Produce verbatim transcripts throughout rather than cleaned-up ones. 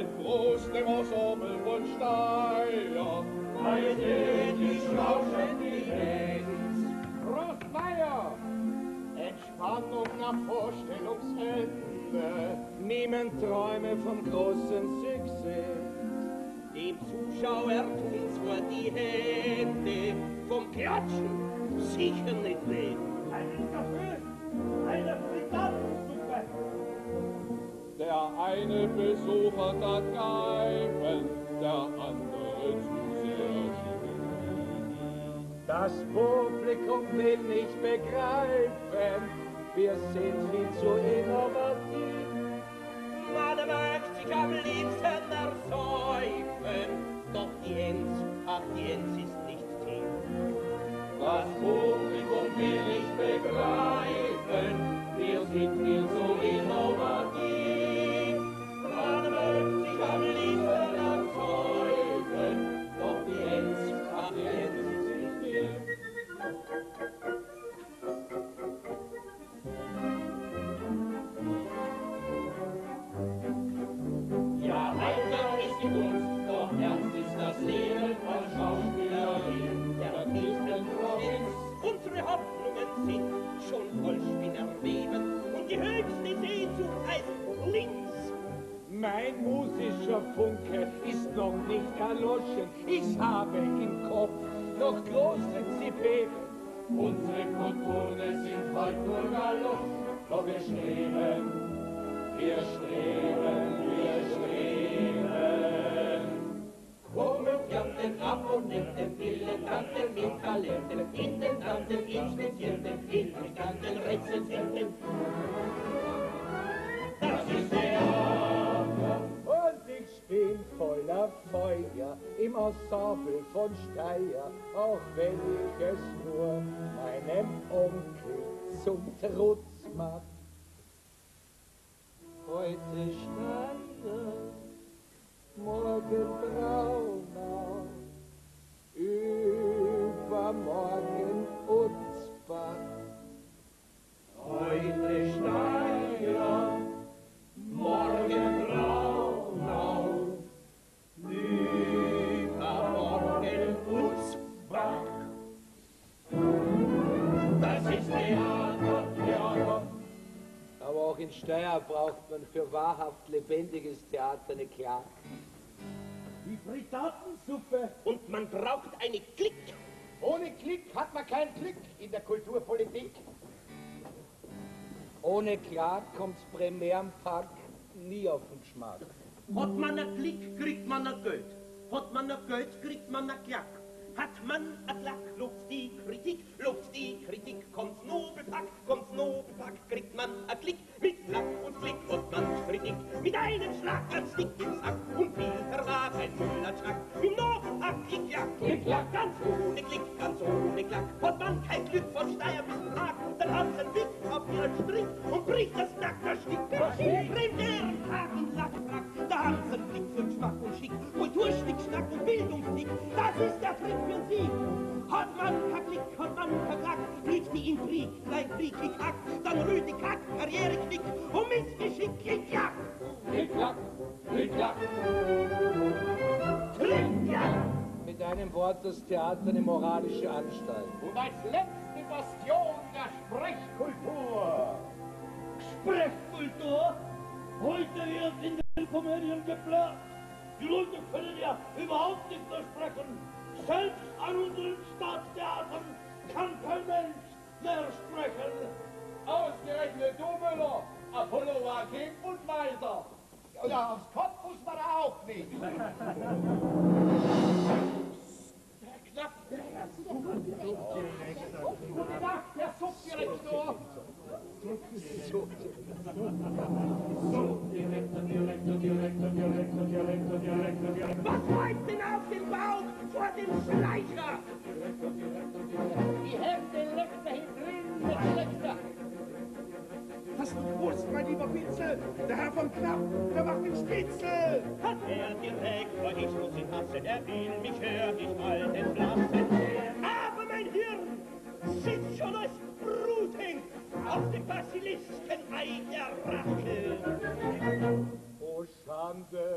ein Prost dem Ensemble von Steyr. Majestätisch rauschen die Bands. Prost Meier! Entspannung nach Vorstellungsende. Niemand Träume vom großen Success. Dem Zuschauer tun's vor die Hände. Vom Klatschen sicher nicht weh. Ein Kaffee, eine Frittatensuppe. Der eine Besucher tat Geigen, der andere Zuseher schwiegen. Das Publikum will nicht begreifen, wir sind viel zu innovativ. Man möchte sich am liebsten ersäufen, doch die Enz, ach die Enz ist nicht tief. Das Publikum will nicht begreifen, wir sind viel zu innovativ. Man möchte sich am liebsten ersäufen, doch die Enz, ach die Enz ist nicht tief. Ja, heiter ist die Kunst, doch ernst ist das Leben von Schauspielerin der tiefsten Provinz. Unsere Hoffnungen sind schon voll Spinnerweben und die höchste Sehnsucht heißt links. Mein musischer Funke ist noch nicht erloschen, ich habe im Kopf noch große Zipeben. Unsere Kulturen sind heute nur Galosch, doch wir streben, wir streben, wir streben. Komödianten, Abonnenten, Dilettanten mit Talenten, Intendanten, Inspizienten, Intriganten, Rezensenten. Das ist Theater und ich bin voller Feuer im Ensemble von Steyr, auch wenn ich es nur meinem Onkel zum Trutz mach. Heute Steyr, morgen Braunau, übermorgen Utzbach. Heute Steyr, morgen Braunau, übermorgen Utzbach. Das ist Theater, Theater. Aber auch in Steyr braucht man für wahrhaft lebendiges Theater eine Klage. Die Frittatensuppe. Und man braucht eine Klick. Ohne Klick hat man keinen Klick in der Kulturpolitik. Ohne Klag kommt's Premierenpark nie auf den Geschmack. Hat man ein Klick, kriegt man ein Geld. Hat man ein Geld, kriegt man ein Klack. Hat man ein Klack, lobt die Kritik, lobt die Kritik, kommt's Nobelpack, kommt's Nobelpack, kriegt man ein Klick, mit Klack und Klick hat man Kritik, mit einem Schlag ein Stick im Sack und Peter war ein Müllerschnack, mit Nobelpack, ich klack, ich klack, ganz ohne Klick, ganz ohne Klack, hat man kein Glück von Steyr bis Prag, dann hat's ein Wick auf ihren Strick und bricht das Nackerstück, Premierenpark in Lackfrack, da hat's ein Blick für Geschmack und Schick, Kulturschnick, Schnack und Bildungsnick, das ist der Trick für Sie. Hat man kein Klick, hat man kein Klack, fliegt die Intrig, klein Krieg, Klick, Hack, dann rührt die Kack, Karriere knick und Missgeschick, Klick, Jack. Klick, Klack, Klick, Klack. Klick, Jack. Mit einem Wort das Theater eine moralische Anstalt. Und als letzte Bastion der Sprechkultur. Sprechkultur? Heute wird in den Komödien geplant. Die Leute können ja überhaupt nicht mehr sprechen. Selbst an unseren Staatstheatern kann kein Mensch mehr sprechen. Ausgerechnet du, Müller. Apollo war King und Meister. Ja, aufs Kopf muss man auch nicht. Der Knapp, der Gute Nacht, Herr Subdirektor. Subdirektor, Direktor, Direktor, Direktor, Direktor, Direktor, Direktor. Was läuft denn auf dem Bauch vor dem Schleicher? Die Hälfte leckt da hinten drin, der Schlechter. Hast du gewusst, mein lieber Pitzel? Der Herr von Knapp, der macht den Spitzel. Hat der Direktor, ich muss ihn hassen, er will mich hör ich alten lassen. Aber mein Hirn sitzt schon als Brut hängt auf dem Basilisken Ei der Rache. Oh Schande,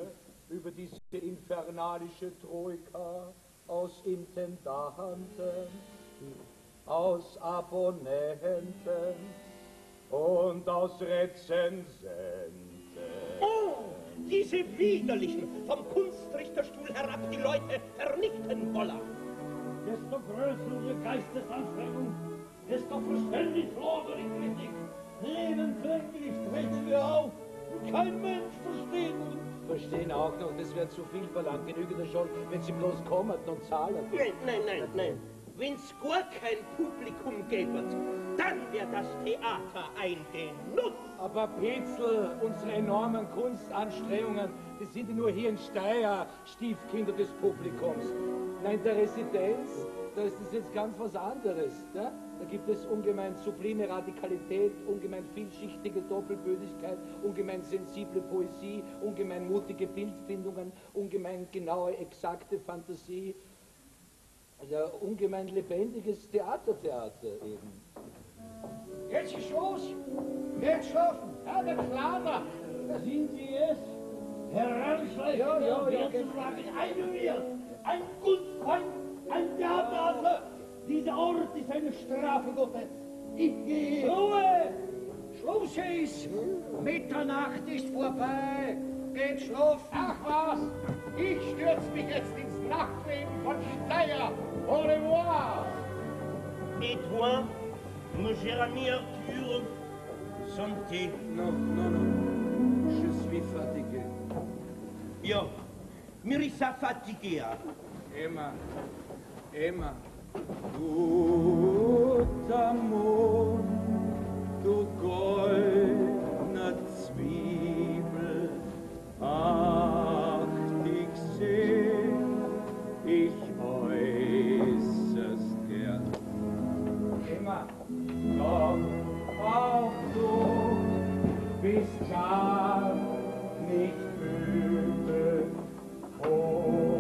über diese infernalische Troika aus Intendanten, aus Abonnenten und aus Rezensenten. Oh, diese widerlichen, vom Kunstrichterstuhl herab die Leute vernichten wollen. Desto größer Ihr Geistesanstrengung, desto verständnisloser die Kritik. Nebendränglich treten wir auf und kein Mensch versteht uns. Verstehen auch noch, das wäre zu viel verlangt. Genügt es schon, wenn sie bloß kommen und zahlen. Nein, nein, nein, nein. Wenn's gar kein Publikum gäbe, dann wäre das Theater ein Genuss. Aber Petzel, unsere enormen Kunstanstrengungen, die sind ja nur hier in Steyr Stiefkinder des Publikums. Nein, in der Residenz, da ist das jetzt ganz was anderes. Ja? Da gibt es ungemein sublime Radikalität, ungemein vielschichtige Doppelbödigkeit, ungemein sensible Poesie, ungemein mutige Bildfindungen, ungemein genaue, exakte Fantasie. Also ungemein lebendiges Theatertheater eben. Jetzt ist los. Jetzt schlafen. Ja, der Klader. Sind Sie es? Heranschleichen, Ja, ja, ja, zu schlagen, ein wir, ein Kunstfeind, ein Theater. Dieser Ort ist eine Strafe Gottes. Ich gehe. Ruhe! Schluss ist! Mitternacht ist vorbei! Geht schlafen! Ach was! Ich stürz mich jetzt ins Nachtleben von Steyr! Au revoir! Et toi, mon cher ami Arthur, santé. Non, non, non. Je suis fatigué. Ja, mir ist er fatigué. Emma, Emma. Guter Mond, du goldner Zwiebel, ach, dich seh ich äußerst gern. Emma, doch auch du bist gar nicht übel, oh,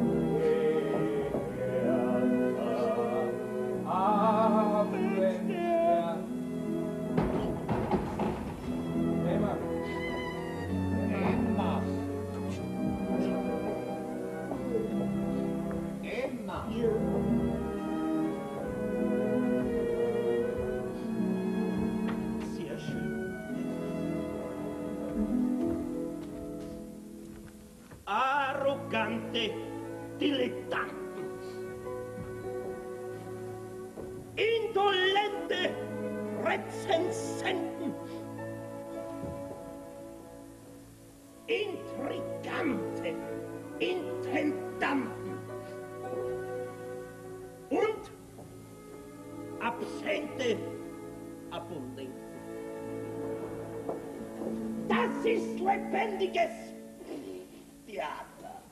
Sehr schön. Arrogante Dilettanten. Indolente Rezensenten. Intrigante Intendanten. Und absente Abonnenten. Das ist lebendiges Theater.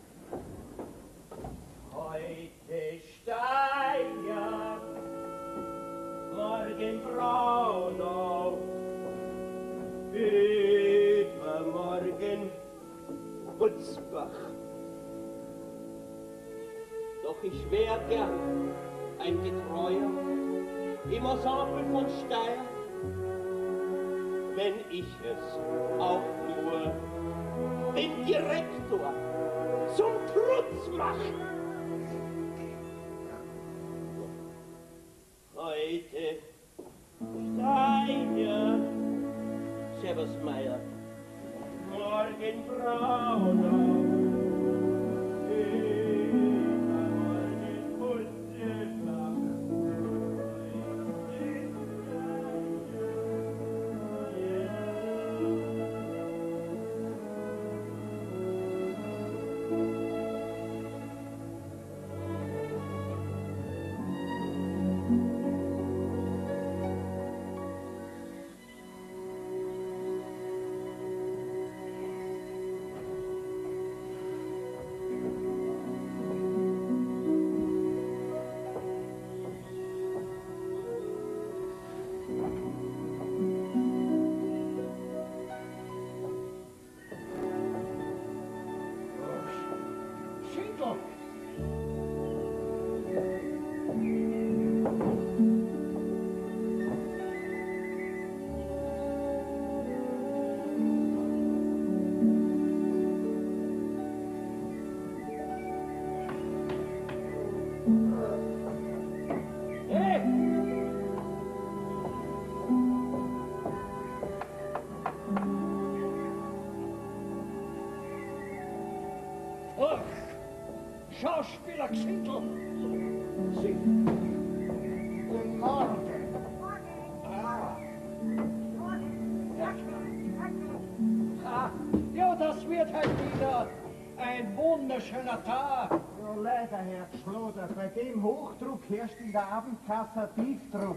Heute Steyr, morgen Braunau, übermorgen Butzbach. Doch ich wär gern ein Getreuer im Ensemble von Steyr, wenn ich es auch nur den Direktor zum Trutz mache. Heute Steyr, Servus Meier, morgen Braunau. Schauspieler Xindl. Sie. Guten Morgen. Ah. Ah, ja, das wird halt wieder ein wunderschöner Tag. Ja, leider, Herr Schloder, bei dem Hochdruck herrscht in der Abendkasse Tiefdruck.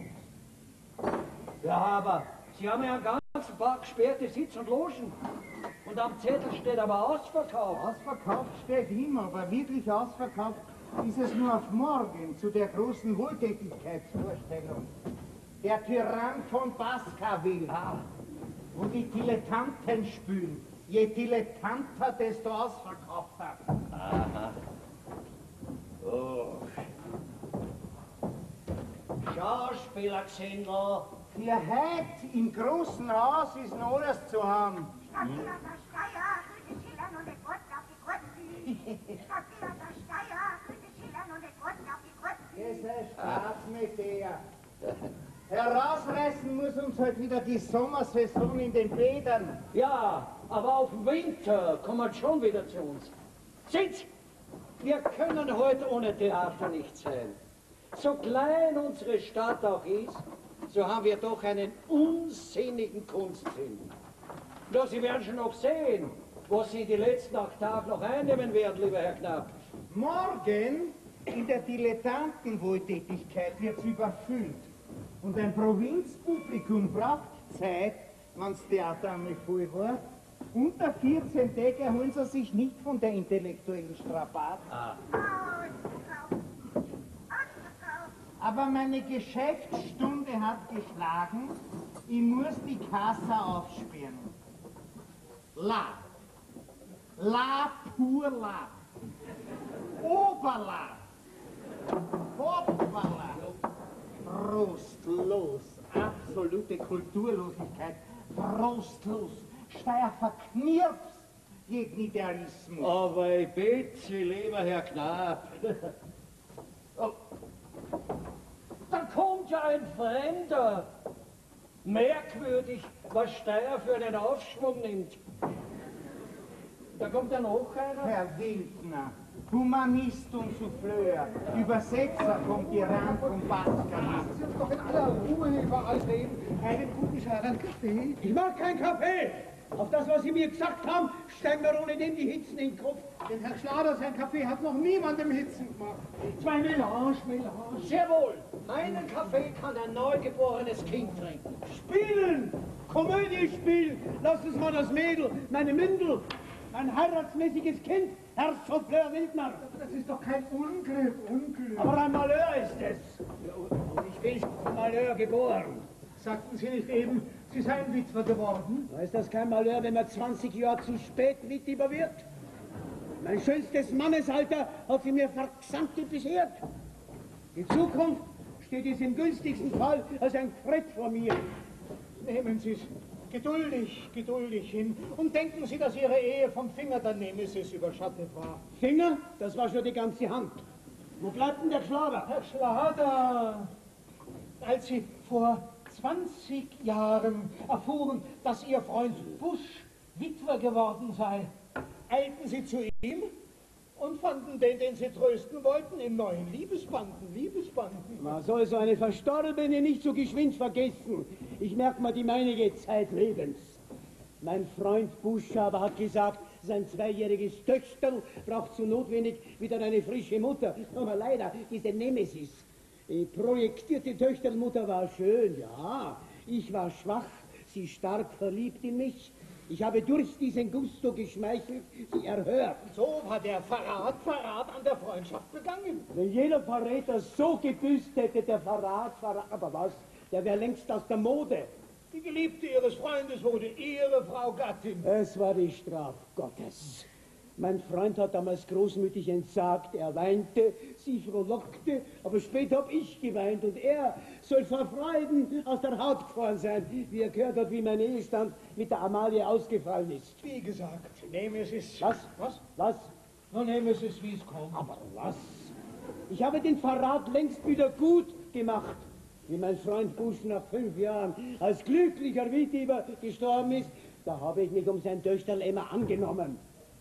Ja, aber Sie haben ja einen ganzen Tag gesperrte Sitz und Logen. Und am Zettel steht aber ausverkauft. Ausverkauft steht immer, aber wirklich ausverkauft ist es nur auf morgen zu der großen Wohltätigkeitsvorstellung. Der Tyrann von Baskerville. Ah. Wo die Dilettanten spülen. Je dilettanter, desto ausverkaufter. Aha. Oh. Schauspieler Xindl. Für heute im großen Haus ist noch alles zu haben. Statt hier an der Steier, grüße Schillern und die Kurzen auf die Kurzen. Statt hier an der Steier, grüße Schillern und die Kurzen auf die Kurzen. Das ist ein Spaß mit der. Herausreißen muss uns halt wieder die Sommersaison in den Bädern. Ja, aber auf Winter kommen schon wieder zu uns. Sitz! Wir können heute ohne Theater nicht sein. So klein unsere Stadt auch ist, so haben wir doch einen unsinnigen Kunstsinn. Nur Sie werden schon noch sehen, was Sie die letzten acht Tage noch einnehmen werden, lieber Herr Knapp. Morgen in der Dilettantenwohltätigkeit wird es überfüllt. Und ein Provinzpublikum braucht Zeit, wenn das Theater einmal voll war. Unter vierzehn Tage erholen sie sich nicht von der intellektuellen Strapaze. Ah. Ausverkauft. Ausverkauft. Aber meine Geschäftsstunde hat geschlagen, ich muss die Kasse aufsperren. La. La pur la. Oberla. Hoppala. Frostlos. Absolute Kulturlosigkeit. Frostlos. Steier verknirps gegen Idealismus. Aber ich bitte Sie, lieber Herr Knapp. Oh. Da kommt ja ein Fremder. Merkwürdig, was Steyr für einen Aufschwung nimmt. Da kommt ja noch einer. Herr Wildner, Humanist und Souffleur, Übersetzer vom Tyrann von Baskerville. Lassen Sie uns doch in aller Ruhe überall reden. Einen guten schweren Kaffee. Ich mag keinen Kaffee. Auf das, was Sie mir gesagt haben, steigen mir ohne dem die Hitzen in den Kopf. Denn Herr Schlader, sein Kaffee hat noch niemandem Hitzen gemacht. Zwei Melange, Melange. Sehr wohl. Meinen Kaffee kann ein neugeborenes Kind trinken. Spielen! Komödie spielen! Lass uns mal das Mädel, meine Mündel, mein heiratsmäßiges Kind, Herr Souffleur Wildner. Das ist doch kein Unglück, Unglück. Aber ein Malheur ist es. Und ich bin Malheur geboren. Sagten Sie nicht eben, Sie seien Witwer geworden? Da ist das kein Malheur, wenn man zwanzig Jahre zu spät Witwer wird. Mein schönstes Mannesalter hat sie mir vergesamte beschert. Die Zukunft steht es im günstigsten Fall als ein Brett vor mir. Nehmen Sie es geduldig, geduldig hin und denken Sie, dass Ihre Ehe vom Finger der Nemesis überschattet war. Finger, das war schon die ganze Hand. Wo bleibt denn der Schlager? Herr Schlader, als Sie vor zwanzig Jahren erfuhren, dass Ihr Freund Busch Witwer geworden sei, eilten Sie zu ihm und fanden den, den Sie trösten wollten, in neuen Liebesbanden, Liebesbanden. Man soll so eine Verstorbene nicht so geschwind vergessen. Ich merke mal die meinige Zeitlebens. Mein Freund Busch aber hat gesagt, sein zweijähriges Töchterl braucht so notwendig wieder eine frische Mutter. Aber leider, diese Nemesis. Die projektierte Töchtermutter war schön, ja. Ich war schwach, sie stark verliebt in mich. Ich habe durch diesen Gusto geschmeichelt, sie erhört. So war der Verrat, Verrat an der Freundschaft begangen. Wenn jeder Verräter so gebüßt hätte, der Verrat, Verrat, aber was, der wäre längst aus der Mode. Die Geliebte Ihres Freundes wurde Ihre Frau Gattin. Es war die Straf Gottes. Mein Freund hat damals großmütig entsagt, er weinte, sie frohlockte, aber später hab ich geweint und er soll vor Freuden aus der Haut gefahren sein, wie er gehört hat, wie mein Ehestand mit der Amalie ausgefallen ist. Wie gesagt, nehmen Sie es. Was? Was? Was? Nun nehmen Sie es, wie es kommt. Aber was? Ich habe den Verrat längst wieder gut gemacht. Wie mein Freund Busch nach fünf Jahren als glücklicher Witwer gestorben ist, da habe ich mich um sein Töchterl immer angenommen.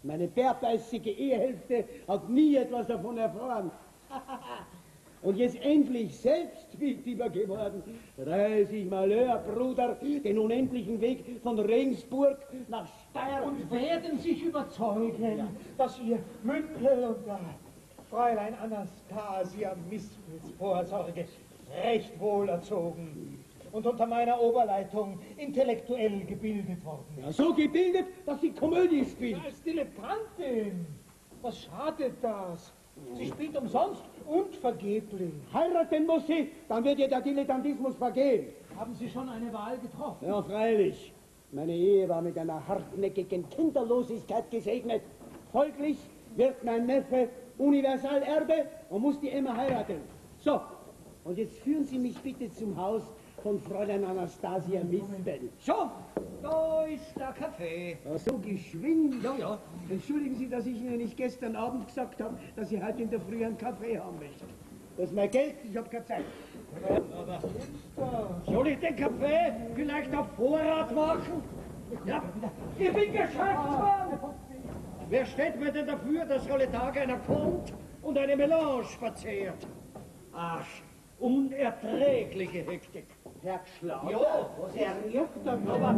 Meine bärbeißige Ehehälfte hat nie etwas davon erfahren. Und jetzt endlich selbst Wildtiber geworden, reise ich mal höher, Bruder, den unendlichen Weg von Regensburg nach Steyr. Und werden sich überzeugen, ja, dass ihr Mündel und da Fräulein Anastasia Mispels Vorsorge recht wohlerzogen und unter meiner Oberleitung intellektuell gebildet worden ist. Ja, so gebildet, dass sie Komödie spielt. Ja, als Dilettantin. Was schadet das? Sie spielt umsonst und vergeblich. Heiraten muss sie, dann wird ihr der Dilettantismus vergehen. Haben Sie schon eine Wahl getroffen? Ja, freilich. Meine Ehe war mit einer hartnäckigen Kinderlosigkeit gesegnet. Folglich wird mein Neffe Universalerbe und muss die Emma heiraten. So, und jetzt führen Sie mich bitte zum Haus von Fräulein Anastasia Mispel. So, da ist der Kaffee. Ja, so geschwind. Ja, ja. Entschuldigen Sie, dass ich Ihnen nicht gestern Abend gesagt habe, dass Sie heute in der Früh einen Kaffee haben möchten. Das ist mein Geld, ich habe keine Zeit. Aber jetzt Soll ich den Kaffee vielleicht auf Vorrat machen? Ja, ich bin Geschäftsmann. Wer steht mir denn dafür, dass alle Tage einer kommt und eine Melange verzehrt? Ach, unerträgliche Hektik. Herr Schlau. Ja, was er juckt dann Aber...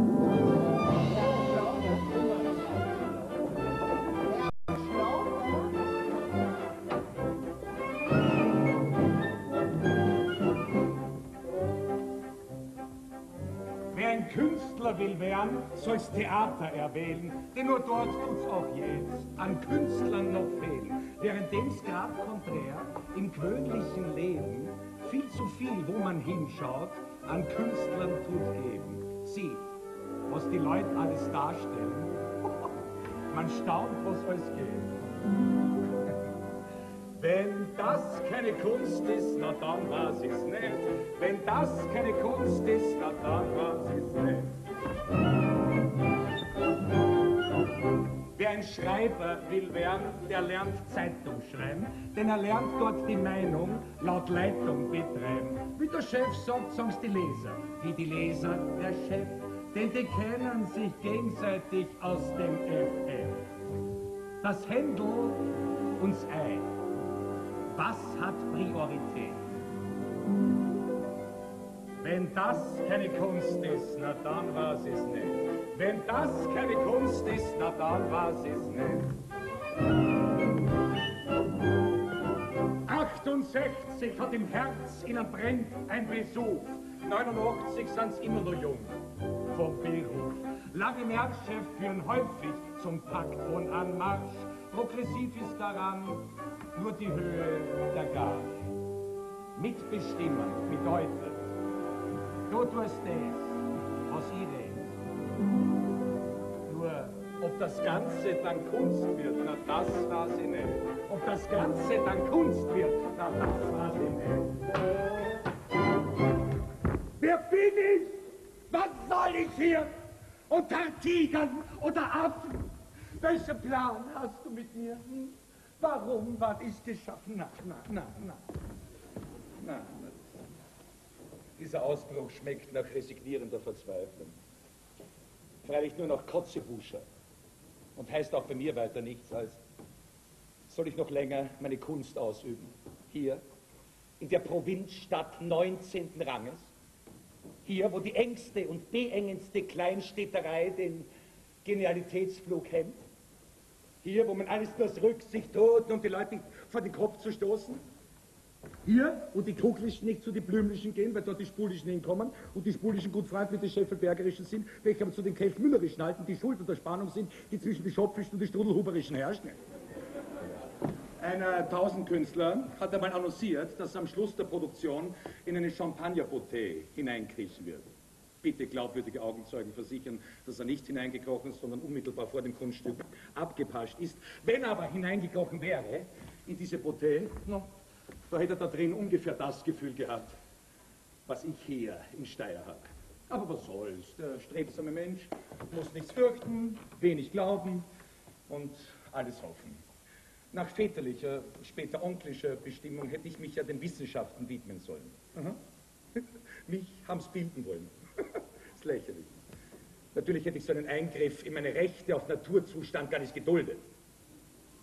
Wer ein Künstler will werden, soll's Theater erwählen, denn nur dort tut's auch jetzt an Künstlern noch fehlen. Währenddem's grad konträr im gewöhnlichen Leben viel zu viel, wo man hinschaut, an Künstlern tut geben. Sieht, was die Leute alles darstellen. Man staunt, was alles geht. Wenn das keine Kunst ist, na dann war's es nicht. Wenn das keine Kunst ist, na dann war's es nicht. Wer ein Schreiber will werden, der lernt Zeitung schreiben, denn er lernt dort die Meinung laut Leitung betreiben. Wie der Chef sagt, sagen's die Leser, wie die Leser der Chef, denn die kennen sich gegenseitig aus dem F F. Das Händel uns Ei. Was hat Priorität? Wenn das keine Kunst ist, na dann war's es nicht. Wenn das keine Kunst ist, na dann war's es nicht. achtundsechzig hat im Herz, ihnen brennt ein Besuch. neunundachtzig sind's immer noch jung. Vom Beruf. Lange Märsche führen häufig zum Takt von Anmarsch. Progressiv ist daran nur die Höhe der Gage. Mitbestimmen bedeutet, du tust das, was ich rede. Nur, ob das Ganze dann Kunst wird, na das weiß ich nicht. Ob das Ganze dann Kunst wird, na das weiß ich nicht. Wer bin ich? Was soll ich hier? Unter Tigern oder Affen? Welchen Plan hast du mit mir? Hm? Warum war ich geschaffen? Na, na, na, na. Na, na. Dieser Ausbruch schmeckt nach resignierender Verzweiflung. Freilich nur nach Kotzebuscher. Und heißt auch bei mir weiter nichts als, soll ich noch länger meine Kunst ausüben? Hier, in der Provinzstadt neunzehnten Ranges? Hier, wo die engste und beengendste Kleinstädterei den Genialitätsflug hemmt? Hier, wo man alles nur aus Rücksicht tut, um die Leute vor den Kopf zu stoßen? Hier, wo die Kuglischen nicht zu den Blümlichen gehen, weil dort die Spulischen hinkommen und die Spulischen gut Freund mit den Scheffelbergerischen sind, welche aber zu den Kelfmüllerischen halten, die Schuld und der Spannung sind, die zwischen den Schopfischen und den Strudelhuberischen herrschen. Ein äh, Tausendkünstler hat einmal annonciert, dass am Schluss der Produktion in eine Champagner-Bouteille hineinkriechen wird. Bitte glaubwürdige Augenzeugen versichern, dass er nicht hineingekrochen ist, sondern unmittelbar vor dem Kunststück abgepascht ist. Wenn er aber hineingekrochen wäre in diese Bouteille, no, da hätte er da drin ungefähr das Gefühl gehabt, was ich hier in Steyr habe. Aber was soll's, der strebsame Mensch muss nichts fürchten, wenig glauben und alles hoffen. Nach väterlicher, später onklischer Bestimmung hätte ich mich ja den Wissenschaften widmen sollen. Aha. Mich haben's bilden wollen. Das ist lächerlich. Natürlich hätte ich so einen Eingriff in meine Rechte auf Naturzustand gar nicht geduldet.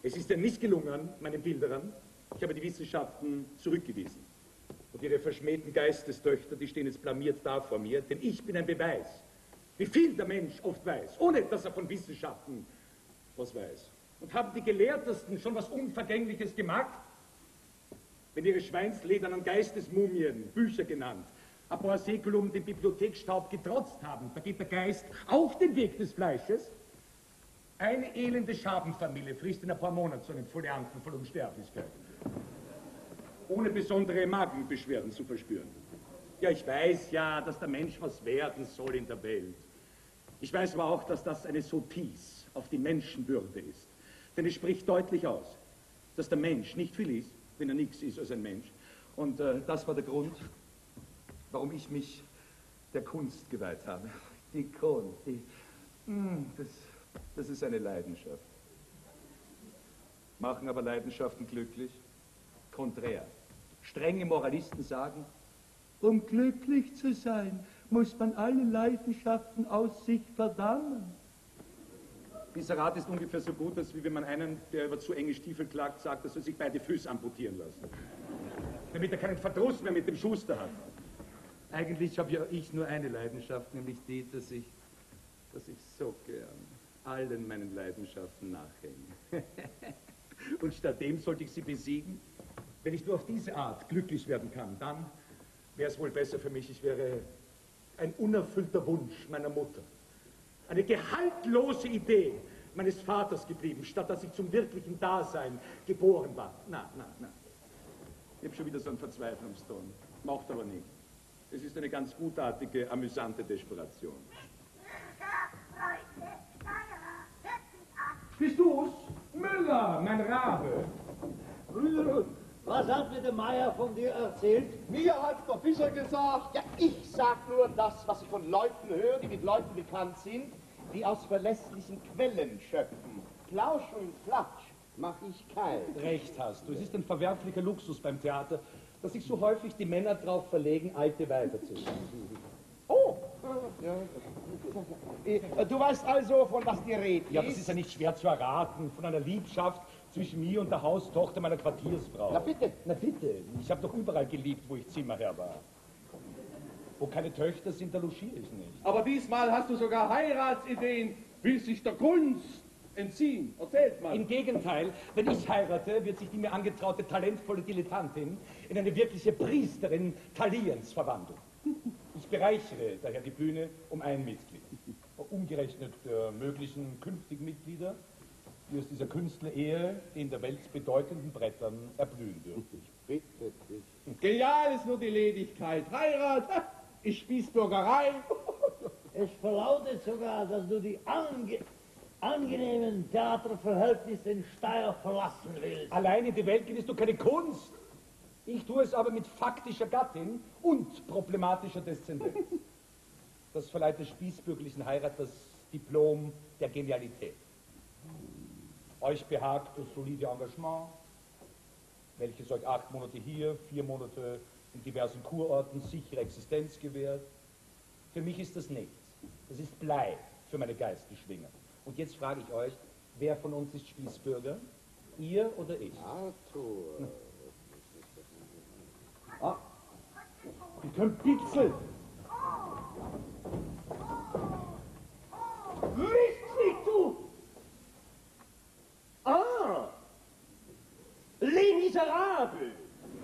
Es ist ja nicht gelungen, meinen Bilderern. Ich habe die Wissenschaften zurückgewiesen. Und ihre verschmähten Geistestöchter, die stehen jetzt blamiert da vor mir, denn ich bin ein Beweis, wie viel der Mensch oft weiß, ohne dass er von Wissenschaften was weiß. Und haben die Gelehrtesten schon was Unvergängliches gemacht? Wenn ihre schweinsledernen Geistesmumien, Bücher genannt, ein paar Säkulum den Bibliothekstaub getrotzt haben, da geht der Geist auf den Weg des Fleisches. Eine elende Schabenfamilie frisst in ein paar Monaten so einen Folianten voll Unsterblichkeit, ohne besondere Magenbeschwerden zu verspüren. Ja, ich weiß ja, dass der Mensch was werden soll in der Welt. Ich weiß aber auch, dass das eine Sottise auf die Menschenwürde ist. Denn es spricht deutlich aus, dass der Mensch nicht viel ist, wenn er nichts ist als ein Mensch. Und äh, das war der Grund, warum ich mich der Kunst geweiht habe. Die Kunst, die, mh, das, das ist eine Leidenschaft. Machen aber Leidenschaften glücklich? Konträr. Strenge Moralisten sagen, um glücklich zu sein, muss man alle Leidenschaften aus sich verdammen. Dieser Rat ist ungefähr so gut, als wie wenn man einen, der über zu enge Stiefel klagt, sagt, er soll sich beide Füße amputieren lassen. Damit er keinen Verdruss mehr mit dem Schuster hat. Eigentlich habe ja ich nur eine Leidenschaft, nämlich die, dass ich, dass ich so gern allen meinen Leidenschaften nachhänge. Und stattdem sollte ich sie besiegen. Wenn ich nur auf diese Art glücklich werden kann, dann wäre es wohl besser für mich, ich wäre ein unerfüllter Wunsch meiner Mutter. Eine gehaltlose Idee meines Vaters geblieben, statt dass ich zum wirklichen Dasein geboren war. Na, na, na. Ich habe schon wieder so einen Verzweiflungston. Macht aber nicht. Es ist eine ganz gutartige, amüsante Desperation. Bist du's? Müller, mein Rabe. Was hat mir der Meier von dir erzählt? Mir hat der Fischer gesagt, ja, ich sag nur das, was ich von Leuten höre, die mit Leuten bekannt sind, die aus verlässlichen Quellen schöpfen. Plausch und Flatsch mach ich kein. Recht hast du. Es ist ein verwerflicher Luxus beim Theater, dass sich so häufig die Männer darauf verlegen, alte Weiber zu sein. Oh, ja. Du weißt also, von was die Rede ist? Ja, das ist ja nicht schwer zu erraten, von einer Liebschaft zwischen mir und der Haustochter meiner Quartiersfrau. Na bitte. Na bitte, ich habe doch überall geliebt, wo ich Zimmerherr war. Wo keine Töchter sind, da logiere ich nicht. Aber diesmal hast du sogar Heiratsideen, will sich der Kunst entziehen. Erzählt mal. Im Gegenteil, wenn ich heirate, wird sich die mir angetraute talentvolle Dilettantin in eine wirkliche Priesterin Thaliens verwandeln. Ich bereichere daher die Bühne um ein Mitglied. Umgerechnet der möglichen künftigen Mitglieder, die aus dieser Künstlerehe in der Welt bedeutenden Brettern erblühen dürfen. Bitte dich. Genial ist nur die Ledigkeit. Heirat ist Spießbürgerei. Es verlautet sogar, dass du die ange angenehmen Theaterverhältnisse in Steyr verlassen willst. Allein in die Welt gewinnst du keine Kunst. Ich tue es aber mit faktischer Gattin und problematischer Deszendenz. Das verleiht der spießbürgerlichen Heirat das Diplom der Genialität. Euch behagt das solide Engagement, welches euch acht Monate hier, vier Monate in diversen Kurorten sichere Existenz gewährt. Für mich ist das nichts. Das ist Blei für meine Geistesschwinger. Und jetzt frage ich euch, wer von uns ist Spießbürger? Ihr oder ich? Arthur. Hm. Ah, ich kann pixeln. Richtig, du! Ah! Les Miserables!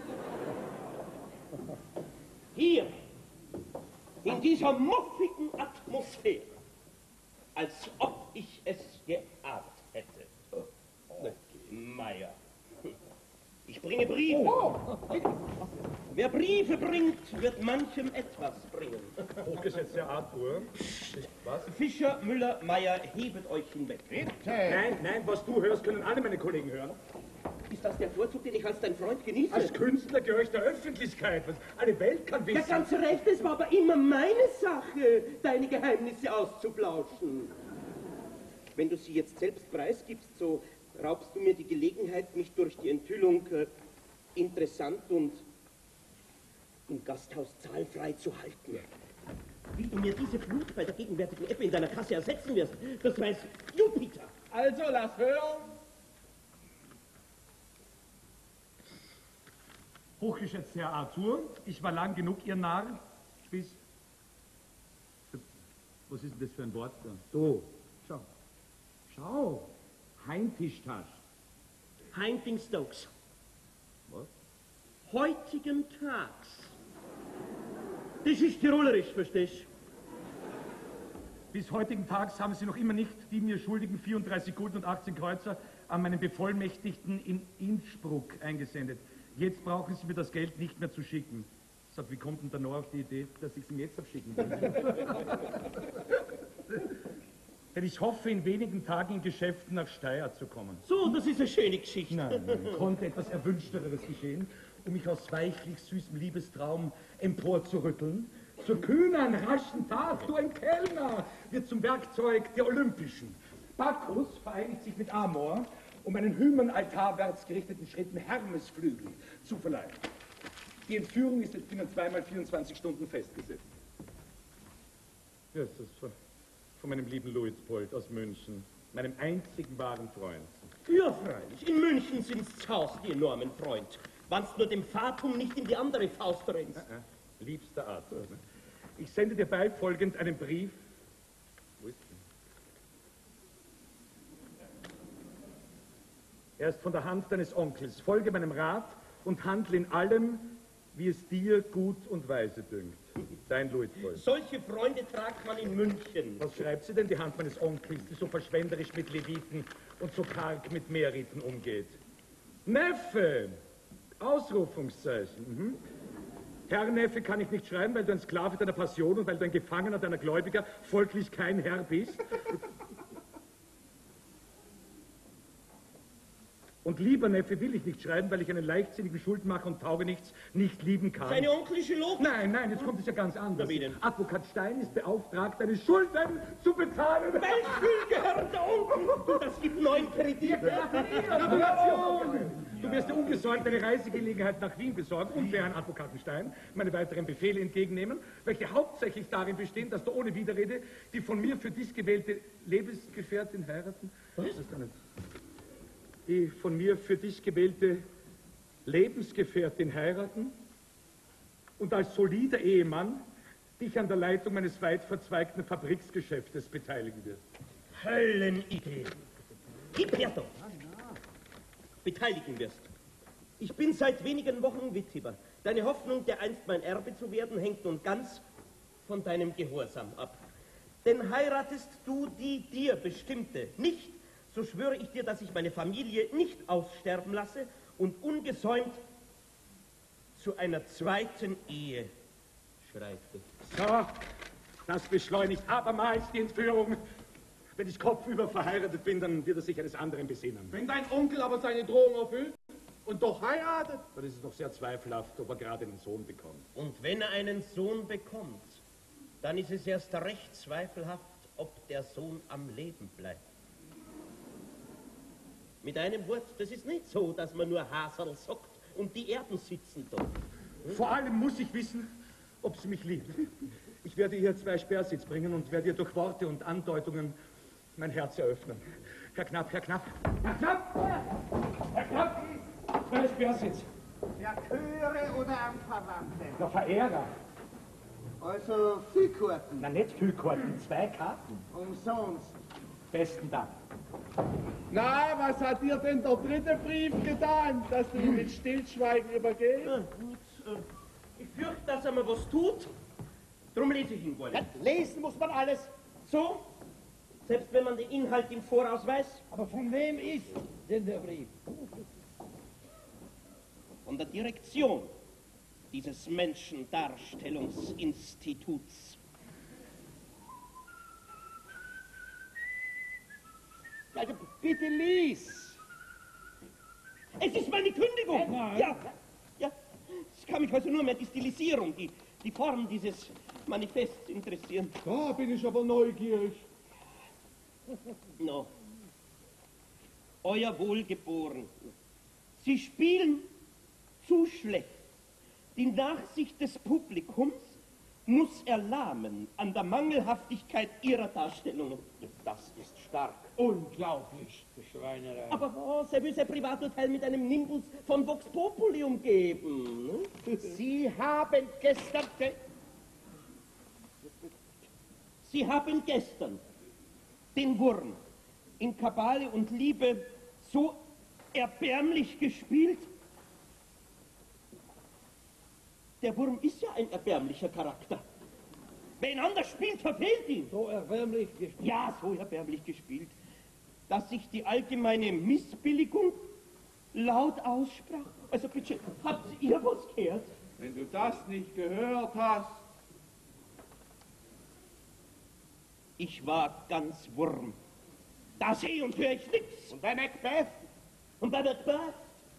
Hier, in dieser muffigen Atmosphäre, als ob ich es geahnt hätte. Oh, Meier, ich bringe Briefe. Oh. Wer Briefe bringt, wird manchem etwas bringen. Hochgeschätzter Arthur. Was? Fischer, Müller, Meier, hebet euch hinweg. Bitte. Nein, nein, was du hörst, können alle meine Kollegen hören. Ist das der Vorzug, den ich als dein Freund genieße? Als Künstler gehöre ich der Öffentlichkeit. Was alle Welt kann wissen. Ja, ganz recht, es war aber immer meine Sache, deine Geheimnisse auszuplauschen. Wenn du sie jetzt selbst preisgibst, so raubst du mir die Gelegenheit, mich durch die Enthüllung äh, interessant und im Gasthaus zahlfrei zu halten. Wie du mir diese Flut bei der gegenwärtigen Ebbe in deiner Kasse ersetzen wirst, das weiß Jupiter. Also, lass hören. Hochgeschätzter Herr Arthur, ich war lang genug Ihr Narr. Bis... Was ist denn das für ein Wort da? So, schau. Schau. Heintischtasch. Heintingstokes. Was? Heutigen Tags. Das ist tirolerisch, verstehst du? Bis heutigen Tags haben Sie noch immer nicht die mir schuldigen vierunddreißig Gulden und achtzehn Kreuzer an meinen Bevollmächtigten in Innsbruck eingesendet. Jetzt brauchen Sie mir das Geld nicht mehr zu schicken. Sag, wie kommt denn da noch auf die Idee, dass ich es ihm jetzt abschicken will? Denn ich hoffe, in wenigen Tagen in Geschäften nach Steyr zu kommen. So, das ist eine schöne Geschichte. Nein, nein, konnte etwas Erwünschteres geschehen, um mich aus weichlich süßem Liebestraum emporzurütteln? Zur kühnen, raschen Tat, du ein Kellner, wird zum Werkzeug der Olympischen. Bacchus vereinigt sich mit Amor, um einen hymenaltarwärts gerichteten Schritten Hermesflügel zu verleihen. Die Entführung ist jetzt binnen zweimal vierundzwanzig Stunden festgesetzt. Ja, das ist von, von meinem lieben Luitpold aus München, meinem einzigen wahren Freund. Ja, freilich. In München sind's zu Haus, die enormen Freund. Wann's nur dem Fatum nicht in die andere Faust rennst. Äh, äh, liebster Arthur, ne? Ich sende dir beifolgend einen Brief. Wo ist er? Er ist von der Hand deines Onkels. Folge meinem Rat und handle in allem, wie es dir gut und weise dünkt. Dein Luitpold. Solche Freunde tragt man in München. Was schreibt sie denn, die Hand meines Onkels, die so verschwenderisch mit Leviten und so karg mit Meriten umgeht? Neffe! Ausrufungszeichen. Mhm. Herr Neffe kann ich nicht schreiben, weil du ein Sklave deiner Passion und weil du ein Gefangener deiner Gläubiger, folglich kein Herr bist. Und lieber Neffe will ich nicht schreiben, weil ich einen leichtsinnigen Schuldmacher und Taugenichts nicht lieben kann. Seine onkelische Logik? Nein, nein, jetzt kommt es ja ganz anders. Na, wie denn? Advokat Stein ist beauftragt, deine Schulden zu bezahlen. Mein schulgehörender Onkel! Du, das gibt neun Kredite. Gratulation! Du wirst dir ungesäumt eine Reisegelegenheit nach Wien besorgen und für Herrn Advokaten Stein meine weiteren Befehle entgegennehmen, welche hauptsächlich darin bestehen, dass du ohne Widerrede die von mir für dich gewählte Lebensgefährtin heiraten. Was ist das denn? Die von mir für dich gewählte Lebensgefährtin heiraten und als solider Ehemann dich an der Leitung meines weit verzweigten Fabriksgeschäftes beteiligen wird. Höllenidee. Hipperto. Beteiligen wirst. Ich bin seit wenigen Wochen Witwer. Deine Hoffnung, dereinst mein Erbe zu werden, hängt nun ganz von deinem Gehorsam ab. Denn heiratest du die dir bestimmte nicht, so schwöre ich dir, dass ich meine Familie nicht aussterben lasse und ungesäumt zu einer zweiten Ehe schreite. So, das beschleunigt abermals die Entführung. Wenn ich kopfüber verheiratet bin, dann wird er sich eines anderen besinnen. Wenn dein Onkel aber seine Drohung erfüllt und doch heiratet, dann ist es doch sehr zweifelhaft, ob er gerade einen Sohn bekommt. Und wenn er einen Sohn bekommt, dann ist es erst recht zweifelhaft, ob der Sohn am Leben bleibt. Mit einem Wort, das ist nicht so, dass man nur Haserl sagt und die Erden sitzen dort. Hm? Vor allem muss ich wissen, ob sie mich liebt. Ich werde ihr zwei Speersitz bringen und werde ihr durch Worte und Andeutungen mein Herz eröffnen. Herr Knapp, Herr Knapp, Herr Knapp! Herr Knapp! Zwei Speersitz. Der Chöre oder am Verwandten? Der Verehrer. Also Füllkarten. Na, nicht Füllkarten, zwei Karten. Umsonst. Besten Dank. na, was hat dir denn der dritte Brief getan, dass du ihn mit Stillschweigen übergehst? Ja, gut, äh, ich fürchte, dass er mir was tut. Drum lese ich ihn gar nicht. Lesen muss man alles. So, selbst wenn man den Inhalt im Voraus weiß. Aber von wem ist denn der Brief? Von der Direktion dieses Menschendarstellungsinstituts. Also bitte lies. Es ist meine Kündigung! Nein. Ja, ja. Es kann mich also nur mehr die Stilisierung, die, die Form dieses Manifests interessieren. Da bin ich aber neugierig. No. Euer Wohlgeboren. Sie spielen zu schlecht die Nachsicht des Publikums muss erlahmen an der Mangelhaftigkeit ihrer Darstellungen. Das ist stark. Unglaublich, die Schweinerei. Aber was? Er will sein Privathotel mit einem Nimbus von Vox Populi umgeben. Ne? Sie haben gestern... ge- Sie haben gestern den Wurm in Kabale und Liebe so erbärmlich gespielt. Der Wurm ist ja ein erbärmlicher Charakter. Wer ihn anders spielt, verfehlt ihn. So erbärmlich gespielt. Ja, so erbärmlich gespielt, dass sich die allgemeine Missbilligung laut aussprach. Also bitte, habt ihr was gehört? Wenn du das nicht gehört hast, Ich war ganz Wurm. Da seh und höre ich nichts. Und bei Macbeth? Und bei Macbeth?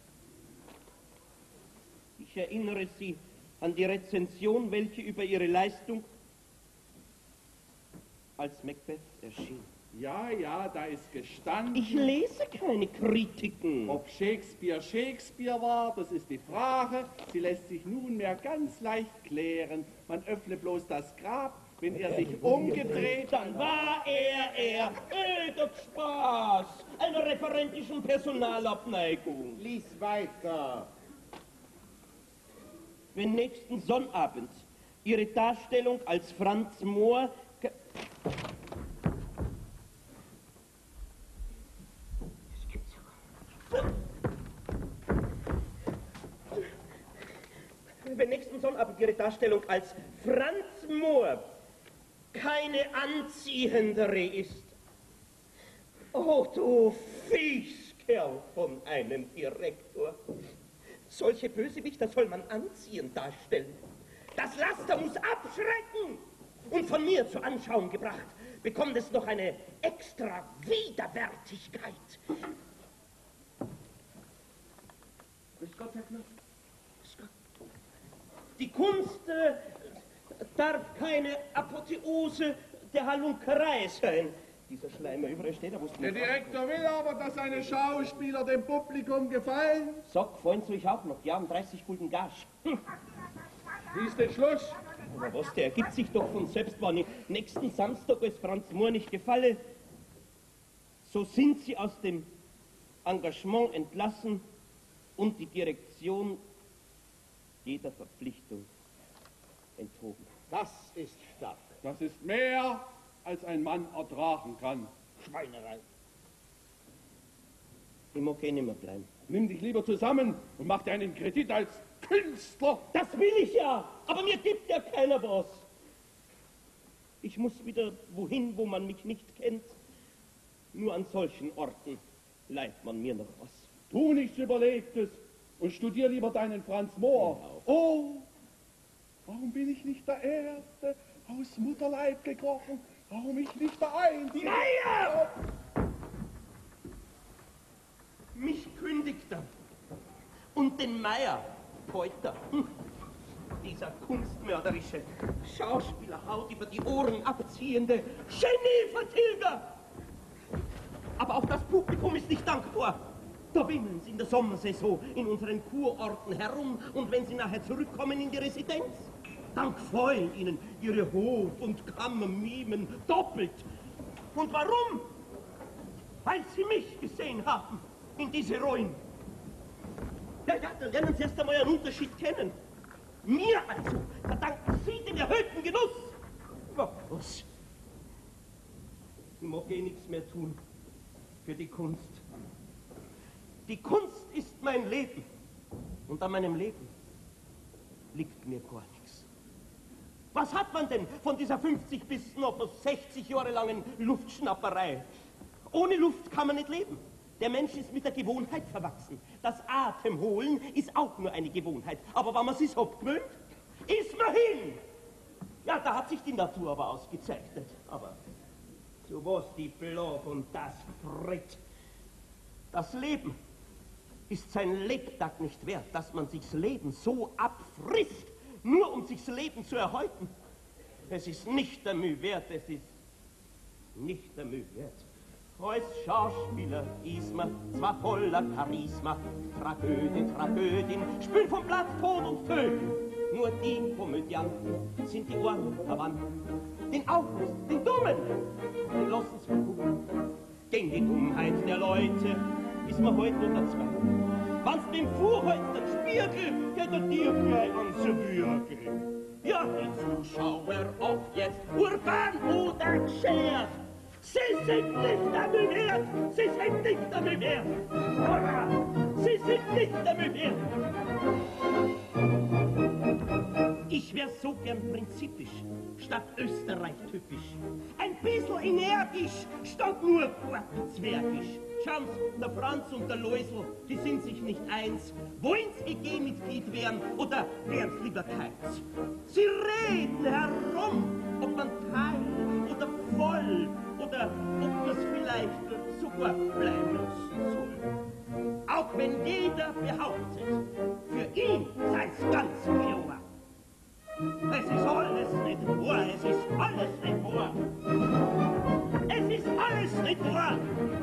Ich erinnere Sie an die Rezension, welche über Ihre Leistung als Macbeth erschien. ja, ja, da ist gestanden, Ich lese keine Kritiken. ob Shakespeare Shakespeare war, das ist die Frage. Sie lässt sich nunmehr ganz leicht klären. Man öffne bloß das Grab, wenn er sich umgedreht Dann war er er. Öder Spaß einer referentischen Personalabneigung. Lies weiter. Wenn nächsten Sonnabend Ihre Darstellung als Franz Mohr ge- Wenn nächsten Sonnabend Ihre Darstellung als Franz Mohr keine anziehendere ist. Oh, du Viechskerl von einem Direktor. Solche Bösewichter soll man anziehend darstellen. Das Laster muss abschrecken. Und von mir zur Anschauung gebracht, bekommt es noch eine extra Widerwärtigkeit. Grüß Gott, Herr Knopf. Grüß Gott. Die Kunst äh, darf keine Apotheose der Halunkerei sein. Dieser Schleimer überall steht, da wusste Der Direktor will aber, dass seine Schauspieler dem Publikum gefallen. Sag, freuen Sie euch auch noch, die haben dreißig Gulden Gage. Hm. Wie ist denn Schluss? Aber was, der ergibt sich doch von selbst, wann ich nächsten Samstag als Franz Mohr nicht gefalle, so sind Sie aus dem Engagement entlassen und die Direktion jeder Verpflichtung enthoben. Das ist stark. Das ist mehr, als ein Mann ertragen kann. Schweinerei. Ich mag eh nicht mehr bleiben. Nimm dich lieber zusammen und mach dir einen Kredit als Künstler. Das will ich ja, aber mir gibt ja keiner was. Ich muss wieder wohin, wo man mich nicht kennt. Nur an solchen Orten leiht man mir noch was. Tu nichts Überlegtes und studier lieber deinen Franz Mohr. Oh, warum bin ich nicht der Erste aus Mutterleib gekrochen? Warum ich nicht der Einzige? Meier! Mich kündigt er. Und den Meier, Peuter, hm, dieser kunstmörderische Schauspieler, Haut über die Ohren abziehende Genievertilger. Aber auch das Publikum ist nicht dankbar. Da wimmeln sie in der Sommersaison in unseren Kurorten herum und wenn sie nachher zurückkommen in die Residenz, dann gefallen ihnen ihre Hof- und Kammermimen doppelt. Und warum? Weil sie mich gesehen haben in diese Rollen. Ja, ja, dann lernen sie erst einmal einen Unterschied kennen. Mir also verdanken sie den erhöhten Genuss. Was? Ich mag eh nichts mehr tun für die Kunst. Die Kunst ist mein Leben. Und an meinem Leben liegt mir gar nichts. Was hat man denn von dieser fünfzig bis noch sechzig Jahre langen Luftschnapperei? Ohne Luft kann man nicht leben. Der Mensch ist mit der Gewohnheit verwachsen. Das Atemholen ist auch nur eine Gewohnheit. Aber wenn man sich's abgewöhnt, ist man hin. Ja, da hat sich die Natur aber ausgezeichnet. Aber so was die Blag und das Fritt. Das Leben ist sein Lebtag nicht wert, dass man sich's Leben so abfrisst, nur um sich's Leben zu erhalten. Es ist nicht der Mühe wert, es ist nicht der Mühe wert. Als Schauspieler ist man zwar voller Charisma, Tragödien, Tragödien, spült vom Blatt Tod und Töten. Nur die Komödianten sind die Ohren verwandt. Den Aufriss, den Dummen, den lassen's vergucken. Gegen die Dummheit der Leute ist man heute nur der Zwei. Wann's dem vorhältst, den Spiegel, geht er dir gleich an zu würgen. Ja, die Zuschauer, ob jetzt urban oder geschert, sie sind nicht damit wert, sie sind nicht damit wert. Sie sind nicht damit wert. Ich wär so gern prinzipisch, statt Österreich typisch. Ein bisschen energisch, statt nur zwergisch. Schauen's, der Franz und der Läusel, die sind sich nicht eins. Wollen's E G-Mitglied werden oder wären's lieber keins? Sie reden herum, ob man Teil oder voll oder ob man's vielleicht sogar bleiben lassen soll. Auch wenn jeder behauptet, für ihn sei's ganz klar. Es ist alles nicht wahr, es ist alles nicht wahr. Es ist alles nicht wahr.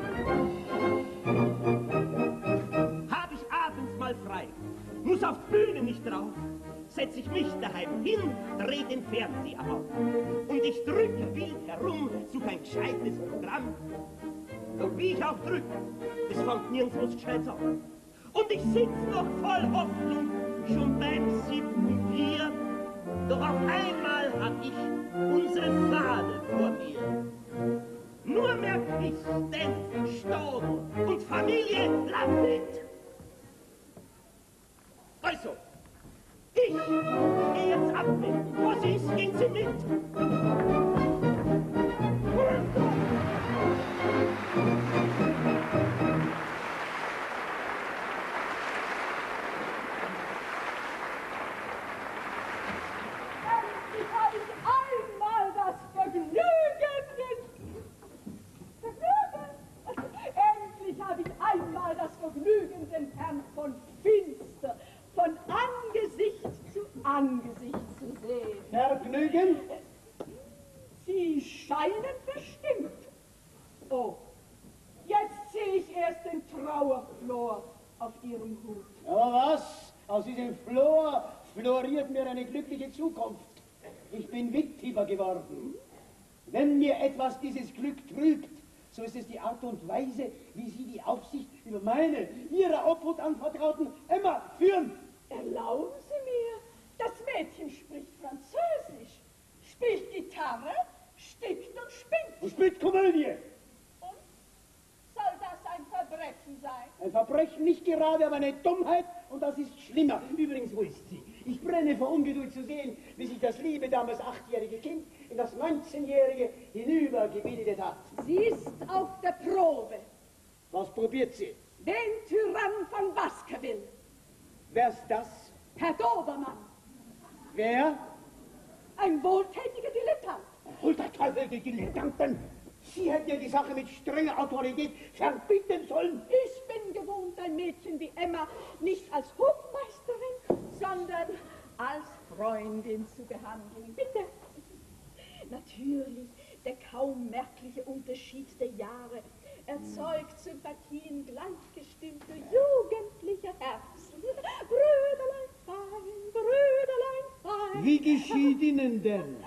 Hab ich abends mal frei, muss auf die Bühne nicht drauf, setz ich mich daheim hin, dreh den Fernseher auf. Und ich drücke wild herum, such ein gescheites Programm. Doch wie ich auch drück, es fängt nirgends gescheit an. Und ich sitz noch voll Hoffnung, schon beim siebten Bier. Doch auf einmal hab ich unsere Fahne vor mir. Nur merkt ich's, denn Stodel und Familie Lafitte. Also, ich geh jetzt abwenden. Was ist, gehen Sie mit? Angesicht zu sehen. Vergnügen? Sie scheinen bestimmt. Oh, jetzt sehe ich erst den Trauerflor auf Ihrem Hut. Aber was? Aus diesem Flor floriert mir eine glückliche Zukunft. Ich bin Wittiber geworden. Wenn mir etwas dieses Glück trügt, so ist es die Art und Weise, wie Sie die Aufsicht über meine, Ihrer Obhut anvertrauten Emma führen. Erlauben Sie mir, das Mädchen spricht Französisch, spielt Gitarre, stickt und spinnt. Und spielt Komödie. Und? Soll das ein Verbrechen sein? Ein Verbrechen nicht gerade, aber eine Dummheit, und das ist schlimmer. Übrigens, wo ist sie? Ich brenne vor Ungeduld zu sehen, wie sich das liebe, damals achtjährige Kind in das neunzehnjährige hinübergebildet hat. Sie ist auf der Probe. Was probiert sie? Den Tyrann von Baskerville. Wer ist das? Herr Dobermann. Wer? Ein wohltätiger Dilettant. Hol der Teufel, die Dilettanten! Sie hätten ja die Sache mit strenger Autorität verbieten sollen. Ich bin gewohnt, ein Mädchen wie Emma nicht als Hofmeisterin, sondern als Freundin zu behandeln. Bitte. Natürlich, der kaum merkliche Unterschied der Jahre erzeugt Sympathien gleichgestimmter, jugendlicher Herzen. Brüderlein fein, Brüderlein fein. Wie geschieht Ihnen denn?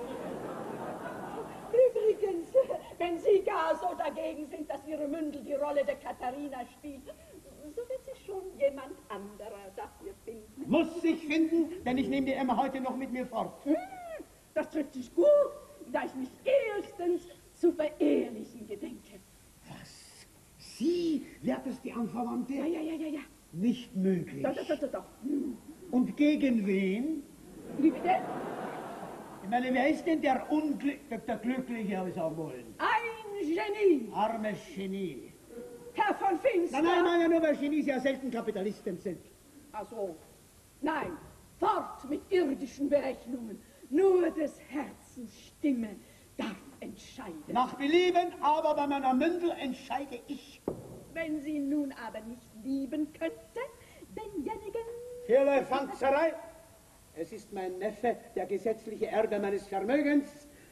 Übrigens, wenn Sie gar so dagegen sind, dass Ihre Mündel die Rolle der Katharina spielt, so wird sich schon jemand anderer dafür finden. Muss sich finden, denn ich nehme die Emma heute noch mit mir fort. Hm, das trifft sich gut, da ich mich erstens zu verehrlichen gedenke. Was? Sie, werteste Anverwandte? Ja, ja, ja, ja, ja. Nicht möglich. Doch, doch, doch, doch, doch. Hm. Und gegen wen? Wie bitte? Ich meine, wer ist denn der Unglück, der, der Glückliche, habe ich sagen wollen? Ein Genie. Armes Genie. Herr von Finster. Nein, nein, nein, ja, nur weil Genies ja selten Kapitalisten sind. Ach so. Nein, fort mit irdischen Berechnungen. Nur des Herzens Stimme darf entscheiden. Nach Belieben, aber bei meiner Mündel entscheide ich. Wenn sie nun aber nicht lieben könnte, denjenigen... Firlefanzerei! Es ist mein Neffe, der gesetzliche Erbe meines Vermögens,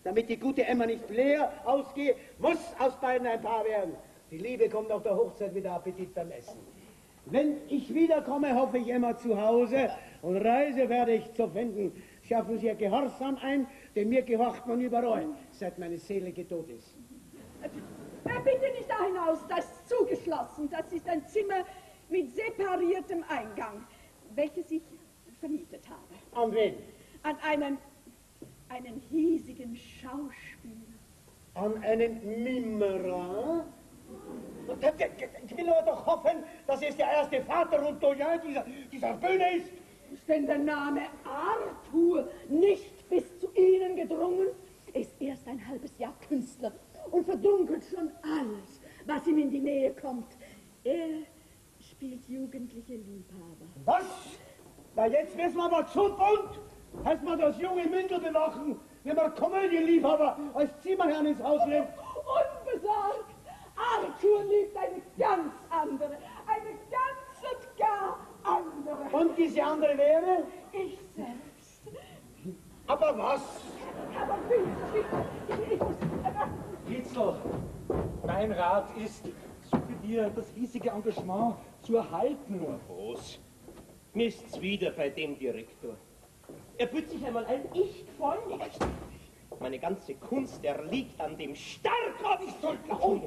Damit die gute Emma nicht leer ausgeht, muss aus beiden ein Paar werden. Die Liebe kommt auf der Hochzeit wie der Appetit beim Essen. Wenn ich wiederkomme, hoffe ich Emma zu Hause und reisefertig zu finden. Schaffen Sie ihr Gehorsam ein, denn mir gehorcht man überall, seit meine Seele tot ist. Äh, bitte nicht da hinaus, das ist zugeschlossen. Das ist ein Zimmer mit separiertem Eingang, welches ich vermietet habe. An wen? An einen, einen hiesigen Schauspieler. An einen Mimmerer? Ich will aber doch hoffen, dass es der erste Vater und Doyen dieser, dieser Bühne ist. Ist denn der Name Arthur nicht bis zu Ihnen gedrungen? Er ist erst ein halbes Jahr Künstler und verdunkelt schon alles, was ihm in die Nähe kommt. Er spielt jugendliche Liebhaber. Was? Na, jetzt wissen wir aber zu bunt, heißt man das junge Mündel bewachen, wenn man Komödienliebhaber als Zimmerherrn ins Haus nimmt. Unbesorgt! Arthur liebt eine ganz andere, eine ganz und gar andere. Und diese andere wäre? Ich selbst. Aber was? Aber bitte, ich, ich muss... Kitzel, mein Rat ist, suche dir das hiesige Engagement zu erhalten. Was? Mir ist's wieder bei dem Direktor. Er fühlt sich einmal ein, ich freue mich. Meine ganze Kunst erliegt an dem Starrkopf. Ich soll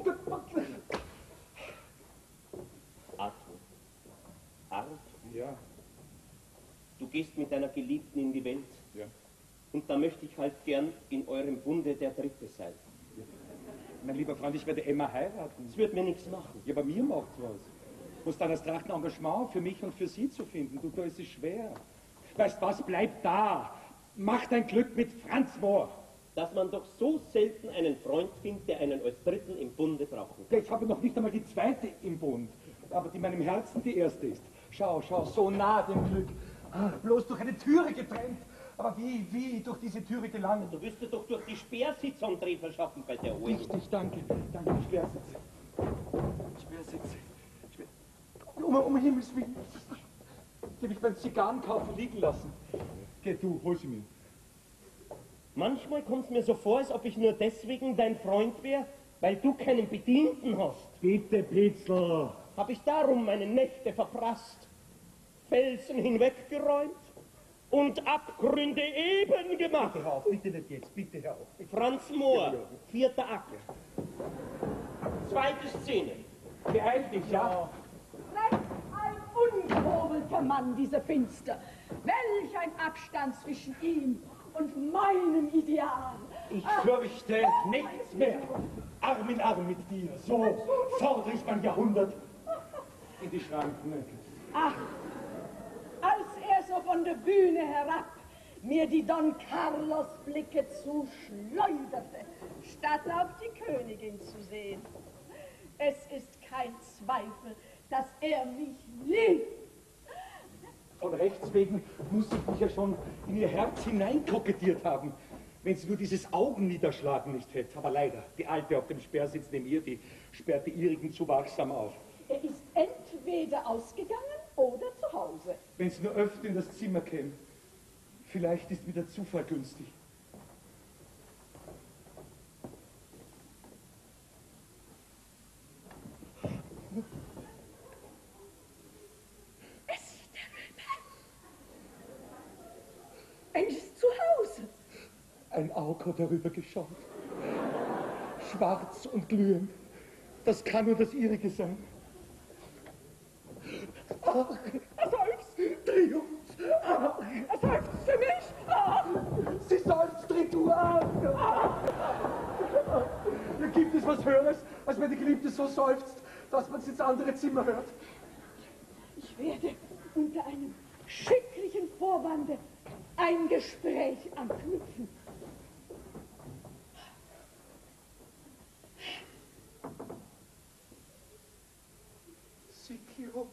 Arthur. Arthur. Ja. Du gehst mit deiner Geliebten in die Welt. Ja. Und da möchte ich halt gern in eurem Bunde der Dritte sein. Ja. Mein lieber Freund, ich werde Emma heiraten. Es wird mir nichts machen. Ja, bei mir macht's was. Muss dann das Trachten Engagement für mich und für sie zu finden. Du, da ist es schwer. Weißt was, bleib da. Mach dein Glück mit Franz Mohr. Dass man doch so selten einen Freund findet, der einen als Dritten im Bunde brauchen kann. Ich habe noch nicht einmal die zweite im Bund, aber die meinem Herzen die erste ist. Schau, schau, so nah dem Glück. Ach, bloß durch eine Türe getrennt. Aber wie, wie durch diese Türe gelangen? Du wirst dir doch durch die Speersitz-André verschaffen bei der Uhr. Richtig, danke. Danke, Speersitz. Speersitz. Speer... Um, um Himmels Willen. Die habe ich beim Zigarrenkaufen liegen lassen. Geh du, hol sie mir. Manchmal kommt es mir so vor, als ob ich nur deswegen dein Freund wäre, weil du keinen Bedienten hast. Bitte, Pitzel. Hab ich darum meine Nächte verprasst, Felsen hinweggeräumt und Abgründe eben gemacht. Bitte hör auf, bitte nicht jetzt, bitte hör auf. Franz Mohr, vierter Akt. Zweite Szene. Beeil dich, ja? Recht ein ungehobelter Mann, dieser Finster. Welch ein Abstand zwischen ihm und meinem Ideal. Ich fürchte Ach, nichts mehr. Arm in Arm mit dir. So fordere ich mein Jahrhundert in die Schranken. Ach, als er so von der Bühne herab mir die Don Carlos Blicke zuschleuderte, statt auf die Königin zu sehen. Es ist kein Zweifel, dass er mich liebt. Von Rechts wegen muss ich mich ja schon in ihr Herz hineinkokettiert haben, wenn sie nur dieses Augenniederschlagen nicht hätte. Aber leider, die Alte auf dem Sperrsitz neben ihr, die sperrt die ihrigen zu wachsam auf. Er ist entweder ausgegangen oder zu Hause. Wenn sie nur öfter in das Zimmer käme, vielleicht ist mir der Zufall günstig. Er ist zu Hause. Ein Auge hat darüber geschaut. Schwarz und glühend. Das kann nur das ihrige sein. Ach, er seufzt. Triumph. Ach, er seufzt für mich. Ach. Sie seufzt, Ritual. Gibt es was Höheres, als wenn die Geliebte so seufzt, dass man es ins andere Zimmer hört? Ich werde unter einem schicklichen Vorwande ein Gespräch anknüpfen. Sie klopft.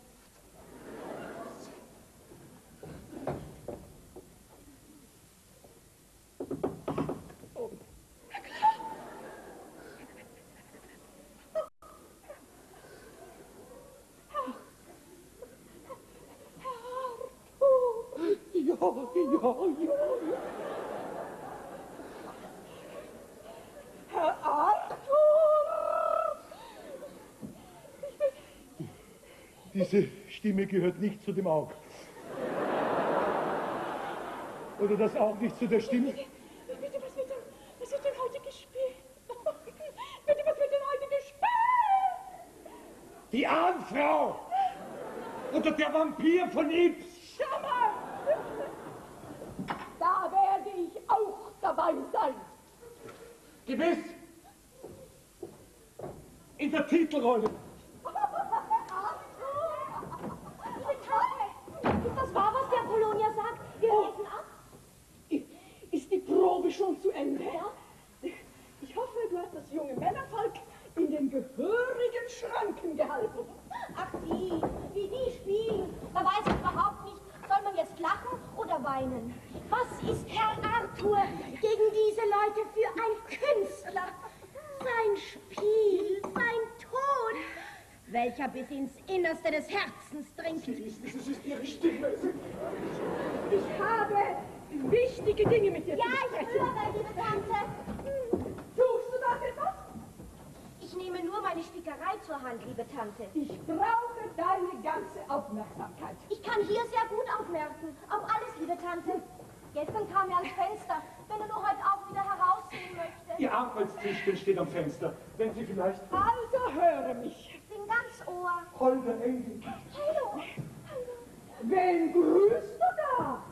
Oh. Ja, ja, ja. Diese Stimme gehört nicht zu dem Auge. Oder das auch nicht zu der Stimme? Bitte, bitte, was wird denn, was wird denn heute gespielt? Bitte, was wird denn heute gespielt? Die Ahnfrau! Oder der Vampir von Ips! Schau mal! Da werde ich auch dabei sein. Gewiss! In der Titelrolle! Ist das wahr, was der Apollonia sagt? Wir lesen ab. Ist die Probe schon zu Ende? Ja. Ich hoffe, du hast das junge Männervolk in den gehörigen Schranken gehalten. Ach, die, wie die spielen. Da weiß ich überhaupt nicht, soll man jetzt lachen oder weinen? Was ist Herr Arthur gegen diese Leute für ein Künstler? Sein Spiel, sein Ton, welcher bis ins Innerste des Herzens dringt. Das ist Ihre Stimme. Ich habe wichtige Dinge mit dir Ja, zu ich besprechen. höre, liebe Tante. Tust du das etwas? Ich nehme nur meine Stickerei zur Hand, liebe Tante. Ich brauche deine ganze Aufmerksamkeit. Ich kann hier sehr gut aufmerken. Auf alles, liebe Tante. Gestern kam er ans Fenster, wenn er nur heute auch wieder heraussehen möchte. Ihr Arbeitstischchen steht am Fenster. Wenn Sie vielleicht... Also höre mich. Bin ganz Ohr. Holder Engel. Hallo. Wen grüßt du da?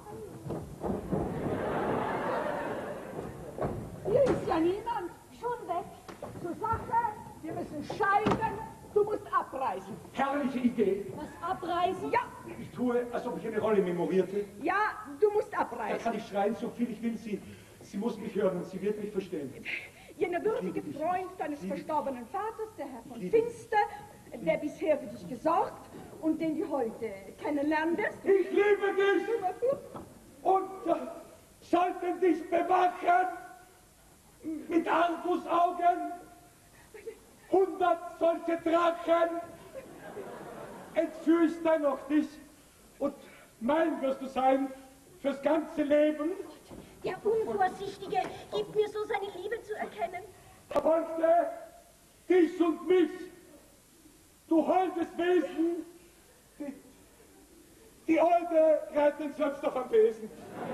Hier ist ja niemand. Schon weg. Zur Sache, wir müssen scheiden. Du musst abreisen. Herrliche Idee. Was, abreisen? Ja. Ich tue, als ob ich eine Rolle memorierte. Ja, du musst Da abreisen. kann ich schreien, so viel ich will. Sie, sie muss mich hören und sie wird mich verstehen. Jener würdige Freund deines verstorbenen Vaters, der Herr von Finster, der bisher für dich gesorgt und den du heute kennenlernen wirst. Ich liebe dich und äh, sollten dich bewachen mit Argusaugen. Hundert solche Drachen entführst dennoch dich und mein wirst du sein fürs ganze Leben. Der Unvorsichtige gibt mir so seine Liebe zu erkennen. Verfolgte dich und mich, du holdes Wesen, die, die Holde reitet selbst auf am Besen.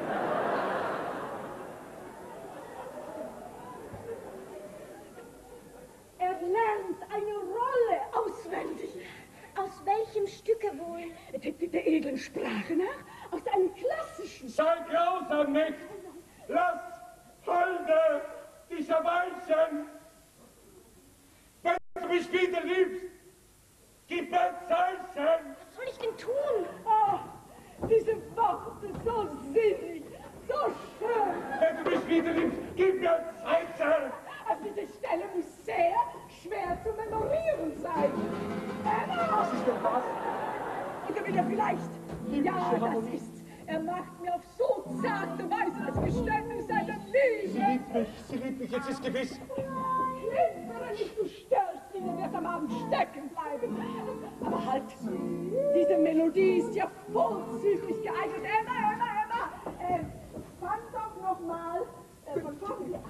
Er lernt eine Rolle auswendig. Aus welchem Stücke wohl? Der, der edlen Sprache nach, aus einem klassischen. Sei grausam nicht, lass Holde dich erweichen. Wenn du mich wieder liebst, gib ein Zeichen. Was soll ich denn tun? Oh, diese Worte, so sinnig, so schön. Wenn du mich wieder liebst, gib mir ein Zeichen. Also diese Stelle muss sehr schwer zu memorieren sein. Emma! Was ist denn was? Oder will er vielleicht? Ja, das ist's. Er macht mir auf so zarte Weise das Geständnis seiner Liebe. Sie liebt mich, sie liebt mich, jetzt ist gewiss. Klimpere nicht, du störst ihn, er wird am Abend stecken bleiben. Aber halt, diese Melodie ist ja vorzüglich geeignet. Emma, Emma, Emma! Äh, fang doch noch mal äh, von vorne ab.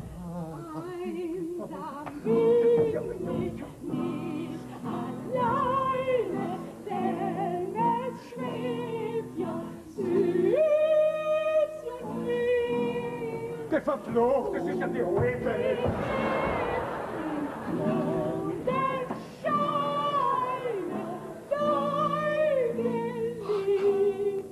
Einsam bin ich nicht alleine, denn es schwebt ja süß und lieb. Der verflucht, das ist ja die hohe Welt. Und es scheine deine Liebe,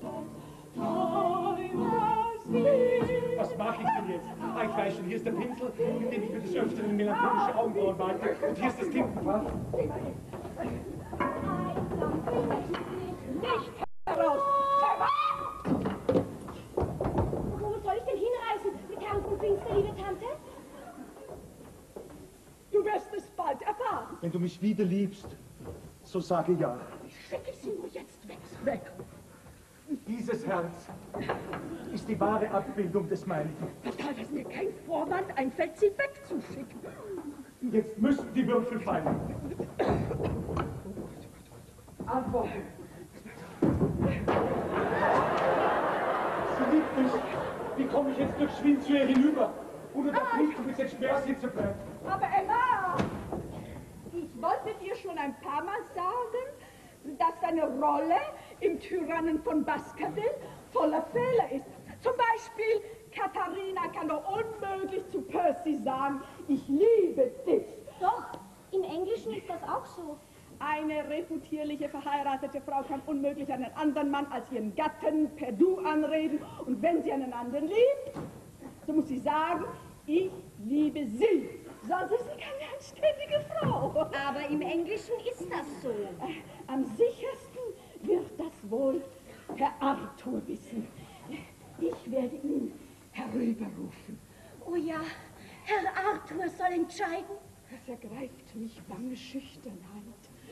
Träumerslieb. Was mache ich denn jetzt? Ah, ich weiß schon, hier ist der Pinsel, mit dem ich mir des Öfteren melancholische Augenbrauen malte. Und hier ist das Tintenfass. Einsam bin ich nicht. Nicht heraus! Wo soll ich denn hinreisen mit Herrn von Finster, liebe Tante? Du wirst es bald erfahren. Wenn du mich wieder liebst, so sage ja. Schicke sie nur jetzt weg. Weg. Dieses Herz ist die wahre Abbildung des meinigen. Fatal, dass mir kein Vorwand einfällt, sie wegzuschicken. Jetzt müssen die Würfel fallen. Aber Sie liebt mich. Wie komme ich jetzt durch Schwind zu ihr hinüber? Ohne dass nicht bis jetzt schwer sitzen bleibt. Aber Emma, ich wollte dir schon ein paar Mal sagen, dass seine Rolle im Tyrannen von Baskerville voller Fehler ist. Zum Beispiel, Katharina kann doch unmöglich zu Percy sagen, ich liebe dich. Doch, im Englischen ist das auch so. Eine reputierliche verheiratete Frau kann unmöglich einen anderen Mann als ihren Gatten per Du anreden. Und wenn sie einen anderen liebt, so muss sie sagen, ich liebe sie. Sonst ist sie keine anständige Frau. Aber im Englischen ist das so. Am sichersten wird das wohl Herr Arthur wissen. Ich werde ihn herüberrufen. Oh ja, Herr Arthur soll entscheiden. Das ergreift mich bange Schüchternheit.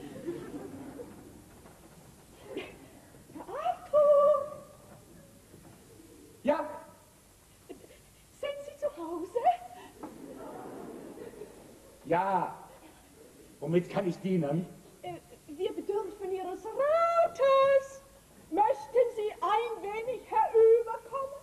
Herr Arthur! Ja? Sind Sie zu Hause? Ja. Womit kann ich dienen? Äh, wir bedürfen Ihres Rates. Möchten Sie ein wenig herüberkommen?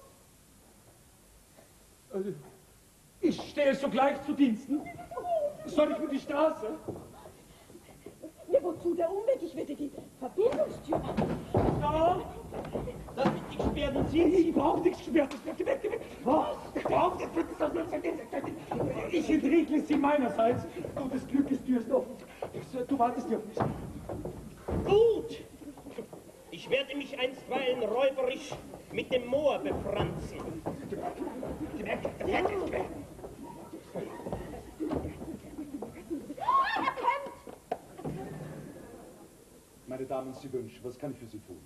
Äh, Ich stehe sogleich zu Diensten. Soll ich über die Straße? Ja, wozu der Umweg? Ich werde die Verbindungstür machen. Ja, das sind die gesperrten Sitze. Ich brauche nichts Schwertes. Was? Ich entriegle Sie meinerseits. Gottes Glück ist Tür ist offen. Du wartest hier auf mich. Gut. Ich werde mich einstweilen räuberisch mit dem Moor befranzen. Meine Damen, Sie wünschen, was kann ich für Sie tun?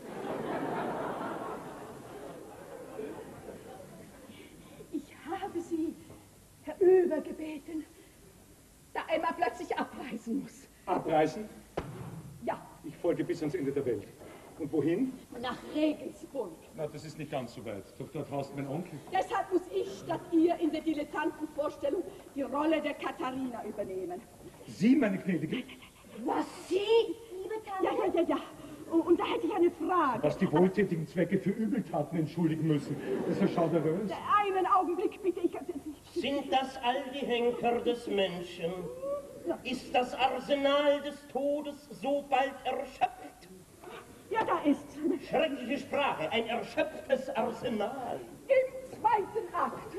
Ich habe Sie herübergebeten, da Emma plötzlich abreisen muss. Abreisen? Ja, Ich folge bis ans Ende der Welt. Und wohin? nach Regensburg. Na, das ist nicht ganz so weit. Doch dort haust mein Onkel. Deshalb muss ich statt ihr in der Dilettantenvorstellung die Rolle der Katharina übernehmen. Sie, meine Gnädige? Was, Sie? Liebe Tante. Ja, ja, ja, ja. Und, und da hätte ich eine Frage. Was die wohltätigen Zwecke für Übeltaten entschuldigen müssen. Das ist ja schauderös. Einen Augenblick, bitte. Ich, Sind das all die Henker des Menschen? Ist das Arsenal des Todes so bald erschöpft? ja, da ist Schreckliche Sprache, ein erschöpftes Arsenal. im zweiten Akt.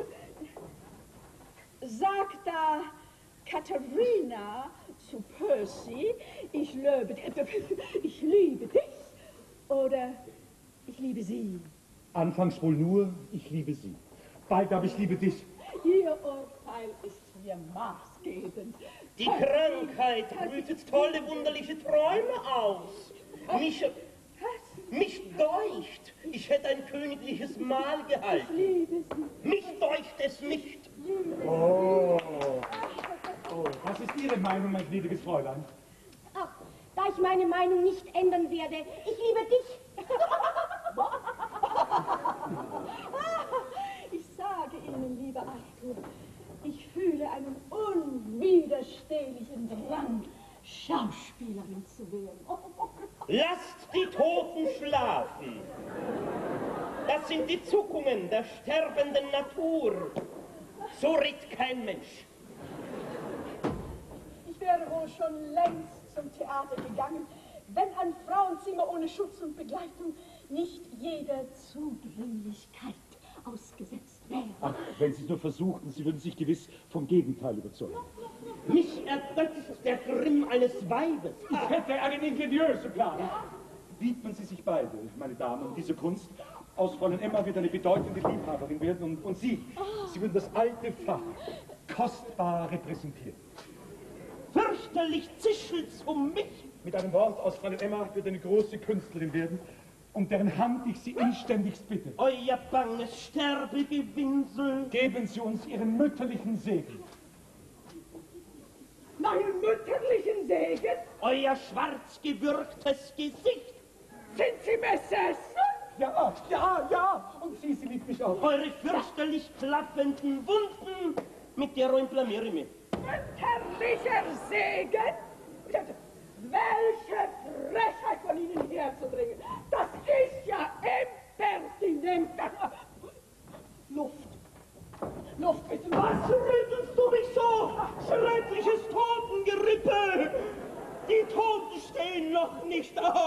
Sagt da Katharina zu Percy, ich liebe, ich liebe dich oder ich liebe sie. Anfangs wohl nur, ich liebe Sie. Bald aber ich liebe dich. Ihr Urteil ist mir maßgebend. Die Krankheit brütet tolle, wunderliche Träume aus. Mich, mich deucht, ich hätte ein königliches Mahl Ich gehalten. liebe sie. Mich deucht es nicht. Oh. Oh, was ist Ihre Meinung, mein gnädiges Fräulein? Ach, da ich meine Meinung nicht ändern werde, ich liebe dich. Ich sage Ihnen, lieber Arthur, ich fühle einen unwiderstehlichen Drang, Schauspielerin zu werden. Lasst die Toten schlafen. Das sind die Zuckungen der sterbenden Natur. So redet kein Mensch. Ich wäre wohl schon längst zum Theater gegangen, wenn ein Frauenzimmer ohne Schutz und Begleitung nicht jeder Zudringlichkeit ausgesetzt wäre. Ach, wenn Sie es nur versuchten, Sie würden sich gewiss vom Gegenteil überzeugen. Mich ergötzt der Grimm eines Weibes. Ich hätte einen ingeniösen Plan. Widmen Sie sich beide, meine Damen, diese Kunst. Aus Fräulein Emma wird eine bedeutende Liebhaberin werden und, und Sie, Sie würden das alte Fach kostbar repräsentieren. Fürchterlich zischelt's um mich. Mit einem Wort, aus Fräulein Emma wird eine große Künstlerin werden, um deren Hand ich Sie inständigst bitte. Euer banges Sterbegewinsel. Geben Sie uns Ihren mütterlichen Segen. Meinen mütterlichen Segen? Euer schwarz gewürgtes Gesicht. Sind Sie Messes? Ja, ja, ja. Und Sie, Sie liebt mich auch. Eure fürchterlich klappenden Wunden, mit der euch blamiere ich mich. Mütterlicher Segen? Welche Frechheit von Ihnen herzubringen. Das ist ja impertinent. Luft. Luft, bitte. Was rüttelst du mich so? Schreckliches Totengerippe! Die Toten stehen noch nicht auf!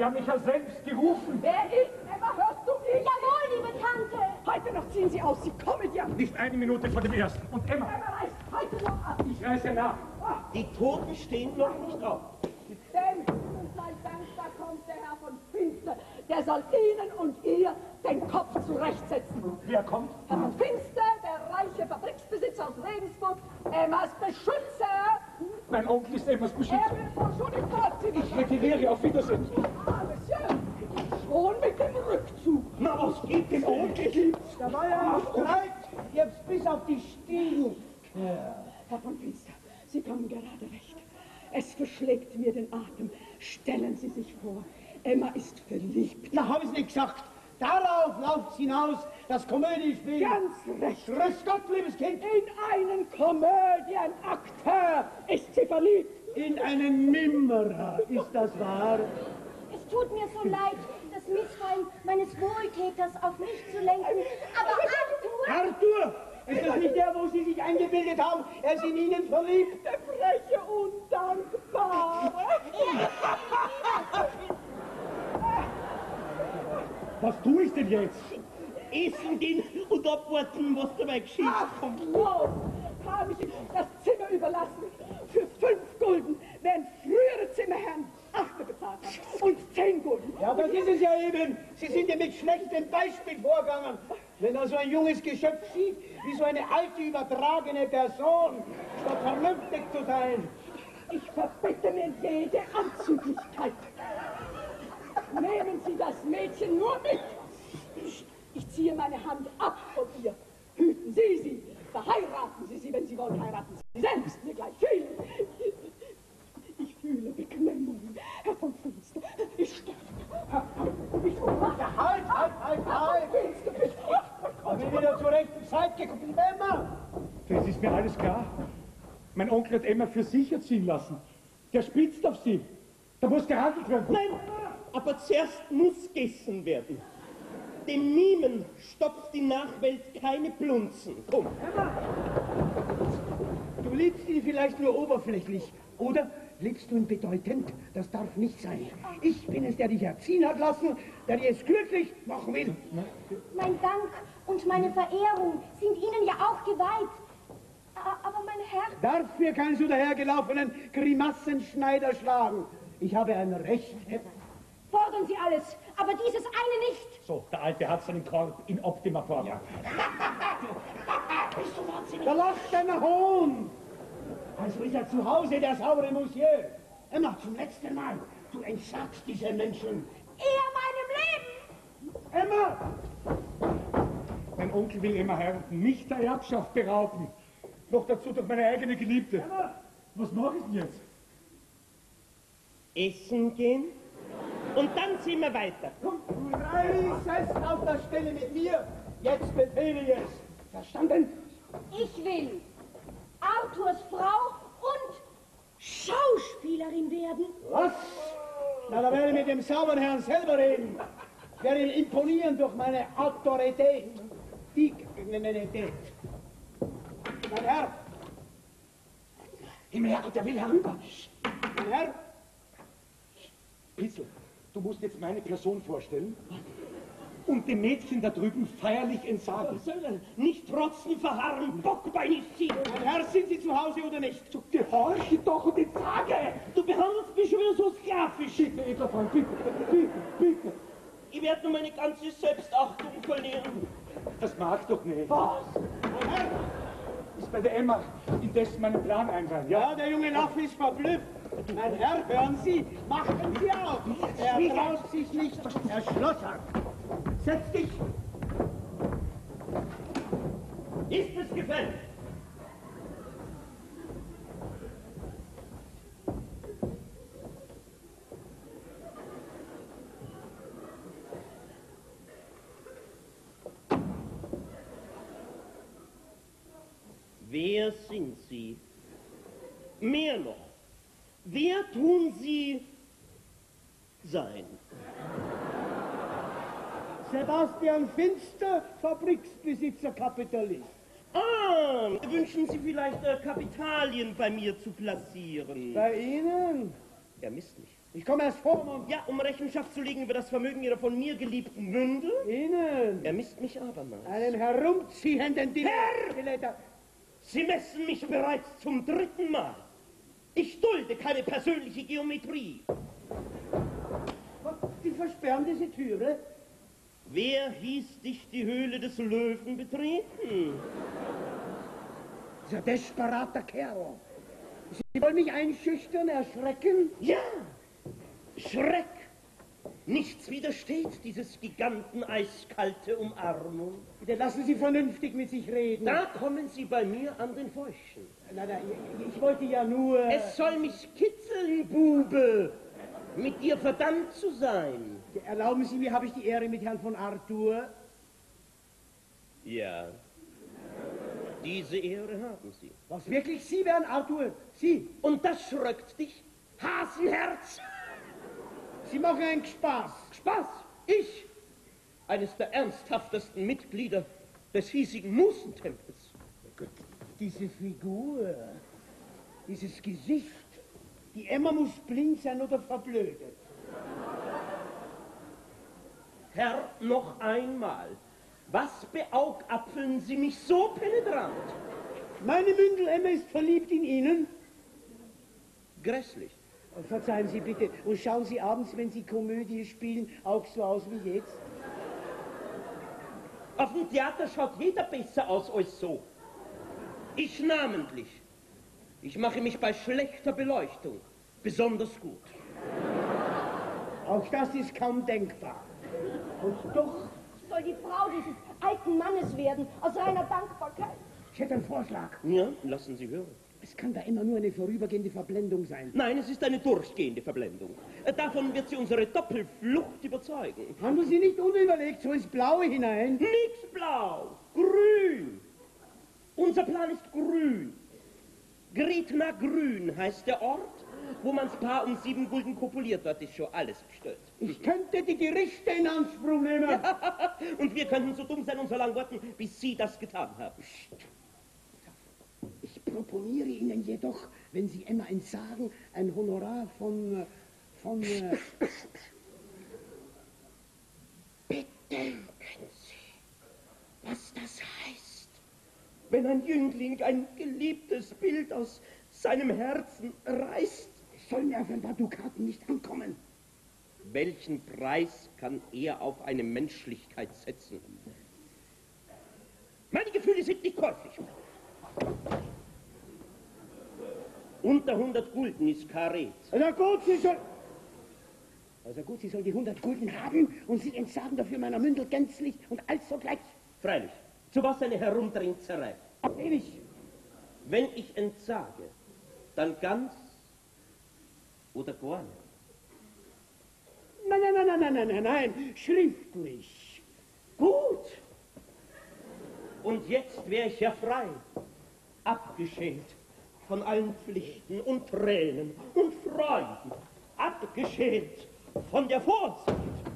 haben mich ja selbst gerufen. Wer ist? Emma, hörst du mich? Jawohl, liebe Tante. Heute noch ziehen Sie aus, Sie kommen ja. Nicht eine Minute vor dem ersten. Und Emma, Emma reist heute noch ab. ich reise nach. Die Toten stehen noch nicht auf. Denn, und sei Dank, da kommt der Herr von Finster. Der soll Ihnen und ihr den Kopf zurechtsetzen. Wer kommt? Herr von Finster, der reiche Fabriksbesitzer aus Regensburg, Emmas Beschützer. Mein Onkel ist Emmas Er Beschützer. wird wohl schon im Vorzimmer Ich retiriere, auf Wiedersehen. Ah, Monsieur, schon mit dem Rückzug. Na, was gibt den Onkel gibt's? Da war ja noch Zeit, jetzt bis auf die Stiegen. Herr von Finster, Sie kommen gerade recht. Es verschlägt mir den Atem. Stellen Sie sich vor, Emma ist verliebt. Na, hab ich's nicht gesagt. Darauf läuft's hinaus, das Komödiespiel. Ganz recht. Grüß Gott, liebes Kind. In einen Komödienakteur ist sie verliebt. In einen Mimmerer, ist das wahr? Es tut mir so leid, das Missfallen meines Wohltäters auf mich zu lenken. Aber Arthur... Arthur! Ist das nicht der, wo Sie sich eingebildet haben, er ist in Ihnen verliebt? Der freche Undankbare. Was tue ich denn jetzt? Essen gehen und abwarten, was dabei geschieht. Ach, los! Habe ich ihm das Zimmer überlassen. Für fünf Gulden, während frühere Zimmerherren acht bezahlt haben. Und zehn Gulden. Ja, das ist es ja eben. Sie sind ja mit schlechtem Beispiel vorgegangen. Wenn er so ein junges Geschöpf sieht, wie so eine alte, übertragene Person, statt vernünftig zu sein. Ich verbitte mir jede Anzüglichkeit. Nehmen Sie das Mädchen nur mit. Ich, ich ziehe meine Hand ab von ihr. Hüten Sie sie. Verheiraten Sie sie, wenn Sie wollen. Heiraten Sie selbst mir gleich viel. Ich fühle Beklemmung, Herr von Finster. Ich sterbe. Ich Ja, halt, halt, halt, halt! Ich bin wieder zur rechten Zeit gekommen. Emma! Das ist mir alles klar. Mein Onkel hat Emma für sich erziehen lassen. Der spitzt auf sie. Da muss gehandelt werden. Nein, aber zuerst muss gegessen werden. Dem Mimen stopft die Nachwelt keine Plunzen. Komm. Du liebst ihn vielleicht nur oberflächlich, oder liebst du ihn bedeutend? Das darf nicht sein. Ich bin es, der dich erziehen hat lassen, der dir es glücklich machen will. Mein Dank und meine Verehrung sind Ihnen ja auch geweiht. A- Aber mein Herr... Darf mir keinen so dahergelaufenen Grimassenschneider schlagen. Ich habe ein Recht. Fordern Sie alles, aber dieses eine nicht. So, der Alte hat seinen Korb in optima forma. Bist du wahnsinnig? Da lacht dein Hohn. Also ist er zu Hause, der saure Monsieur. Emma, zum letzten Mal. Du entsagst diese Menschen. Er meinem Leben. Emma! Mein Onkel will Emma heiraten, mich der Erbschaft berauben. Noch dazu durch meine eigene Geliebte. Emma! Was mache ich denn jetzt? Essen gehen und dann ziehen wir weiter. Komm, du reißest auf der Stelle mit mir. Jetzt befehle ich es. Verstanden? Ich will Arthurs Frau und Schauspielerin werden. Was? Na, da werde ich mit dem sauberen Herrn selber reden. Ich werde ihn imponieren durch meine Autorität. Dignität. Mein Herr. Himmel, der will herüber. Mein Herr. Pitzel, du musst jetzt meine Person vorstellen und dem Mädchen da drüben feierlich entsagen. Nicht trotzen, verharren, bockbeinig ziehen. Mein Herr, sind Sie zu Hause oder nicht? Du gehorche doch und ich sage! Du behandelst mich schon wieder so sklavisch. Bitte, edler Freund, bitte, bitte, bitte. Ich werde nur meine ganze Selbstachtung verlieren. Das mag doch nicht. Was? Mein Herr. Ist bei der Emma indessen meinen Plan einreihen, ja? Ja, der junge Naffe ist verblüfft. Mein Herr, hören Sie, machen Sie auf. Er traut sich nicht, Herr Schlosser. Setz dich. Ist es gefällt? Wer sind Sie? Mehr noch, wer tun Sie sein? Sebastian Finster, Fabriksbesitzer, Kapitalist. Ah, wünschen Sie vielleicht äh, Kapitalien bei mir zu platzieren? Bei Ihnen? Er misst nicht. Ich komme erst Vormund. Ja, um Rechenschaft zu legen über das Vermögen Ihrer von mir geliebten Mündel. Ihnen. Er misst mich abermals. Einen herumziehenden Herr! Sie messen mich bereits zum dritten Mal. Ich dulde keine persönliche Geometrie. Sie versperren diese Türe? Wer hieß dich die Höhle des Löwen betreten? Dieser desperater Kerl. Sie wollen mich einschüchtern, erschrecken? Ja, Schreck. Nichts widersteht dieses Giganten eiskalte Umarmung. Bitte lassen Sie vernünftig mit sich reden. Da kommen Sie bei mir an den Fäusten. Nein, nein, ich, ich wollte ja nur... Es soll mich kitzeln, Bube, mit dir verdammt zu sein. Erlauben Sie mir, habe ich die Ehre mit Herrn von Arthur? Ja. Diese Ehre haben Sie. Was, wirklich Sie wären Arthur? Sie? Und das schröckt dich, Hasenherz? Sie machen einen Spaß. Spaß? Ich? Eines der ernsthaftesten Mitglieder des hiesigen Musentempels. Gott, diese Figur, dieses Gesicht, die Emma muss blind sein oder verblödet. Herr, noch einmal. Was beaugapfeln Sie mich so penetrant? Meine Mündel-Emma ist verliebt in Ihnen. Grässlich. Verzeihen Sie bitte, und schauen Sie abends, wenn Sie Komödie spielen, auch so aus wie jetzt? Auf dem Theater schaut jeder besser aus als so. Ich namentlich. Ich mache mich bei schlechter Beleuchtung besonders gut. Auch das ist kaum denkbar. Und doch... Soll die Frau dieses alten Mannes werden, aus reiner Dankbarkeit. Ich hätte einen Vorschlag. Ja, lassen Sie hören. Es kann da immer nur eine vorübergehende Verblendung sein. Nein, es ist eine durchgehende Verblendung. Davon wird sie unsere Doppelflucht überzeugen. Handeln Sie nicht unüberlegt so ins Blaue hinein? Nix blau, grün. Unser Plan ist grün. Gretna Grün heißt der Ort, wo man's Paar um sieben Gulden kopuliert. Dort ist schon alles bestellt. Ich könnte die Gerichte in Anspruch nehmen. Ja, und wir könnten so dumm sein und so lang warten, bis Sie das getan haben. Ich proponiere Ihnen jedoch, wenn Sie Emma entsagen, ein Honorar von... von... Äh Bedenken Sie, was das heißt, wenn ein Jüngling ein geliebtes Bild aus seinem Herzen reißt. Es soll mir auf ein paar Dukaten nicht ankommen. Welchen Preis kann er auf eine Menschlichkeit setzen? Meine Gefühle sind nicht käuflich. Unter hundert Gulden ist Karet. Na gut, Sie soll... Also gut, Sie soll die hundert Gulden haben und Sie entsagen dafür meiner Mündel gänzlich und alsogleich. Freilich. Zu was eine Herumdrängzerei? Wenig. Wenn ich entsage, dann ganz oder gar nicht. Nein, nein, nein, nein, nein, nein, nein, schriftlich. Gut. Und jetzt wäre ich ja frei, abgeschält von allen Pflichten und Tränen und Freuden, abgeschält von der Vorsicht.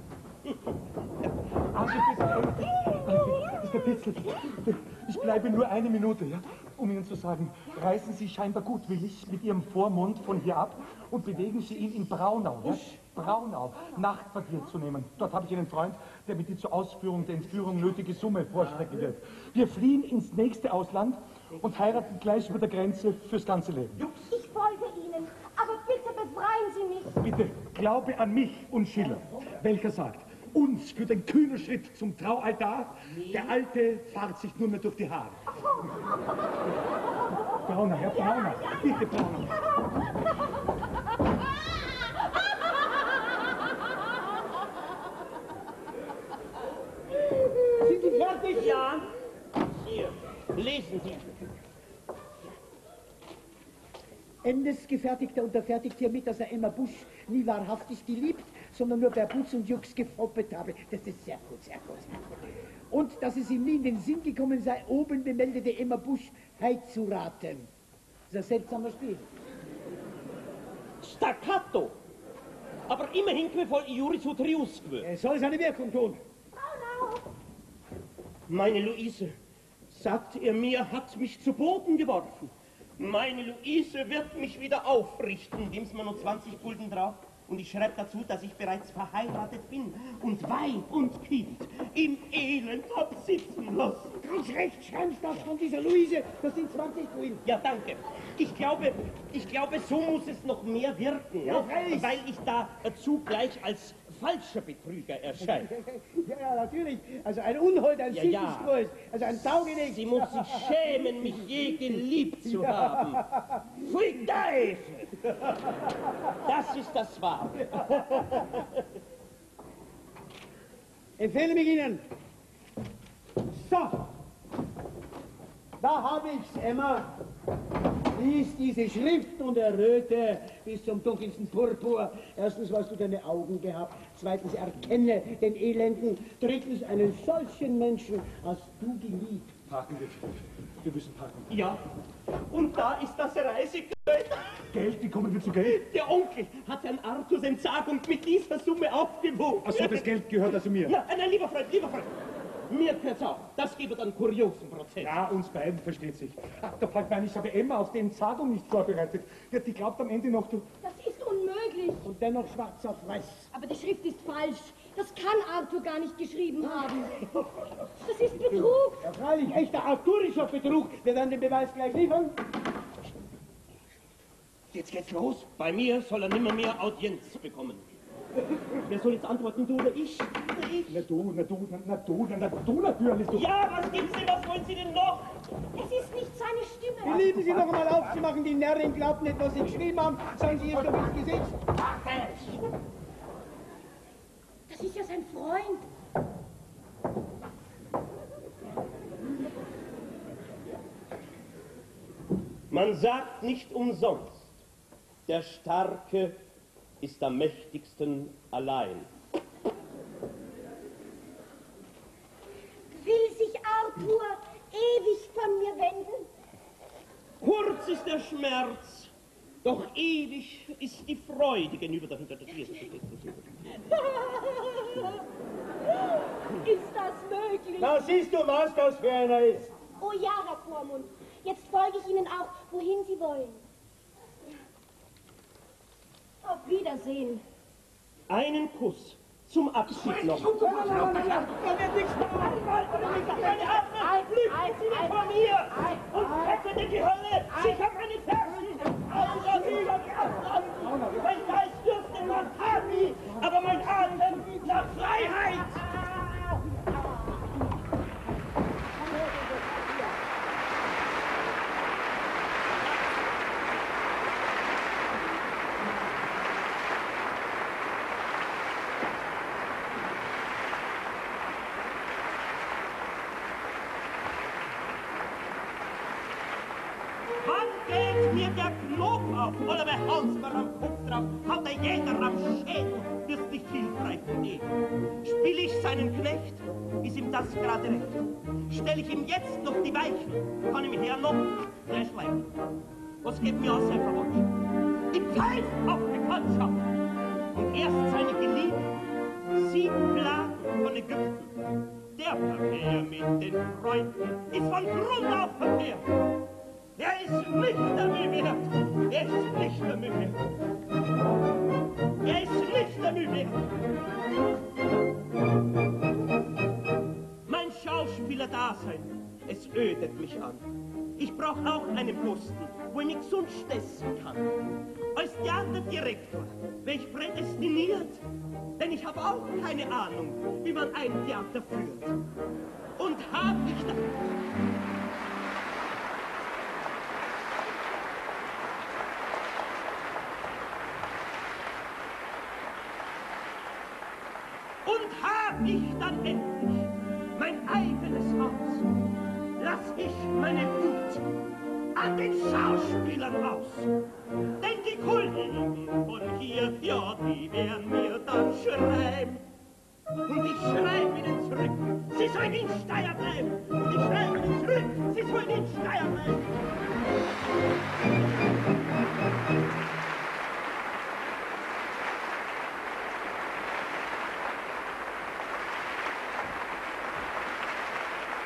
Also bitte, Mister Pitzel, ich bleibe nur eine Minute, ja, um Ihnen zu sagen, reisen Sie scheinbar gutwillig mit Ihrem Vormund von hier ab und bewegen Sie ihn in Braunau, ja? Braunau, Nachtquartier zu nehmen. Dort habe ich einen Freund, der mir die zur Ausführung der Entführung nötige Summe vorstrecken wird. Wir fliehen ins nächste Ausland und heiraten gleich über der Grenze fürs ganze Leben. Ich folge Ihnen, aber bitte befreien Sie mich. Bitte, glaube an mich und Schiller, welcher sagt, uns für den kühnen Schritt zum Traualtar, der Alte fahrt sich nur mehr durch die Haare. Brauner, Herr Brauner, bitte Brauner. Sind Sie fertig? Ja. Hier, lesen Sie. Endes gefertigter unterfertigt hiermit, dass er Emma Busch nie wahrhaftig geliebt, sondern nur per Putz und Jux gefoppet habe. Das ist sehr gut, sehr gut, sehr gut. Und dass es ihm nie in den Sinn gekommen sei, oben bemeldete Emma Busch heizuraten. Das ist ein seltsamer Spiel. Staccato. Aber immerhin quevoll iuris utrius quo. Er soll seine Wirkung tun. Meine Luise, sagt er mir, hat mich zu Boden geworfen. Meine Luise wird mich wieder aufrichten. Geben Sie mir nur zwanzig Gulden drauf Und ich schreibe dazu, dass ich bereits verheiratet bin und Weib und Kind im Elend hab sitzen lassen. Ganz recht, schreiben Sie das von dieser Luise. Das sind zwanzig Grün. Ja, danke. Ich glaube, ich glaube, so muss es noch mehr wirken, Ja, ne? freilich. Weil ich da äh, zugleich als falscher Betrüger erscheine. Ja, ja, natürlich. Also ein Unhold, ein Ja, Sittensgröß, also ein Taugenichts. Sie muss sich schämen, mich je geliebt zu haben. Pfui Teufel! Das ist das Wahre. Empfehle mich Ihnen. So. Da habe ich's, Emma. Lies diese Schrift und erröte bis zum dunkelsten Purpur. Erstens, hast du deine Augen gehabt. Zweitens, erkenne den Elenden. Drittens, einen solchen Menschen hast du geliebt. Parken wir. Wir müssen parken. Ja, und da ist das Reisegeld. Geld? Wie kommen wir zu Geld? Der Onkel hat Herrn Arthurs Entsagung mit dieser Summe aufgewogen. Ach so, das Geld gehört also mir. Ja, nein, lieber Freund, lieber Freund. Mir gehört's auch. Das gibt einen kuriosen Prozess. Ja, uns beiden, versteht sich. Ach, der Falk, nein, ich habe Emma auf die Entsagung nicht vorbereitet. Ja, die glaubt am Ende noch, du... Das ist unmöglich. Und dennoch schwarz auf weiß. Aber die Schrift ist falsch. Das kann Arthur gar nicht geschrieben haben. Das ist Betrug. Ja, freilich, echter arthurischer Betrug. Wir werden den Beweis gleich liefern. Jetzt geht's los. Bei mir soll er nimmer mehr Audienz bekommen. Wer soll jetzt antworten, du oder ich? Ich? Na du, na du, na, na du, na, na du natürlich. Du. Ja, was gibt's denn, was wollen Sie denn noch? Es ist nicht seine Stimme. Belieben Sie noch einmal aufzumachen, die Närrin glaubt nicht, was Sie geschrieben haben. Sagen Sie ihr doch ins Gesicht. Das ist ja sein Freund. Man sagt nicht umsonst, der Starke ist am mächtigsten allein. Will sich Arthur ewig von mir wenden? Kurz ist der Schmerz, doch ewig ist die Freude gegenüber der Hintertierten. Ist das möglich? Na, siehst du, was das für einer ist. Oh ja, Herr Vormund. Jetzt folge ich Ihnen auch, wohin Sie wollen. Auf Wiedersehen. Einen Kuss zum Abschied noch. Meine Arme, flüchten Sie nicht von mir und retten in die Hölle. Sicher meine Fersen. Außer über die Aslan. Mein Geist dürfte nach Hagi, aber mein Atem nach Freiheit. Mir der Knopf auf, oder wer haut's mir am Kopf drauf, haut der Jäger am Schädel, wirst nicht hilfreich nehmen. Spiel ich seinen Knecht, ist ihm das gerade recht. Stell ich ihm jetzt noch die Weichen, kann ihm her noch gleich schleifen. Was geht mir aus sein Verwunsch? Ich pfeif auf Bekanntschaft. Und erst seine Geliebten, sieben Plagen von Ägypten. Der Verkehr mit den Freunden ist von Grund auf verkehrt. Er ist nicht der Mühe wert. Er ist nicht der Mühe wert. Er ist nicht der Mühe wert. Mein Schauspieler-Dasein, es ödet mich an. Ich brauch auch einen Posten, wo ich mich gesund stessen kann. Als Theaterdirektor wäre ich prädestiniert, denn ich habe auch keine Ahnung, wie man ein Theater führt. Und hab ich da... Und hab ich dann endlich mein eigenes Haus, lass ich meine Wut an den Schauspielern aus. Denn die Kunden von hier, ja, die werden mir dann schreiben. Und ich schreibe ihnen zurück, sie sollen in Steyr bleiben. Und ich schreibe ihnen zurück, sie sollen in Steyr bleiben.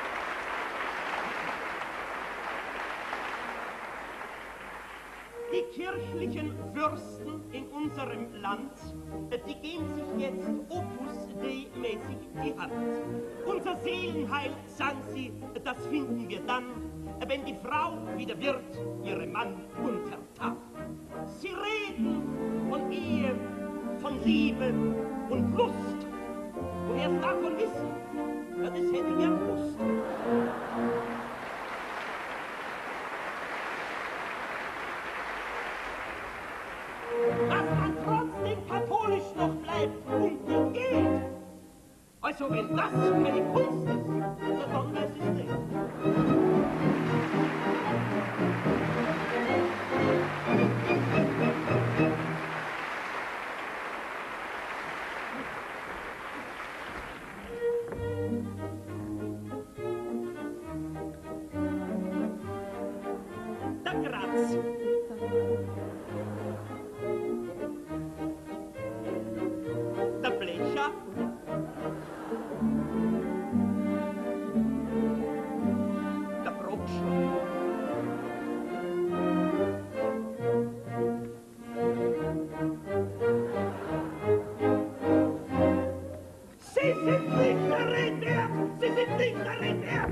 Ich kirchlichen Fürsten in unserem Land, die geben sich jetzt Opus Dei-mäßig die Hand. Unser Seelenheil, sagen sie, das finden wir dann, wenn die Frau wieder wird, ihrem Mann untertan. Sie reden von Ehe, von Liebe und Lust. Und erst davon wissen, ja, das hätte ich gern gewusst. Dass man trotzdem katholisch noch bleibt und nicht geht. Also wenn das keine Kunst ist, dann weiß ich nicht. Der Graz. Der Blecher. Der Brotschen. Sie sind nicht der Ritter! Sie sind nicht der Ritter!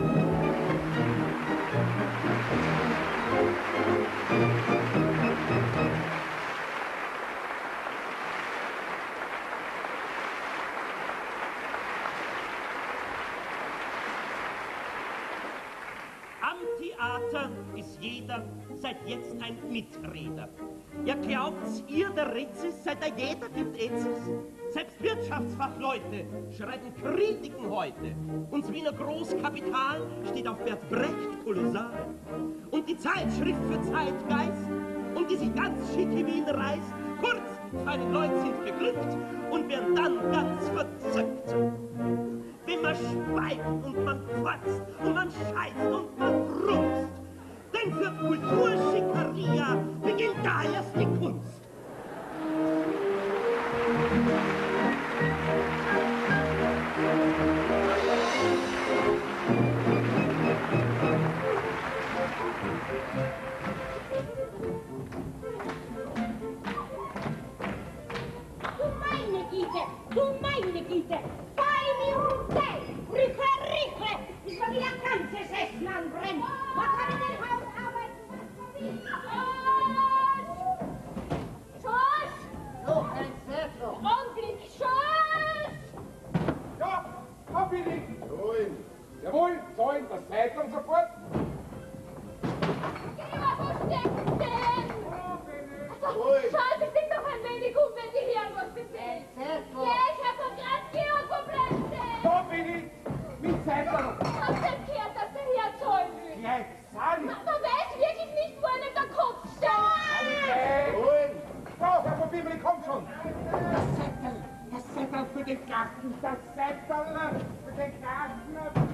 Am Theater ist jeder seit jetzt ein Mitreder. Ihr glaubt's, ihr der Rezis, seit da jeder gibt Ezis? Selbst Wirtschaftsfachleute schreiben Kritiken heute. Uns Wiener Großkapital steht auf Bert Brecht kolossal. Und die Zeitschrift für Zeitgeist, und die sich ganz schick in Wien reißt, kurz, feine Leute sind beglückt und werden dann ganz verzückt. Wenn man schweigt und man quatzt und man scheißt und man rumst, denn für Kulturschickeria beginnt da erst die Kunst. Du meine Güte, du meine Güte, zwei Minuten, Rüche, Rüche, bis man wieder ganzes Essen anbrennt. Was kann in den Haus arbeiten? Schuss! Noch ein Zettel. Augenblick, Schuss! Ja, hab ich nicht. Nein. Jawohl, zahlen, das Zeitung sofort. Ja, wo steckt's denn? Also, schaut es sich doch ein wenig um, wenn die Herren was bestellt. Ja, ich hab doch grad Georg, wo bleibt denn? Da bin ich, mit Zeitung. Hast du gehört, dass der Herr zahlen will? Gleich, Sali. Man weiß wirklich nicht, wo einem der Kopf steht. Nein. So, Herr von Bibeli, kommt schon. Das Zettel, das Zettel für den Garten, das Zettel für den Garten.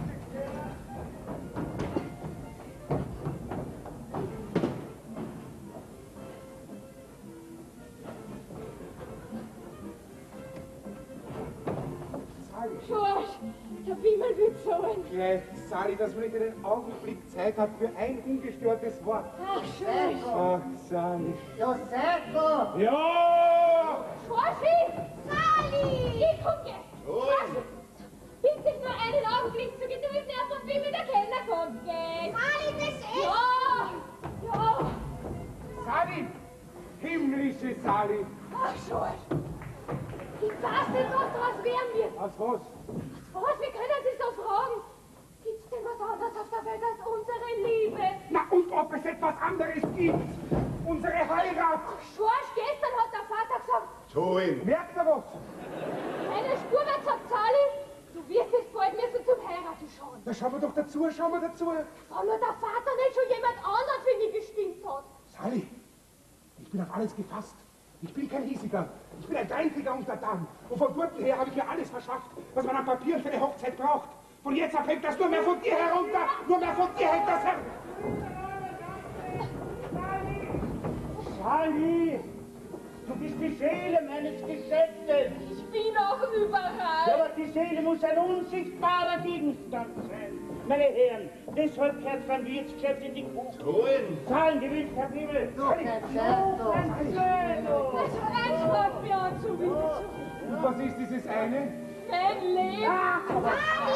George, der Bimmel will zahlen. Gleich, Sali, dass man nicht einen Augenblick Zeit hat für ein ungestörtes Wort. Ach, schön. Ach, Sali. Ja, Serko. Ja! George, Sali! Ich komm jetzt. George, bitte sich nur einen Augenblick zu gedulden, erst auf Bimmel der Kellner kommt, gell? Sali, das ist... Ja, ja. Sali! Himmlische Sali! Ach, George. Ich weiß nicht, was daraus werden wird. Was, was? Was, wir können sich so fragen. Gibt's denn was anderes auf der Welt als unsere Liebe? Na, und ob es etwas anderes gibt? Unsere Heirat! George, gestern hat der Vater gesagt, Toll! Merkt ihr was? keine Spur mehr sagt Sali, du wirst es bald müssen zum Heiraten schauen. Da schauen wir doch dazu, schauen wir dazu. Wenn nur der Vater nicht schon jemand anderen für mich bestimmt hat. Sali, ich bin auf alles gefasst. Ich bin kein Hiesiger. Ich bin ein Dreintiger Untertan. Und von dort her habe ich mir alles verschafft, was man an Papieren für eine Hochzeit braucht. Von jetzt ab hängt das nur mehr von dir herunter. Nur mehr von dir hängt das herunter. Sali! Du bist die Seele meines Geschäftes. Ich bin auch überall. Ja, aber die Seele muss ein unsichtbarer Gegenstand sein. Meine Herren, deshalb kehrt Van Wirtsgeschäft in die Kuh. Hohen! Zahlen gewinnt, Herr Bibel. Doch, Herr Zerto. Das Reich macht mir an zu wieder zu. Und was ist dieses eine? Mein Leben. Ach, aber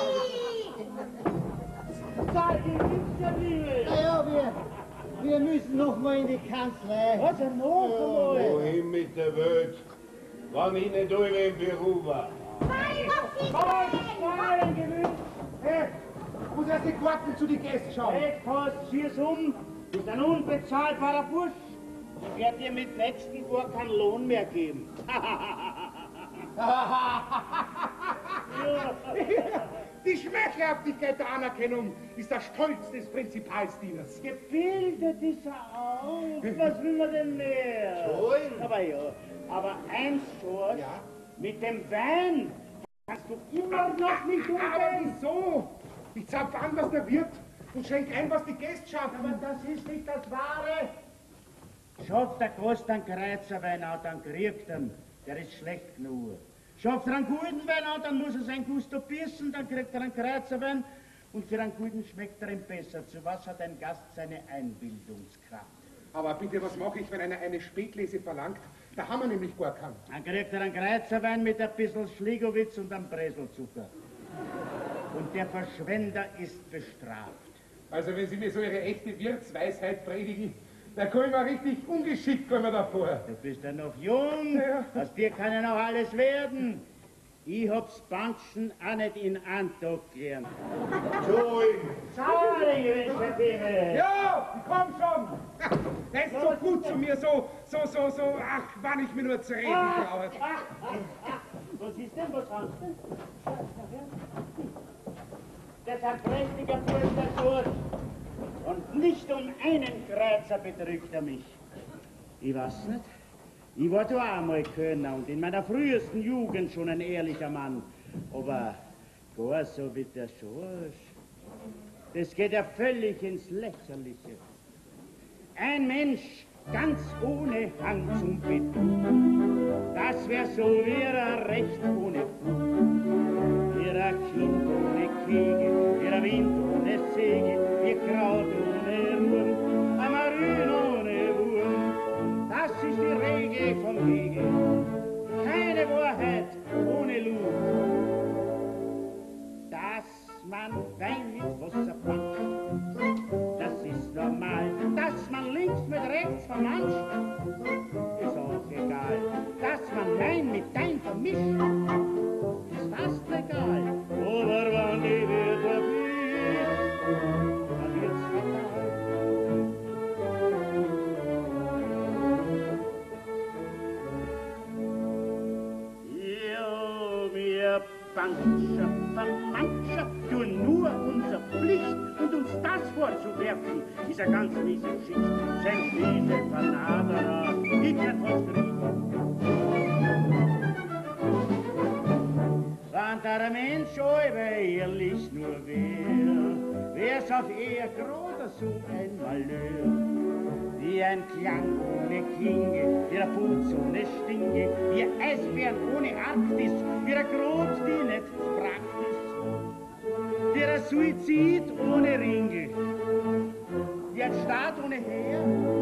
Zahl gewinnt, Herr Bibel. Ja, wir, wir müssen noch mal in die Kanzlei. Was, ein noch einmal? Wohin mit der Welt? Wann ich nicht eure im Büro war. Zahlen gewinnt. Hey, muss erst die Karten zu die Gäste schauen. Hey, Post, zieh's um. Du bist ein unbezahlbarer Bursch. Ich werde dir mit nächsten Jahr keinen Lohn mehr geben. Die Schmeichelhaftigkeit der Anerkennung ist der Stolz des Prinzipalsdieners. Gebildet ist er auch. Was will man denn mehr? Schon. Aber ja, aber eins, George, Ja? mit dem Wein kannst du immer noch nicht Aber umgehen. wieso? Ich zapf an, was der Wirt und schenk ein, was die Gäste schaffen. Aber das ist nicht das Wahre. Schafft der Gast einen Kreuzerwein an, dann kriegt er ihn. Der ist schlecht genug. Schafft er einen guten Wein an, dann muss er sein Gusto bissen, dann kriegt er einen Kreuzerwein und für einen guten schmeckt er ihm besser. Zu was hat ein Gast seine Einbildungskraft? Aber bitte, was mache ich, wenn einer eine Spätlese verlangt? Da haben wir nämlich gar keinen. Dann kriegt er einen Kreuzerwein mit ein bisschen Schligowitz und einem Breselzucker. Und der Verschwender ist bestraft. Also wenn Sie mir so Ihre echte Wirtsweisheit predigen, da komme ich mir richtig ungeschickt komme davor. Du bist ja noch jung, Ja. aus dir kann ja noch alles werden. Ich hab's Banschen auch nicht in einen Tag gelernt. Join! Zahlen, gewisse Dinge! Ja, komm schon. Der ist so gut zu mir, so, so, so, so, ach, wann ich mir nur zu reden traue. Was ist denn, was hast du? Das ist ein prächtiger Bursch, der George. Und nicht um einen Kreuzer betrügt er mich. Ich weiß nicht. Ich war da auch einmal Kölner und in meiner frühesten Jugend schon ein ehrlicher Mann. Aber gar so wie der George, das geht ja völlig ins Lächerliche. Ein Mensch ganz ohne Hang zum Bitten, das wär so wie ein Recht ohne Fug. Wie ein Kind ohne Kegel, wie ein Wind ohne Segel, wie Kraut ohne Ruhm, ein Marien ohne Wurm. Das ist die Regel vom Wege, keine Wahrheit ohne Lug. Dass man Wein mit Wasser panscht, das ist normal. Dass man links mit rechts vermanscht, ist auch egal. Dass man Wein mit Dein vermischt, ist fast egal. Aber wann die Welt erwischt, dann wird's fatal. Ja, wir Bankscher, Vermancher tun nur unsere Pflicht und uns das vorzuwerfen, ist eine ganz miese Geschichte. Sein Stiefel Vernaderer, ich kann was riechen. Wenn der Mensch aber ehrlich nur wär, wär's auf eher gerade so ein Malheur. Wie ein Klang ohne Klinge, wie ein Putz ohne Stinge, wie ein Eisbären ohne Arktis, wie ein Grot, die nicht gefragt ist, wie ein Suizid ohne Ringe, wie ein Staat ohne Heer.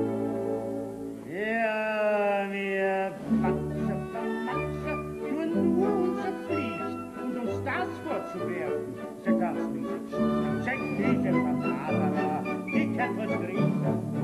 Ja, wir Panzer, Vermanscher tun nur unsere Pflicht und uns das vorzuwerfen, ist ja ganz miese. Zeig diese Vernaderer, die kann was riechen.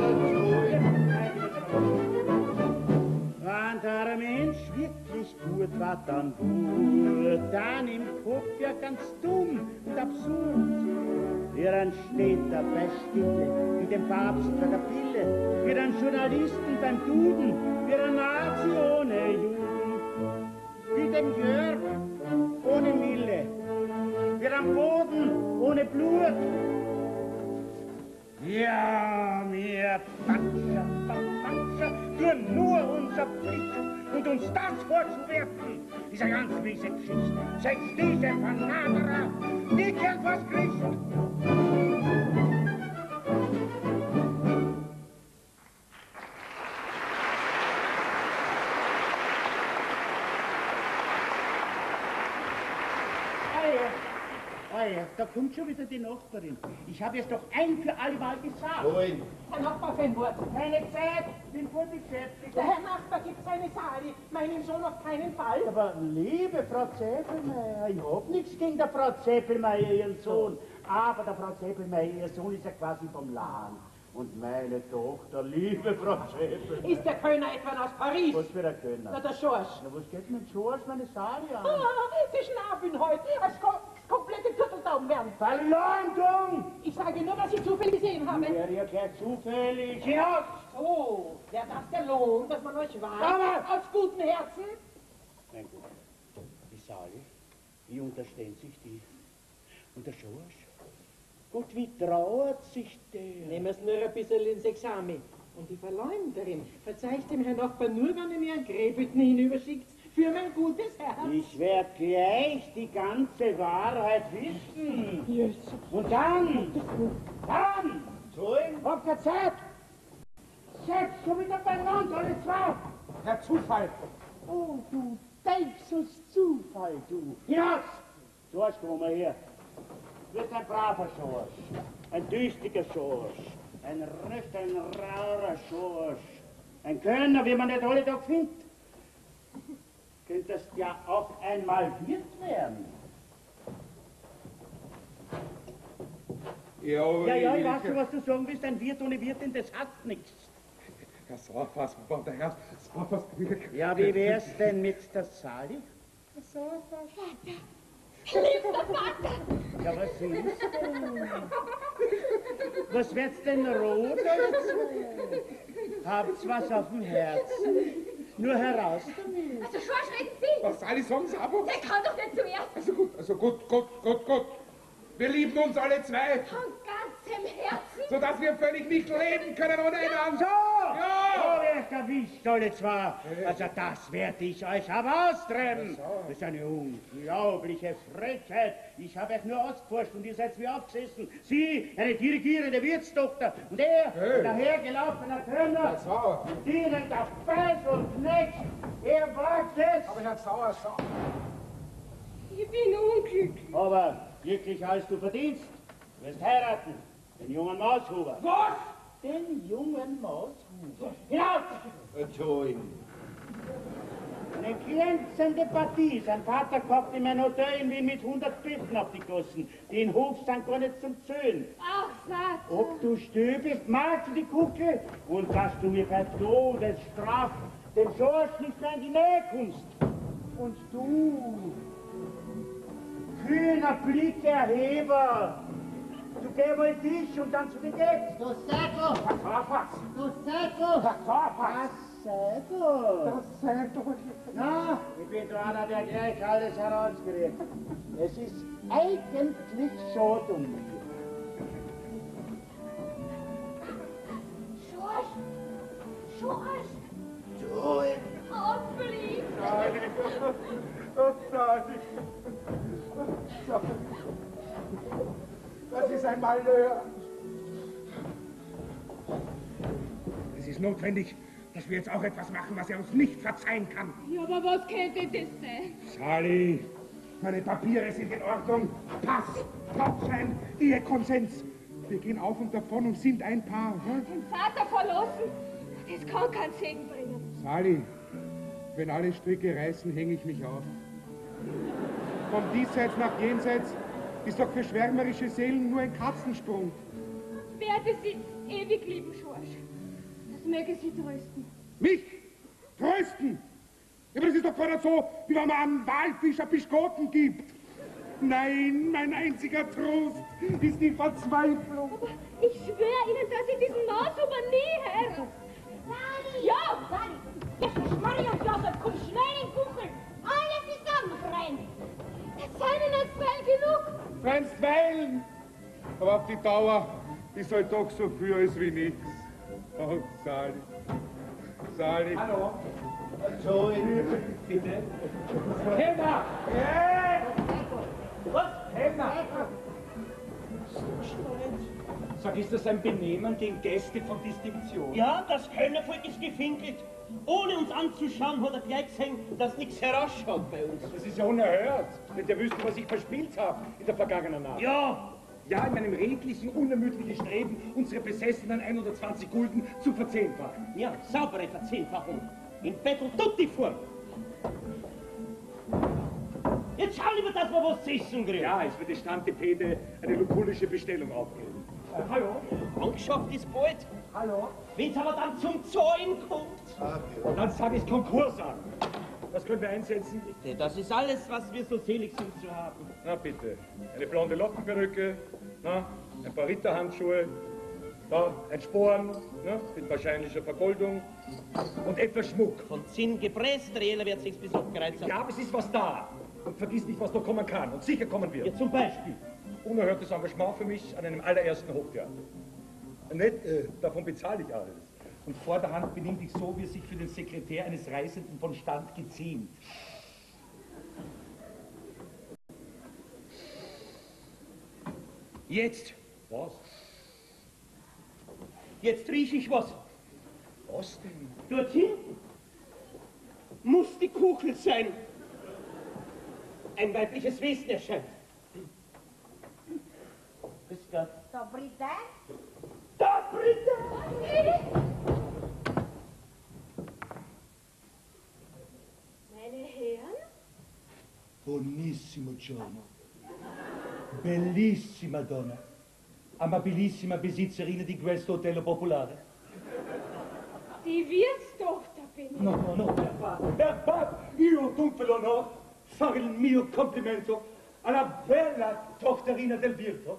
Wenn der Mensch wirklich gut war, dann gut, dann im Kopf ja ganz dumm und absurd. Wir ein Städter bei Stille, wie dem Papst bei der Pille, wir ein Journalisten beim Duden, wir ein Nazi ohne Juden, wie dem Jörg ohne Mille, wir am Boden ohne Blut. Ja, wir Panzer, Panzer, tun nur unsere Pflicht und uns das vorzuwerfen, ist eine ganz miese Geschichte. Selbst diese Vernaderer, die kennt was kriegt. Hey, da kommt schon wieder die Nachbarin. Ich habe es doch ein für alle Mal gesagt. Wohin? Herr Nachbar, für ein Wort. Keine Zeit, bin voll beschäftigt. Der Herr Nachbar gibt seine Sali, meinen Sohn auf keinen Fall. Aber liebe Frau Zeppelmeier, ich hab nichts gegen der Frau Zeppelmeier, ihren Sohn. Aber der Frau Zeppelmeier, ihr Sohn ist ja quasi vom Lahn. Und meine Tochter, liebe Frau Zeppelmeier. Ist der Kölner etwa aus Paris? Was für der Kölner? Na, der Schorsch. Na, was geht mit Schorsch, meine Sali an? Ah, Sie schnaufen heute, als kom komplette Turteltauben werden. Verleumdung! Ich sage nur, was ich zufällig gesehen habe. Wäre ja gleich zufällig. Hinaus! So, wäre das der Lohn, dass man euch wagt? Aber- Aus gutem Herzen? Mein Gott, die Sali, wie unterstehen sich die? Und der Schorsch? Gott, wie trauert sich der? Nehmen es nur ein bisschen ins Examen. Und die Verleumderin verzeiht dem Herrn Nachbar nur, wenn er mir ein Gräbüten hinüberschickt, für mein gutes Herz. Ich werde gleich die ganze Wahrheit wissen. Jesus. Und dann, dann, Tun? habt ihr Zeit? Seid schon wieder beieinander, alle zwei. Herr Zufall. Oh, du Teufels Zufall, du. Hinaus! Schorsch, komm mal her. Du bist ein braver Schorsch, ein tüchtiger Schorsch, ein recht ein rauer Schorsch, ein Könner, wie man nicht alle Tag findet. Könntest ja auch einmal Wirt werden. Ja, aber Ja, ja, ich weiß schon, was du sagen willst, ein Wirt ohne Wirtin, das hat nichts. Herr Saufers, der Herr Saufers. Ja, wie wär's denn mit der Sali? Liebster Vater! Ja, was ist denn? Was wird's denn rot oder zwei? Habt's was auf dem Herzen? Nur heraus damit. Also, Schorsch, reden Sie! Was soll ich sagen, Sabo? Der kann doch nicht zuerst! Also gut, also gut, gut, gut, gut. Wir lieben uns alle zwei, Von ganzem Herzen! sodass wir völlig nicht leben können ohne einander. So! Ja! So wär's erwischt, alle zwei. Also das werd ich euch aber austreiben. Das ist eine unglaubliche Frechheit. Ich habe euch nur ausgeforscht und ihr seid wie aufgesessen. Sie, eine dirigierende Wirtstochter und er, Hey. ein dahergelaufener Könner. Sauer. Dienender Speis und Knecht. Er wagt es. Aber Herr Sauer, Sauer. Ich bin unglücklich. Aber glücklich als du verdienst. Du wirst heiraten. Den jungen Maushuber. Was? Den jungen Maushuber. Hinaus! Tun. Eine glänzende Partie. Sein Vater kauft ihm ein Hotel in Wien mit hundert Betten auf die Gossen. Den Hof sind gar nicht zum Zöhlen. Ach, Vater! Ob du still bist, magst du die Kucke und dass du mir bei Todesstraf dem Schorsch nicht mehr in die Nähe kommst. Und du, kühner Blickerheber, du geh mal Tisch und dann zu den Gästen. Du Säckel! Was? Du Säckel! Was? Säckel! Das sei doch nicht. Na, ich bin da einer, der gleich alles herauskriegt. Es ist eigentlich so dumm. Schorsch! Schorsch! Tun. Oh, please! Sali. Oh, Sali. Das ist ein Malheur. Es ist notwendig, dass wir jetzt auch etwas machen, was er uns nicht verzeihen kann. Ja, aber was könnte das sein? Sali, meine Papiere sind in Ordnung. Pass, Taubschein, Ehekonsens. Wir gehen auf und davon und sind ein Paar. Hm? Den Vater verlassen? Das kann keinen Segen bringen. Sali, wenn alle Stricke reißen, hänge ich mich auf. Vom Diesseits nach Jenseits ist doch für schwärmerische Seelen nur ein Katzensprung. Ich werde Sie ewig lieben, Schorsch. Das möge Sie trösten. Mich? Trösten? Ja, aber das ist doch gar nicht so, wie wenn man einem Walfischer Biskoten gibt. Nein, mein einziger Trost ist die Verzweiflung. Aber ich schwöre Ihnen, dass ich diesen Maushuber nie heirate. Sali! Ja! Sali! Jetzt Marienklasse, komm schnell in den Kuchen! Alle zusammenbrennen! Es seien Ihnen zwei genug. Einstweilen. Aber auf die Dauer ist halt doch so viel als wie nichts. Oh, Sali. Sali. Hallo. Tun. Bitte. Kellner! Hey! Was? Kellner! Sag, ist das ein Benehmen gegen Gäste von Distinktion? Ja, das Kölnervolk ist gefinkelt. Ohne uns anzuschauen, hat er gleich gesehen, dass nichts herausschaut bei uns. Das ist ja unerhört. Wenn ihr wüsst, was ich verspielt habe in der vergangenen Nacht. Ja! Ja, in meinem redlichen, unermüdlichen Streben, unsere besessenen hundertzwanzig Gulden zu verzehnfachen. Ja, saubere Verzehnfachung. In Bettel tutti Form. Jetzt schau lieber, dass wir was zu essen kriegen. Ja, es wird die Stantepede eine lukullische Bestellung aufgeben. Äh, hallo? Angeschafft ist bald. Hallo? Wenn's aber dann zum Zahlen kommt. Dann sage ich Konkurs an. Was können wir einsetzen? Bitte, das ist alles, was wir so selig sind zu haben. Na bitte. Eine blonde Lockenperücke, na, ein paar Ritterhandschuhe, da ein Sporen, ne, mit wahrscheinlicher Vergoldung und etwas Schmuck. Von Zinn gepresst, reeller wird sich's bis abgereizt haben. Ja, aber es ist was da. Und vergiss nicht, was noch kommen kann. Und sicher kommen wird. Ja, zum Beispiel. Unerhörtes Engagement für mich an einem allerersten Hoftheater. Nicht, äh, davon bezahle ich alles. Und vorderhand benimm dich so, wie es sich für den Sekretär eines Reisenden von Stand geziemt. Jetzt. Was? Jetzt riech ich was. Was denn? Dort hinten muss die Kuchel sein. Ein weibliches Wesen erscheint. Grüß Gott. Dobry den. Dobry den. Meine Herren? Buonissimo giorno. Bellissima donna. Amabilissima Besitzerin di questo hotel popolare. Die Wirtstochter bin ich. No, no, no, per favore, per favore, io dunque l'onore fare il mio complimento alla bella tochterina del Virto.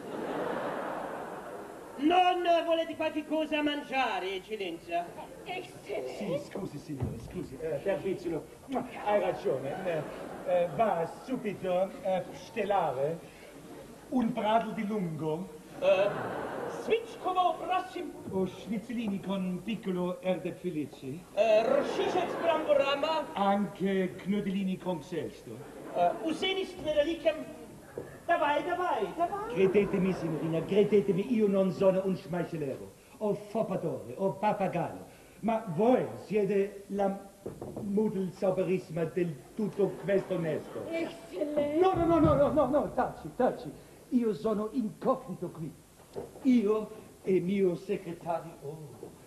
Non volete qualche cosa mangiare, eccellenza? Eccellenza? Sì, scusi signore, scusi, eh, per Pizzolo, hai ragione, eh, eh, va subito eh, stellare un brado di lungo. Uh, Switchkovo, prosim. O schnitzolini con piccolo erde felici. Uh, Roscicek z bramborama. Anche knödelini con sesto. Uh, Usenis knödelicem. Dabei, dabei, dabei. Credetemi, signorina, credetemi, io non sono un schmeichelero, o foppadore, o pappagallo, ma voi siete la mudelzauberissima del tutto questo onesto. Eccellenza. No, no, no, no, no, no, no, taci, taci. Io sono incognito qui. Io e mio segretario. Oh.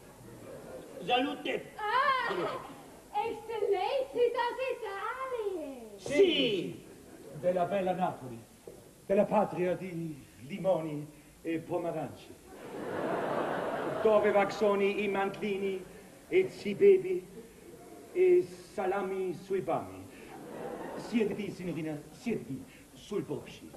Salute. Ah, Eccellenza, das ist Alie. Sì. Della bella Napoli, della patria di limoni e pomaranci, dove vaxoni i mantlini e zibebi e salami sui bami. Siedevi, signorina, siedevi sul boschi.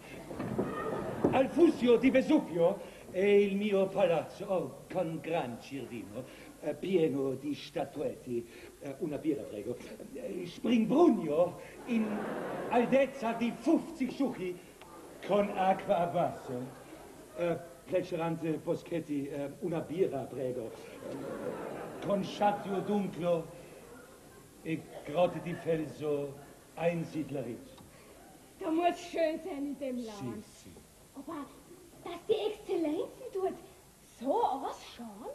Al Fusio di Vesuvio è il mio palazzo, oh, con gran giardino, eh, pieno di statuetti. Eh, una birra, prego. Eh, Springbrugno in altezza di fünfzig sciuchi con acqua a basso. Eh, plecerante boschetti, eh, una birra, prego. Eh, con sciattio dunklo e grotte di felso einsiedlerisch. Da muss schön sein in dem Land. Sì, sì. Aber dass die Exzellenzen dort so ausschauen?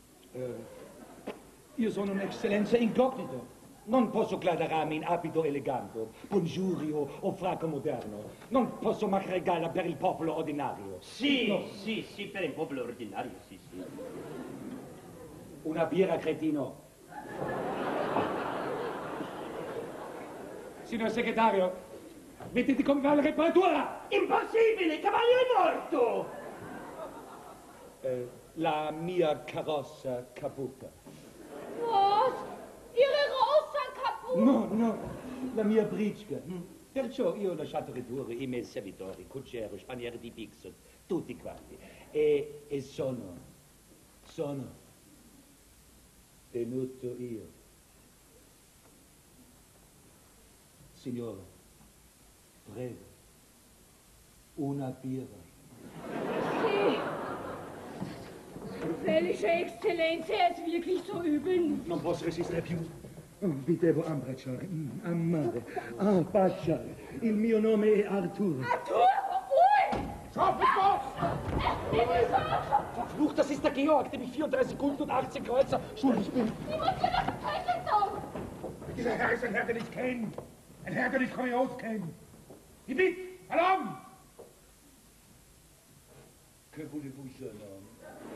Eh, io sono un'eccellenza incognito. Non posso cladarmi in abito elegante, bongiurio o fracco moderno. Non posso macare gala per il popolo ordinario. Sì, No. sì, sì, per il popolo ordinario, sì, sì. Una birra, cretino. Signor segretario, mettiti come va la reparatura! Impossibile, cavallo è morto! Eh, la mia carrozza caputa. Was? Ihre Rosa kaputt? No, no, la mia bricca. Hm. Perciò io ho lasciato ridurre i miei servitori, cucciero, spaniere di pizzo, tutti quanti. E, e sono, sono venuto io. Signore, prego, una birra. Sie. Welche Exzellenz, er ist wirklich so übel. Non posso resistere più. Oh, vi devo abbracciare, mm, amare, ah, baciare. Il mio nome è Arturo. Arthur, ui! Verflucht, das ist der Georg, dem ich vierunddreißig Gulden und achtzehn Kreuzer schuldig bin. Sie muss ja noch Dieser Herr ist ein Herr, den ich kenne. Ein Herr, den ich kurios kenne. Wie bitte? Hallo? Que voulez-vous, jeune homme?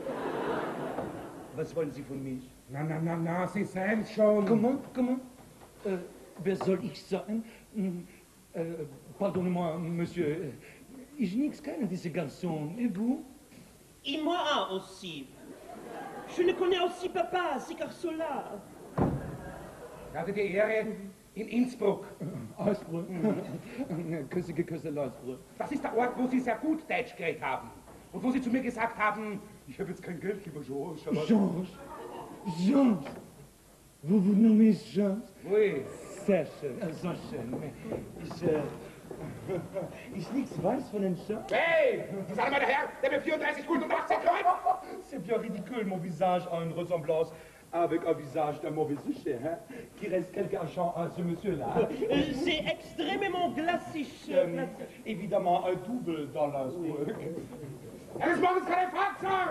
Was wollen Sie von mir? Na, na, na, na, Sie sehen's schon. Comment, comment? Äh, wer soll ich sein? Äh, pardonnez-moi, Monsieur. Ich nichts kennen, diese Garçon. Et vous? Et moi aussi. Je ne connais aussi papa, ces garçons-là. Ich hatte die Ehre in Innsbruck. Ausbruch. Küsse, geküsse, Ausbruch. Das ist der Ort, wo Sie sehr gut Deutsch geredet haben. Und wo Sie zu mir gesagt haben, ich habe jetzt kein Geld, lieber Georges. Aber Georges? Georges? Vous vous nommez Georges? Oui. Sehr schön, äh, so schön. Ich, äh, ich nichts weiß von dem Georges. Hey, Sie sind einmal der Herr, der mir vierunddreißig Gulden und achtzehn Kreuz. C'est bien ridicule, mon visage a une ressemblance avec un visage d'un mauvais sujet, hein, qui reste quelque argent à ce monsieur-là. Euh, C'est extrêmement glaciche. Euh, évidemment, un double dans l'Innsbruck. Er ist morgens keine Faxe!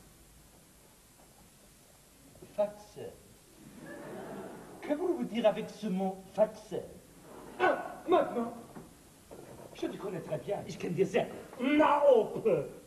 Faxe. Que voulez-vous dire avec ce mot faxe? Ah, maintenant. Je te connais très bien, ich kenne dir sehr. Na, op.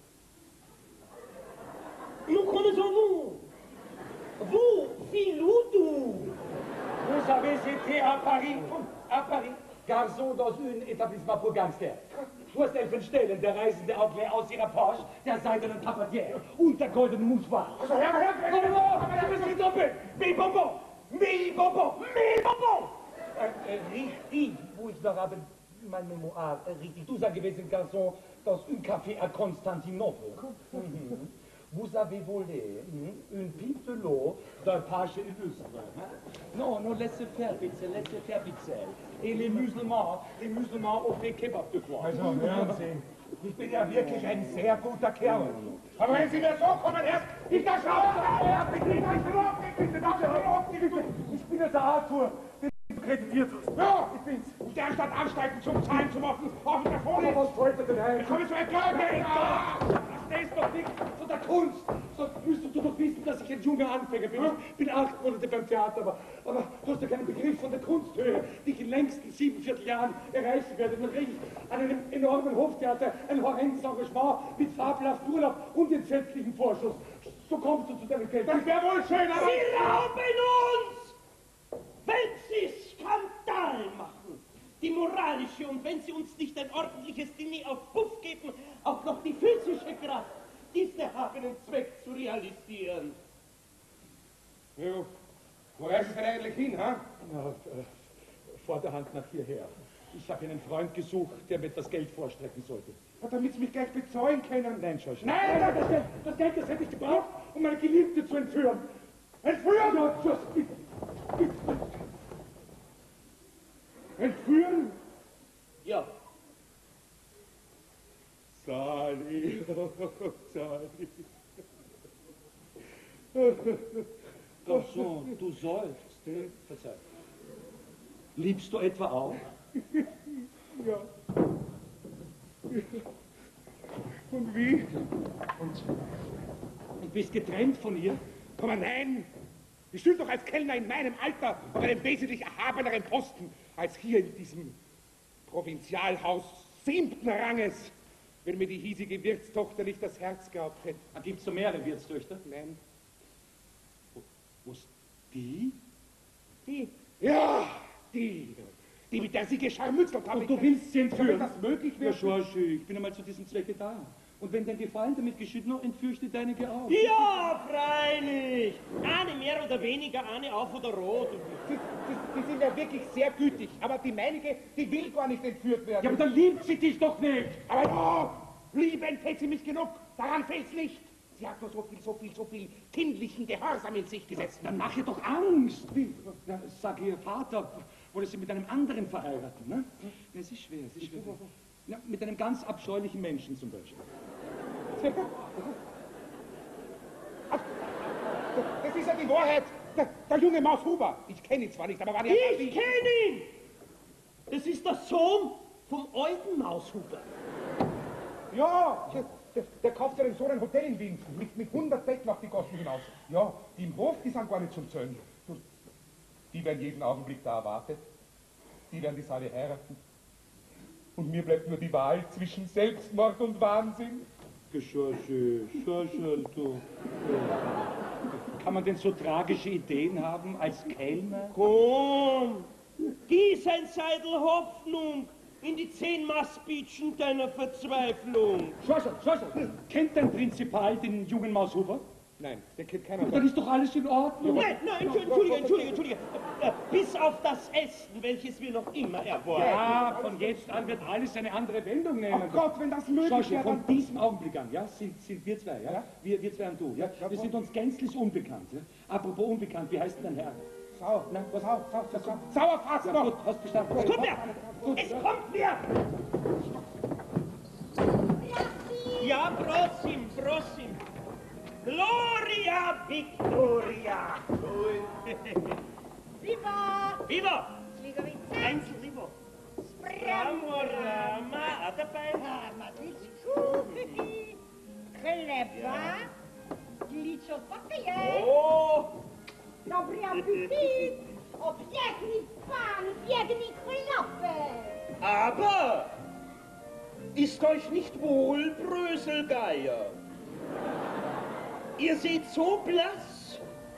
Nous connaissons-nous. Vous, Filoudou. Vous avez été à Paris, à Paris, Garçon dans un établissement pour Gangster. Schlusshelfen stellen der reisende Anglais aus ihrer Porsche, der seidenen Tabatière und der goldenen Mouchoir. Also, Herr, Herr, Herr, Herr, Herr, Herr, doppelt! Mes bonbons! Mes bonbons! Mes bonbons! Äh, äh, richtig, wo ich noch habe, mein Memoir, äh, richtig. Du sagst gewesen, Garçon, dans un café à Constantinople. Mhm. Vous avez volé mm, une pipe de l'eau d'un page illustre. Hein? Non, non, laissez faire, Pizzel, laissez faire, Pizzel. Et les musulmans, les musulmans ont fait Kebab de quoi? Also, hören Sie, ich bin ja wirklich ein sehr guter Kerl. Aber wenn Sie mir so kommen, Herr, ich da schaue, ich bin da schaue, ich bin der Arthur, den du kreditiert hast. Ja, ich bin's. Und der anstatt ansteigen zum Zahlen zu machen, auf der Folie. Aber was wollte denn heim? Ich komme zu entgleiten. Das ist doch nichts von der Kunst. Sonst müsstest du doch wissen, dass ich ein junger Anfänger bin. Ich bin acht Monate beim Theater, aber, aber du hast ja keinen Begriff von der Kunsthöhe, die ich in längsten sieben Vierteljahren erreichen werde. Dann kriege ich an einem enormen Hoftheater ein horrendes Engagement mit fabelhaftem Urlaub und entsetzlichem Vorschuss. So kommst du zu deinem Geld. Das wäre wohl schön, aber... Sie rauben uns! Wenn Sie Skandal machen, die moralische, und wenn Sie uns nicht ein ordentliches Diner auf Puff geben, auch noch die physische Kraft, diesen erhabenen Zweck zu realisieren. Ja, wo reisen Sie denn eigentlich hin, ha? Na, äh, vor der Hand nach hierher. Ich habe einen Freund gesucht, der mir etwas Geld vorstrecken sollte. Ja, damit Sie mich gleich bezahlen können. Nein, Schorsch. Nein, nein, das Geld, das Geld, das hätte ich gebraucht, um meine Geliebte zu entführen. Entführen? Ja, Schorsch, bitte, bitte, bitte. Entführen? Ja. Sali, Sali. Garçon, du sollst. Verzeih. Liebst du etwa auch? Ja. Und wie? Und, und bist getrennt von ihr? Aber nein, ich stünde doch als Kellner in meinem Alter auf einem wesentlich erhabeneren Posten als hier in diesem Provinzialhaus siebten Ranges, wenn mir die hiesige Wirtstochter nicht das Herz gehabt hätte. Ah, gibt's so mehrere Wirtstöchter? Nein. Wo, wo's die? Die? Ja, die. Die, mit der Sie gescharmützelt haben. Und du willst sie entführen? Wenn das möglich wäre. Ja, Schorsch, ich bin einmal zu diesem Zwecke da. Und wenn dein Gefallen damit geschieht, noch entfürchte deinige auch. Ja, freilich. Eine mehr oder weniger, eine auf oder rot. Sie, Sie, Sie sind ja wirklich sehr gütig, aber die meinige, die will gar nicht entführt werden. Ja, aber dann liebt sie dich doch nicht. Aber ja, lieben tät sie mich genug, daran fehlt's nicht. Sie hat nur so viel, so viel, so viel kindlichen Gehorsam in sich gesetzt. Dann mach ihr doch Angst. Wie? Na, sag ihr Vater, wollte sie mit einem anderen verheiraten, ne? Ja, es ist schwer, es ist schwer. Ja, mit einem ganz abscheulichen Menschen zum Beispiel. Das ist ja die Wahrheit. Der, der junge Maus Huber. Ich kenne ihn zwar nicht, aber war ja... Ich kenne ihn! Das ist der Sohn vom alten Maushuber. Ja, der, der kauft ja so ein Hotel in Wien. Mit, mit hundert Betten auf die Kosten hinaus. Ja, die im Hof, die sind gar nicht zum Zählen. Die werden jeden Augenblick da erwartet. Die werden die alle heiraten. Und mir bleibt nur die Wahl zwischen Selbstmord und Wahnsinn. Geschorche, Schorche, du. Kann man denn so tragische Ideen haben als Kellner? Komm, gieß ein Seidel Hoffnung in die zehn Mastbitschen deiner Verzweiflung. Schorschel, Schorschel, kennt dein Prinzipal den jungen Maushuber? Nein, den kennt keiner. Dann ist doch alles in Ordnung. Nein, nein, Entschuldige, Entschuldige, Entschuldige. Äh, Bis auf das Essen, welches wir noch immer erwarten. Ja, von jetzt an wird alles eine andere Wendung nehmen. Oh Gott, wenn das möglich Schorschel, wäre, von diesem Augenblick an, ja, sind, sind wir zwei, ja? Ja? Wir, wir zwei und du, ja? Wir sind uns gänzlich unbekannt, ja? Apropos unbekannt, wie heißt denn dein Herr? Sau, na, was sau, sau, sau, sau, Sauerfass Ja, noch! gut, hast bestanden. Es kommt mir! Es kommt mir! Ja, Prosim, Prosim. Gloria Victoria! Viva! Viva! Sligovice! Einzel, Viva! Spramorama, a dabei? Matličku! Chleba! Glitcho papier! Oh! Dobry appetit! Obiegnij pan, biegnij chlopy! Aber ist euch nicht wohl, Bröselgeier? Ihr seht so blass.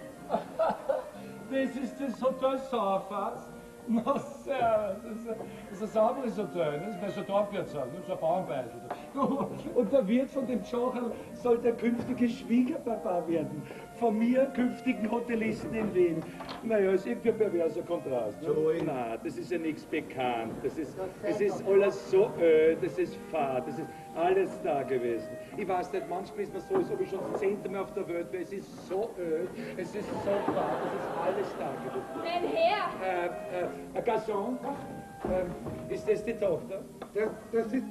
Das ist das Hotel Sauerfass. Na, sehr, das ist, das ist ein sauberes Hotel, das ist bei so Dorfwirtshaus, das ist ein Bauernbeisel. Und der Wirt von dem Jochel soll der künftige Schwiegerpapa werden. Von mir künftigen Hotelisten in Wien. Naja, ist irgendwie ein perverser Kontrast. Ne? Nein, das ist ja nichts bekannt. Das ist, das ist alles so öd, das ist fad, das ist alles da gewesen. Ich weiß nicht, manchmal ist man so, als ob ich schon das zehnte Mal auf der Welt wäre. Es ist so öd, es ist so fad, das ist alles da gewesen. Mein Herr! Äh, äh, ein Garçon, ähm, ist das die Tochter? Das, das ist...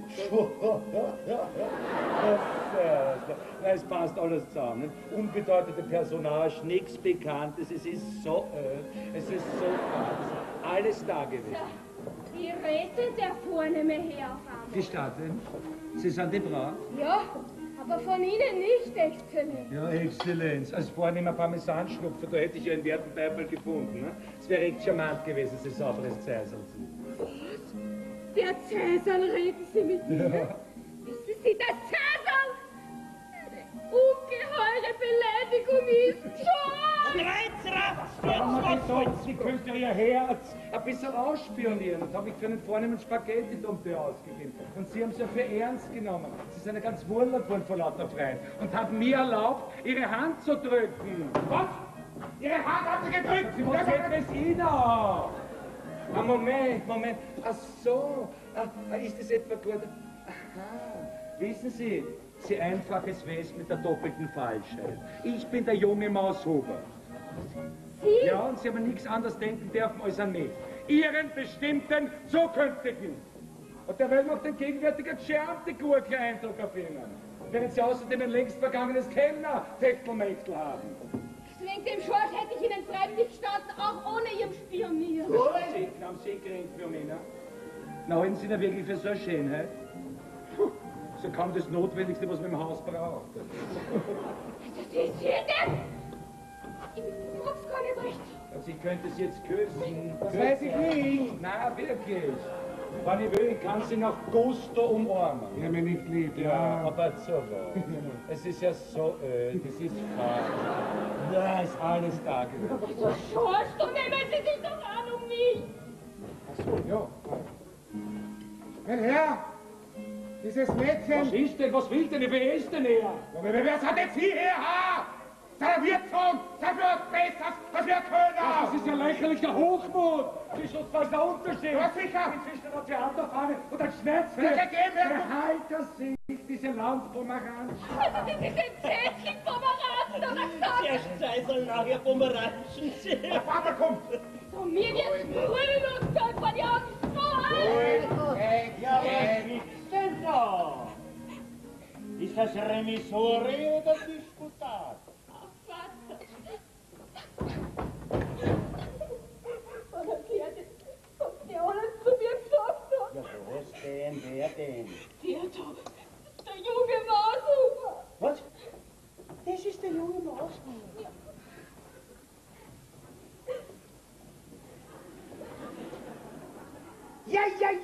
Na, es passt alles zusammen. Nicht? Unbedeutende Personage, nichts Bekanntes, es ist so öd, es ist so fad, es ist alles da gewesen. Die Räte der vornehme Herr auf einmal. Gestatten, Sie sind die Braut? Ja, aber von Ihnen nicht, Exzellenz. Ja, Exzellenz, als vornehmer Parmesanschnupfer, da hätte ich ja einen werten Beifall gefunden. Ne? Es wäre recht charmant gewesen, Sie sauberes Zeisel. Was? Der Cäsar, reden Sie mit mir? Ja. Wissen Sie, der Cäsar? Eine ungeheure Beleidigung ist schon! Streitsraff, Sie könnten Ihr Herz ein bisschen ausspionieren. Das habe ich für einen vornehmen Spaghetti-Dompe ausgegeben. Und Sie haben es ja für ernst genommen. Sie sind ja ganz wurlert worden vor lauter Freien und haben mir erlaubt, Ihre Hand zu drücken. Was? Ihre Hand hat sie gedrückt! Sie muss jetzt bis Ihnen auch. Ah, Moment, Moment. Ach so, ah, ist das etwa gut? Aha, wissen Sie, Sie einfaches Wesen mit der doppelten Falschheit. Ich bin der junge Maushuber. Sie? Ja, und Sie haben nichts anderes denken dürfen als an mich. Ihren bestimmten Zukünftigen. Und der will noch den gegenwärtigen gescheamte Eindruck auf Ihnen. Während Sie außerdem ein längst vergangenes Kellner-Techtelmechtel haben. Wegen dem Schorsch hätte ich Ihnen freiwillig gestanden, auch ohne Ihrem Spionieren. Haben Sie, haben Sie geredet für mich, ne? Na, halten Sie da wirklich für so eine Schönheit? Puh, so kaum das Notwendigste, was man im Haus braucht. Das ist hier denn? Ich mag's gar nicht recht. Also ich könnte es jetzt küssen. Das weiß ich nicht. Na, wirklich. Wenn ich will, ich kann Sie nach Gusto umarmen. Ja, mir nicht lieb, Ja, ja. aber so was. Es ist ja so öd, es ist fad. Da ist alles da gewesen. So Schorsch, so nehmen Sie sich doch an um mich. Ach so, ja. Mein Herr, dieses Mädchen... Was ist denn, was will denn, wer ist denn er? Ja, wer, wer hat jetzt hierher? Sein Wirtssohn, sein wird besser als wir Kölner! Das ist ja lächerlicher Hochmut! Zwischen uns war der Unterschied! Ja, sicher! Zwischen einer Theaterfahne und ein Schnätzle! Gegeben wird! Behalter sich, diese Landpomeranz! Also das ist ein Zähnchen-Pomeranzen, oder Der gesagt? Streisel nachher Pomeranzen. Der Vater kommt! Von mir wird's brüllen und Gott von die Augen strahlen! Ja, was gibt's denn da? Ist das Remissorie oder Disputat? Was hat der, was der alles zu mir gesagt hat? Ja, was denn? Wer denn? Der da, der junge Maushuber. Was? Das ist der junge Maushuber. Ja.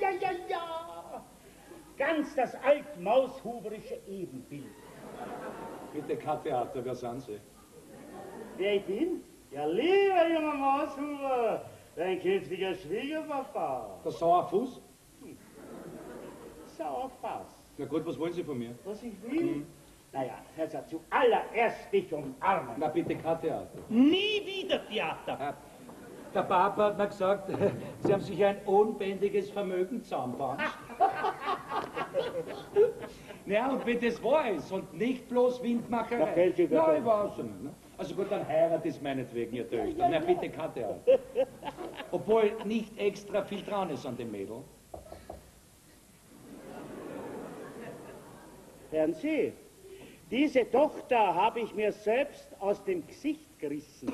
ja, ja, ja. Ganz das altmaushuberische Ebenbild. Bitte kein Theater, wer sind Sie? Wer ich bin? Ja, lieber junger Maushuber, dein künftiger Schwiegerpapa. Der Sauerfuß? Hm. Sauerfass. Na gut, was wollen Sie von mir? Was ich will? Hm. Naja, also zuallererst dich umarmen. Na bitte kein Theater. Nie wieder Theater. Ja. Der Papa hat mir gesagt, Sie haben sich ein unbändiges Vermögen zusammengebaut. Ja, und wenn das wahr ist und nicht bloß Windmacherei. Da fällt dir Nein, das ich weiß nicht. Ne? Also gut, dann heirat es meinetwegen, ihr Töchter. Na bitte kein Theater. Obwohl nicht extra viel dran ist an dem Mädel. Hören Sie, diese Tochter habe ich mir selbst aus dem Gesicht gerissen.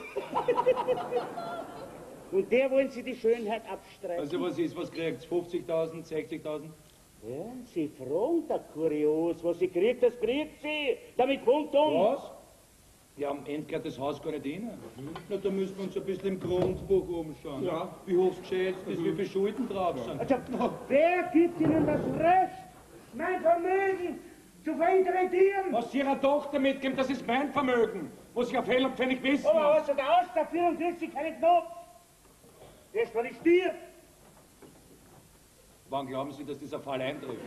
Und der wollen Sie die Schönheit abstreiten. Also was ist, was kriegt's? fünfzigtausend, sechzigtausend? Hören Sie, fragen der Kurios, was sie kriegt, das kriegt sie. Damit wohnt um. Was? Ja, am Ende gehört das Haus gar nicht hin. Mhm. Na, da müssen wir uns ein bisschen im Grundbuch umschauen. Ja. Wie hoch es geschätzt ist, mhm. wie viele Schulden drauf sind. Also, wer gibt Ihnen das Recht, mein Vermögen zu verinterpretieren? Was Ihrer Tochter mitgibt, das ist mein Vermögen. Muss ich auf Hell und Pfennig wissen. Oh, was hat aus der vierundvierzig keinen Knopf? Der ist von Stier. Wann glauben Sie, dass dieser Fall eintrifft?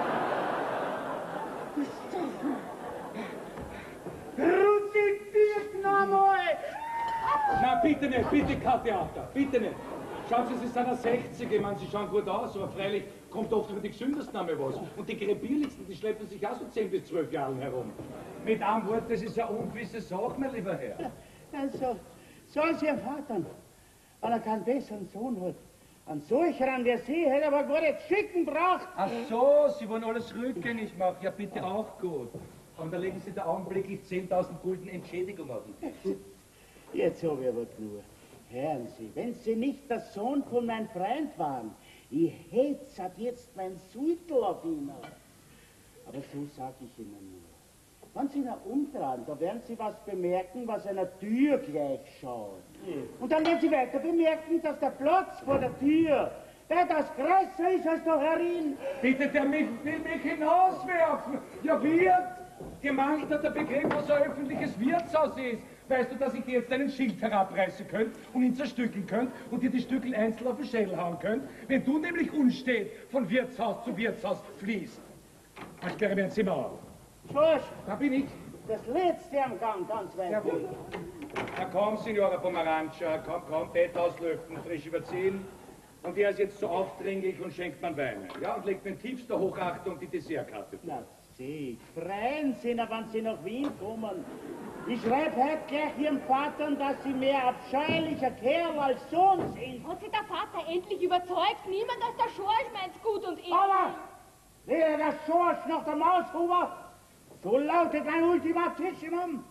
Ruzipiert noch einmal! Na, bitte nicht, bitte kein Theater, bitte nicht. Schauen Sie, Sie sind ja sechzig, ich meine, Sie schauen gut aus, aber freilich kommt oft über die Gesündesten einmal was. Und die Krepierlichsten, die schleppen sich auch so zehn bis zwölf Jahre herum. Mit einem Wort, das ist eine ungewisse Sache, mein lieber Herr. Also, soll Sie Ihr Vater, weil er keinen besseren Sohn hat. An solcheren wie Sie hätte aber gar nicht schicken braucht. Ach so, Sie wollen alles rückgängig machen. Ja, bitte auch gut. Aber da legen Sie da augenblicklich zehntausend Gulden Entschädigung auf den Tisch. Jetzt habe ich aber nur. Hören Sie, wenn Sie nicht der Sohn von meinem Freund waren, ich hätte jetzt mein Südl auf ihn. Aber so sage ich Ihnen nur. Wenn Sie ihn umdrehen, da werden Sie was bemerken, was einer Tür gleich schaut. Mhm. Und dann werden Sie weiter bemerken, dass der Platz vor der Tür weitaus größer ist als da herin. Bitte, der mich, will mich hinauswerfen. Ja, Wirt, gemeint hat der Begriff, was ein öffentliches Wirtshaus ist. Weißt du, dass ich dir jetzt einen Schild herabreißen könnte und ihn zerstückeln könnte und dir die Stückel einzeln auf den Schädel hauen könnte, wenn du nämlich unstet von Wirtshaus zu Wirtshaus fließt. Dann sperre mir ein Zimmer auf. Schorsch, da bin ich. Das letzte am Gang, ganz weit. Jawohl. Na komm, Signora Pomarancia, komm, komm, Bett auslüften, frisch überziehen. Und der ist jetzt so aufdringlich und schenkt man Weine. Ja, und legt mit tiefster Hochachtung die Dessertkarte vor. Na, Sie, freuen Sie, wenn Sie nach Wien kommen. Ich schreibe heute gleich Ihrem Vater, dass Sie mehr abscheulicher Kerl als Sohn sind. Hat sich der Vater endlich überzeugt? Niemand als der Schorsch meint's gut und ehrlich. Aber weder der Schorsch noch der Maushuber, so lautet ein Ultimatissimum.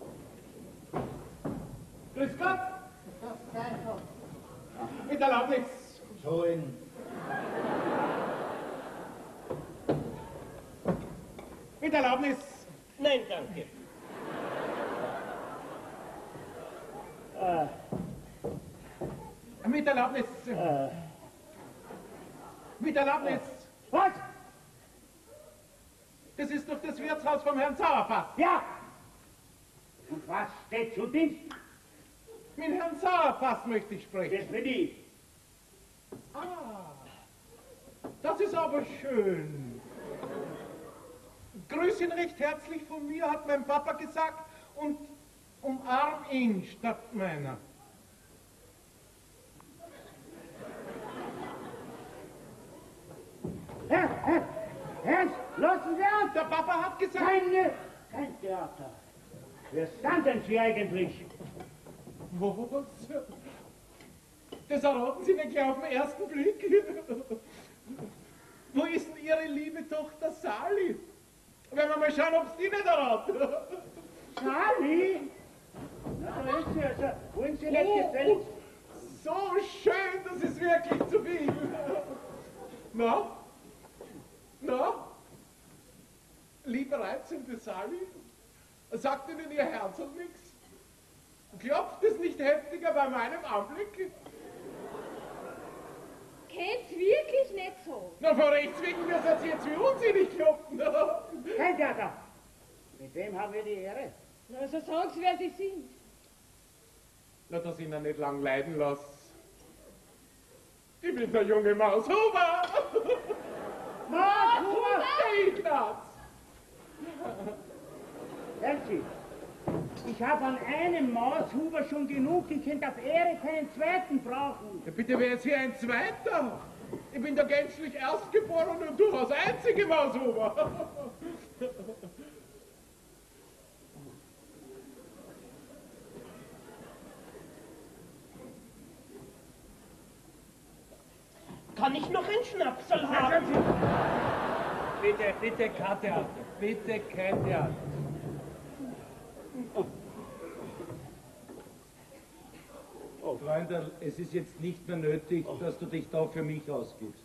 Grüß Gott! Mit Erlaubnis. So in. Mit Erlaubnis. Nein, danke. Äh. Mit Erlaubnis. Äh. Mit Erlaubnis. Was? Das ist doch das Wirtshaus vom Herrn Sauerfass. Ja. Und was steht zu Dienst? Mit Herrn Sauerfass möchte ich sprechen. Das bin ich. Ah, das ist aber schön. Grüß ihn recht herzlich von mir, hat mein Papa gesagt, und umarm ihn statt meiner. Herr, Herr, Herr, lassen Sie an! Der Papa hat gesagt... Keine, kein Theater. Wer standen Sie eigentlich? Was? Das erraten Sie nicht gleich auf den ersten Blick. Wo ist denn Ihre liebe Tochter Sali? Wenn wir mal schauen, ob es die nicht erraten. Sali? Na, da ist sie also. Wollen Sie nicht Oh, gefälligst? so schön, das ist wirklich zu viel. Na? Na? Liebe reizende Sali, sagt Ihnen Ihr Herzl nichts? Klopft es nicht heftiger bei meinem Anblick? geht's wirklich nicht so. Na, vor rechts wegen mir seid ihr jetzt wie unsinnig kloppen. Kein Theater. Mit wem haben wir die Ehre? Also sagen Sie, wer Sie sind. Na, dass ich ihn nicht lang leiden lass. Ich bin der junge Maushuber. Maushuber! Der Ignaz. Hören Sie, ich habe an einem Maushuber schon genug. Ich könnte auf Ehre keinen zweiten brauchen. Ja, bitte, wer ist hier ein Zweiter? Ich bin der gänzlich Erstgeborene und durchaus einzige Maushuber. Kann ich noch einen Schnapsel haben? Bitte, bitte kein Theater. Bitte kein Theater. Oh. Freunde, es ist jetzt nicht mehr nötig, dass du dich da für mich ausgibst.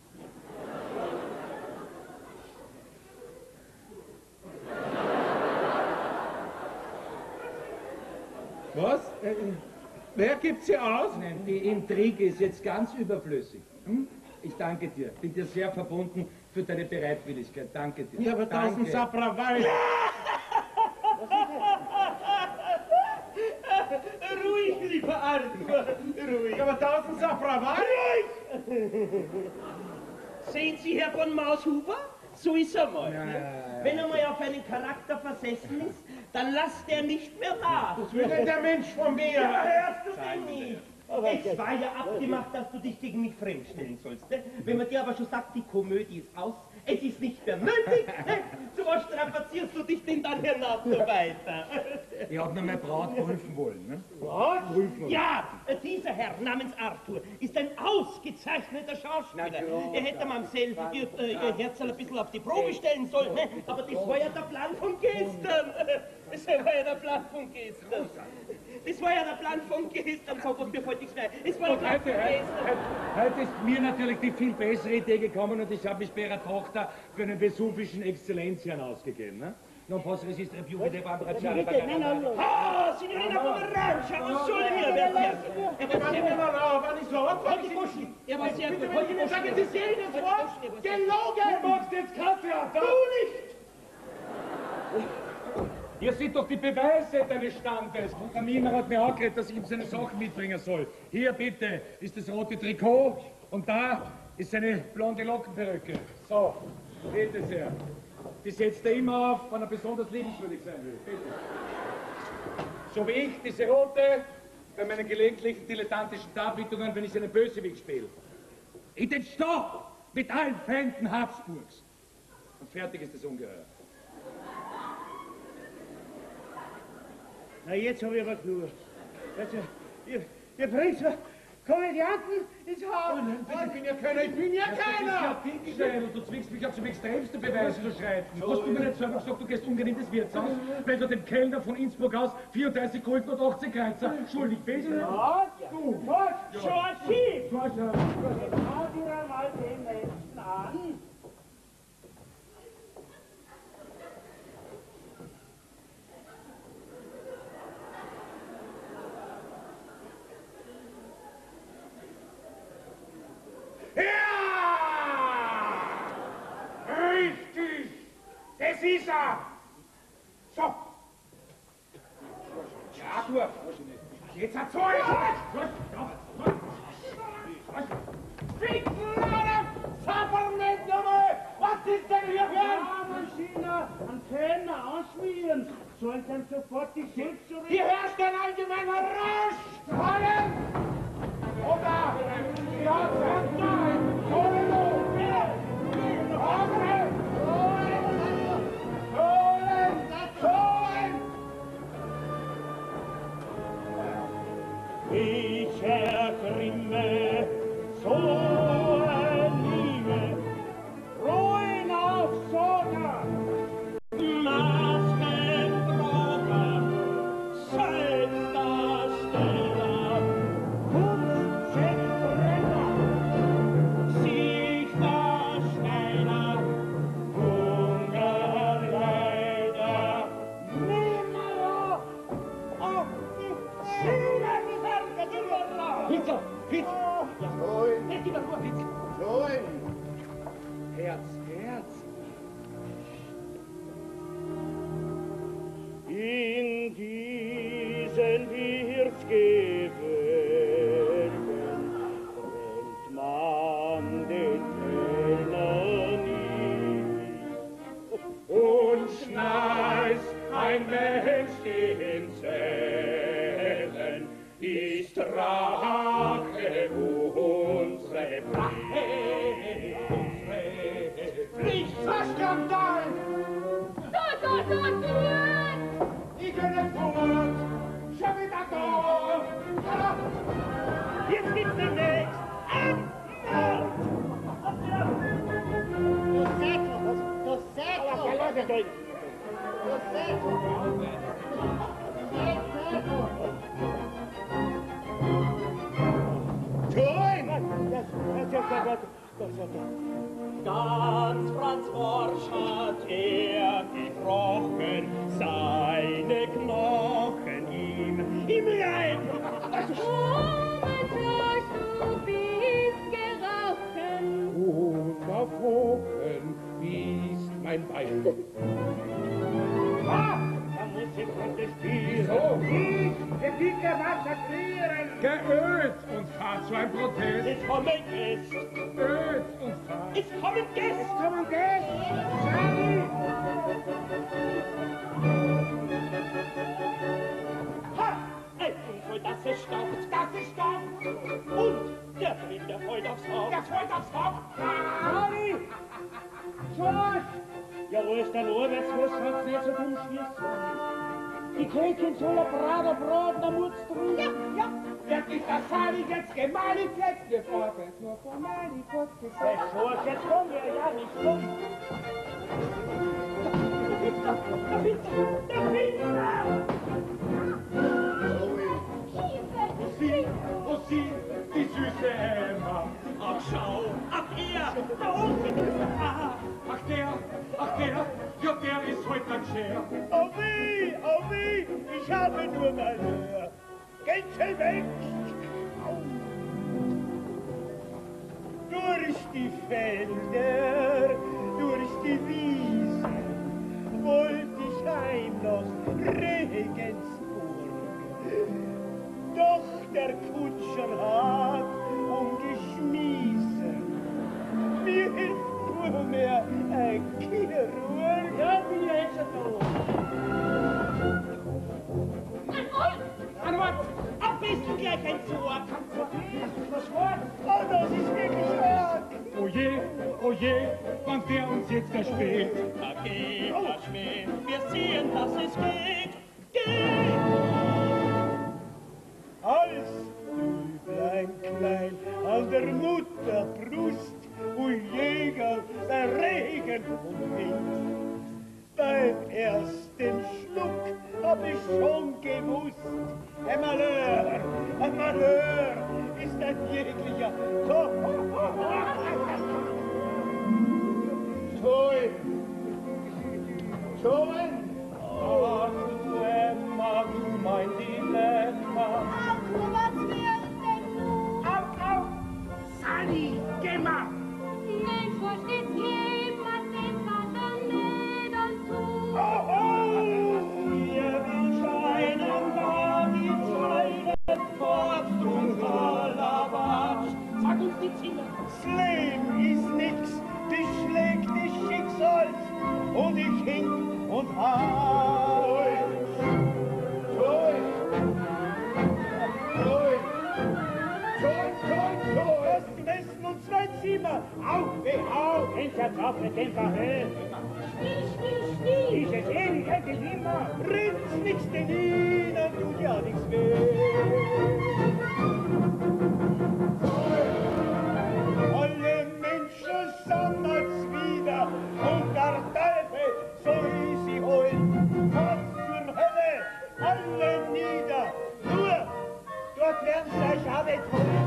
Was? Äh, wer gibt sie aus? Nein, die Intrige ist jetzt ganz überflüssig. Hm? Ich danke dir. Bin dir sehr verbunden für deine Bereitwilligkeit. Danke dir. Ja, aber tausend Saprawal. Ruhig, lieber Arthur. Ruhig. Ja, aber tausend Saprawal. Sehen Sie, Herr von Maushuber? So ist er mal. Ja, Ne? ja, ja, Wenn er mal auf einen Charakter versessen ist, dann lasst er nicht mehr nach. Was will denn der Mensch von mir? Ja, hörst du denn nicht? Es war ja abgemacht, dass du dich gegen mich fremdstellen sollst. Ne? Wenn man dir aber schon sagt, die Komödie ist aus, es ist nicht mehr nötig, ne? So was strapazierst du dich denn dann hernach so weiter? Ich hab mir meine Braut prüfen wollen. Ne? Was? Ja, dieser Herr namens Arthur ist ein ausgezeichneter Schauspieler. Er hätte mal selber ihr, äh, ihr Herz ein bisschen auf die Probe stellen sollen, ne? Aber das war ja der Plan von gestern. Das war ja der Plan von gestern. Das war ja der Plan von gestern, sag was mir fällt nichts mehr. Es war der Plan von gestern. Heute ist mir natürlich die viel bessere Idee gekommen und ich habe mich bei ihrer Tochter für einen vesuvischen Exzellenzherrn ausgegeben. Ne? Non posso resistere più, vedevo abbracciare. Ah, Signorina Pomeraccia, was soll hier? Wer fährt? Er war sehr gut. War nicht so Halt die Goschen. Er war sehr gut. Halt die Goschen. Sagen Sie sehen das Wort? Gelogen! Du machst jetzt kein Theater! Du nicht! Ihr seht doch die Beweise deines Standes. Der Miner hat mir angeredet, dass ich ihm seine Sachen mitbringen soll. Hier bitte ist das rote Trikot und da ist seine blonde Lockenperücke. So, bitte sehr. Die setzt er immer auf, wenn er besonders liebenswürdig sein will. Bitte. So wie ich diese rote bei meinen gelegentlichen dilettantischen Darbietungen, wenn ich einen Bösewicht spiele. In den Stock mit allen Feinden Habsburgs. Und fertig ist das Ungeheuer. Na, jetzt habe ich aber genug. Also, ihr, ihr bringt so Komödianten ins Haus. Oh, ich bin ja keiner, ich bin ja keiner! Ja, Pinkelstein, du zwingst mich auf zum extremsten Beweis zu schreiten. Hast du mir nicht selber gesagt, du gehst ungern in das Wirtshaus, weil du dem Kellner von Innsbruck aus vierunddreißig Gulden und achtzig Kreuzer schuldig bist? Ja, du! Was? Georgie! Schau schon. Schau dir mal den Menschen an. Ja! Richtig! Das ist er! So! Ja, gut. Jetzt hat's euch! Fickennade! Sapperment nochmal! Was ist denn hier für ein... Maschine an Kellner ausschmieren. Sollen dann sofort die Schuld zurück... Hier herrscht ein allgemeiner Rausch! Fallen! Oder! Ja, nein! Solo! Holen! Holen! Holen! Ich ergrimme so ein Liebe, Ruin auf Soda, Maskenbroker, Selbstdarsteller, Kunstcheckbrenner, Lösen wir's gewähren, bringt man den Kellner nicht. Und schneis ein Mensch den Zellen, ist Rache unsere Pflicht. Lichtverskandal! Dort, dort, dort, Julian! Ich gehe fort! Schon wieder da! Jetzt gibt's demnächst ein Mord! Du Säckel! Du Säckel! Ja, Leute, du... Du Säckel! Join! Das, das, das, das, das, das, Ganz Franz Forsch hat er gebrochen, seine Knochen ihm im Leib. Oh, mein Frosch, du bist gerochen. Unverfroren ist mein Bein. Ah, da muss ich protestieren. Wieso? Ich, der Dicke, massakrieren. Geölt und fahrt zu einem Protest. Es kommen Gäste, Ölt und fahrt. es kommen Gäste. Komm und geh! Charlie! Ha! Ein Unfall, das es staubt, das es staubt. Und der bringt der Freund aufs Haupt. Der Freund aufs Haupt. Charlie! George! Ja, wo ist dein Arbeitsfuß? Hat's nicht so dumm schießen. Die Köchin soll ein Brater braten, da muss drin. Ja, ja. Wirklich, das habe ich jetzt gemacht, jetzt. Wir fahren nur von meine Fortgesetzt. George, jetzt kommen wir ja nicht rum. Der Winter, der Winter. Hilfe! Sie, oh sie, die süße Emma. Ach, schau, ach, er, da unten ist er. Ach der, ach der, ja der ist heute ein Scher. Oh weh, oh weh, ich habe nur mal Hör. Geht schnell weg! Durch die Felder, durch die Wiesen, wollt ich heim nach Regensburg. Doch der Kutscher hat umgeschmissen. Mir hilft nur mehr ein Kinderruhe. Ja, wie ist er da? An was? Ein bisschen gleich ein Zug. Das Wort? Oh, das ist wirklich stark. Oje, oje, wann der uns jetzt erspäht. Da geht das Schmäh, wir sehen, dass es geht. Geht! Als Büblein klein an der Mutter Brust, wo Jäger der Regen und Wind. Beim ersten Schluck hab ich schon gewusst, ein Malheur, ein Malheur ist ein jeglicher Tod. Toll, toll, ach du Emma, du mein Dilemma. Ach, was wird denn nun? Au, au, Sally, geh mal. Mensch, wo steht's geht, was den Vater nicht und zu? Oh, oh, wir will scheinen, war die Zeit fort und voller Watsch. Sag uns die Zimmer. Das Leben ist nix, beschlägt des Schicksals und ich hing und halt. Toll, toll, toll, toll, toll. Das Westen und zwei Zimmer. Au, weh, au, hinter drauf mit dem Verhöhn. Spiel, spiel, spiel! Dieses ewige Gewimmer bringt's nix denn ihnen, tut ja nix weh. Alle Menschen sammelt's wieder und der Teufel soll sie holen. Fort zur Hölle, alle nieder, nur dort werden's euch alle holen.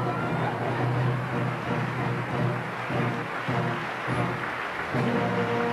Thank you.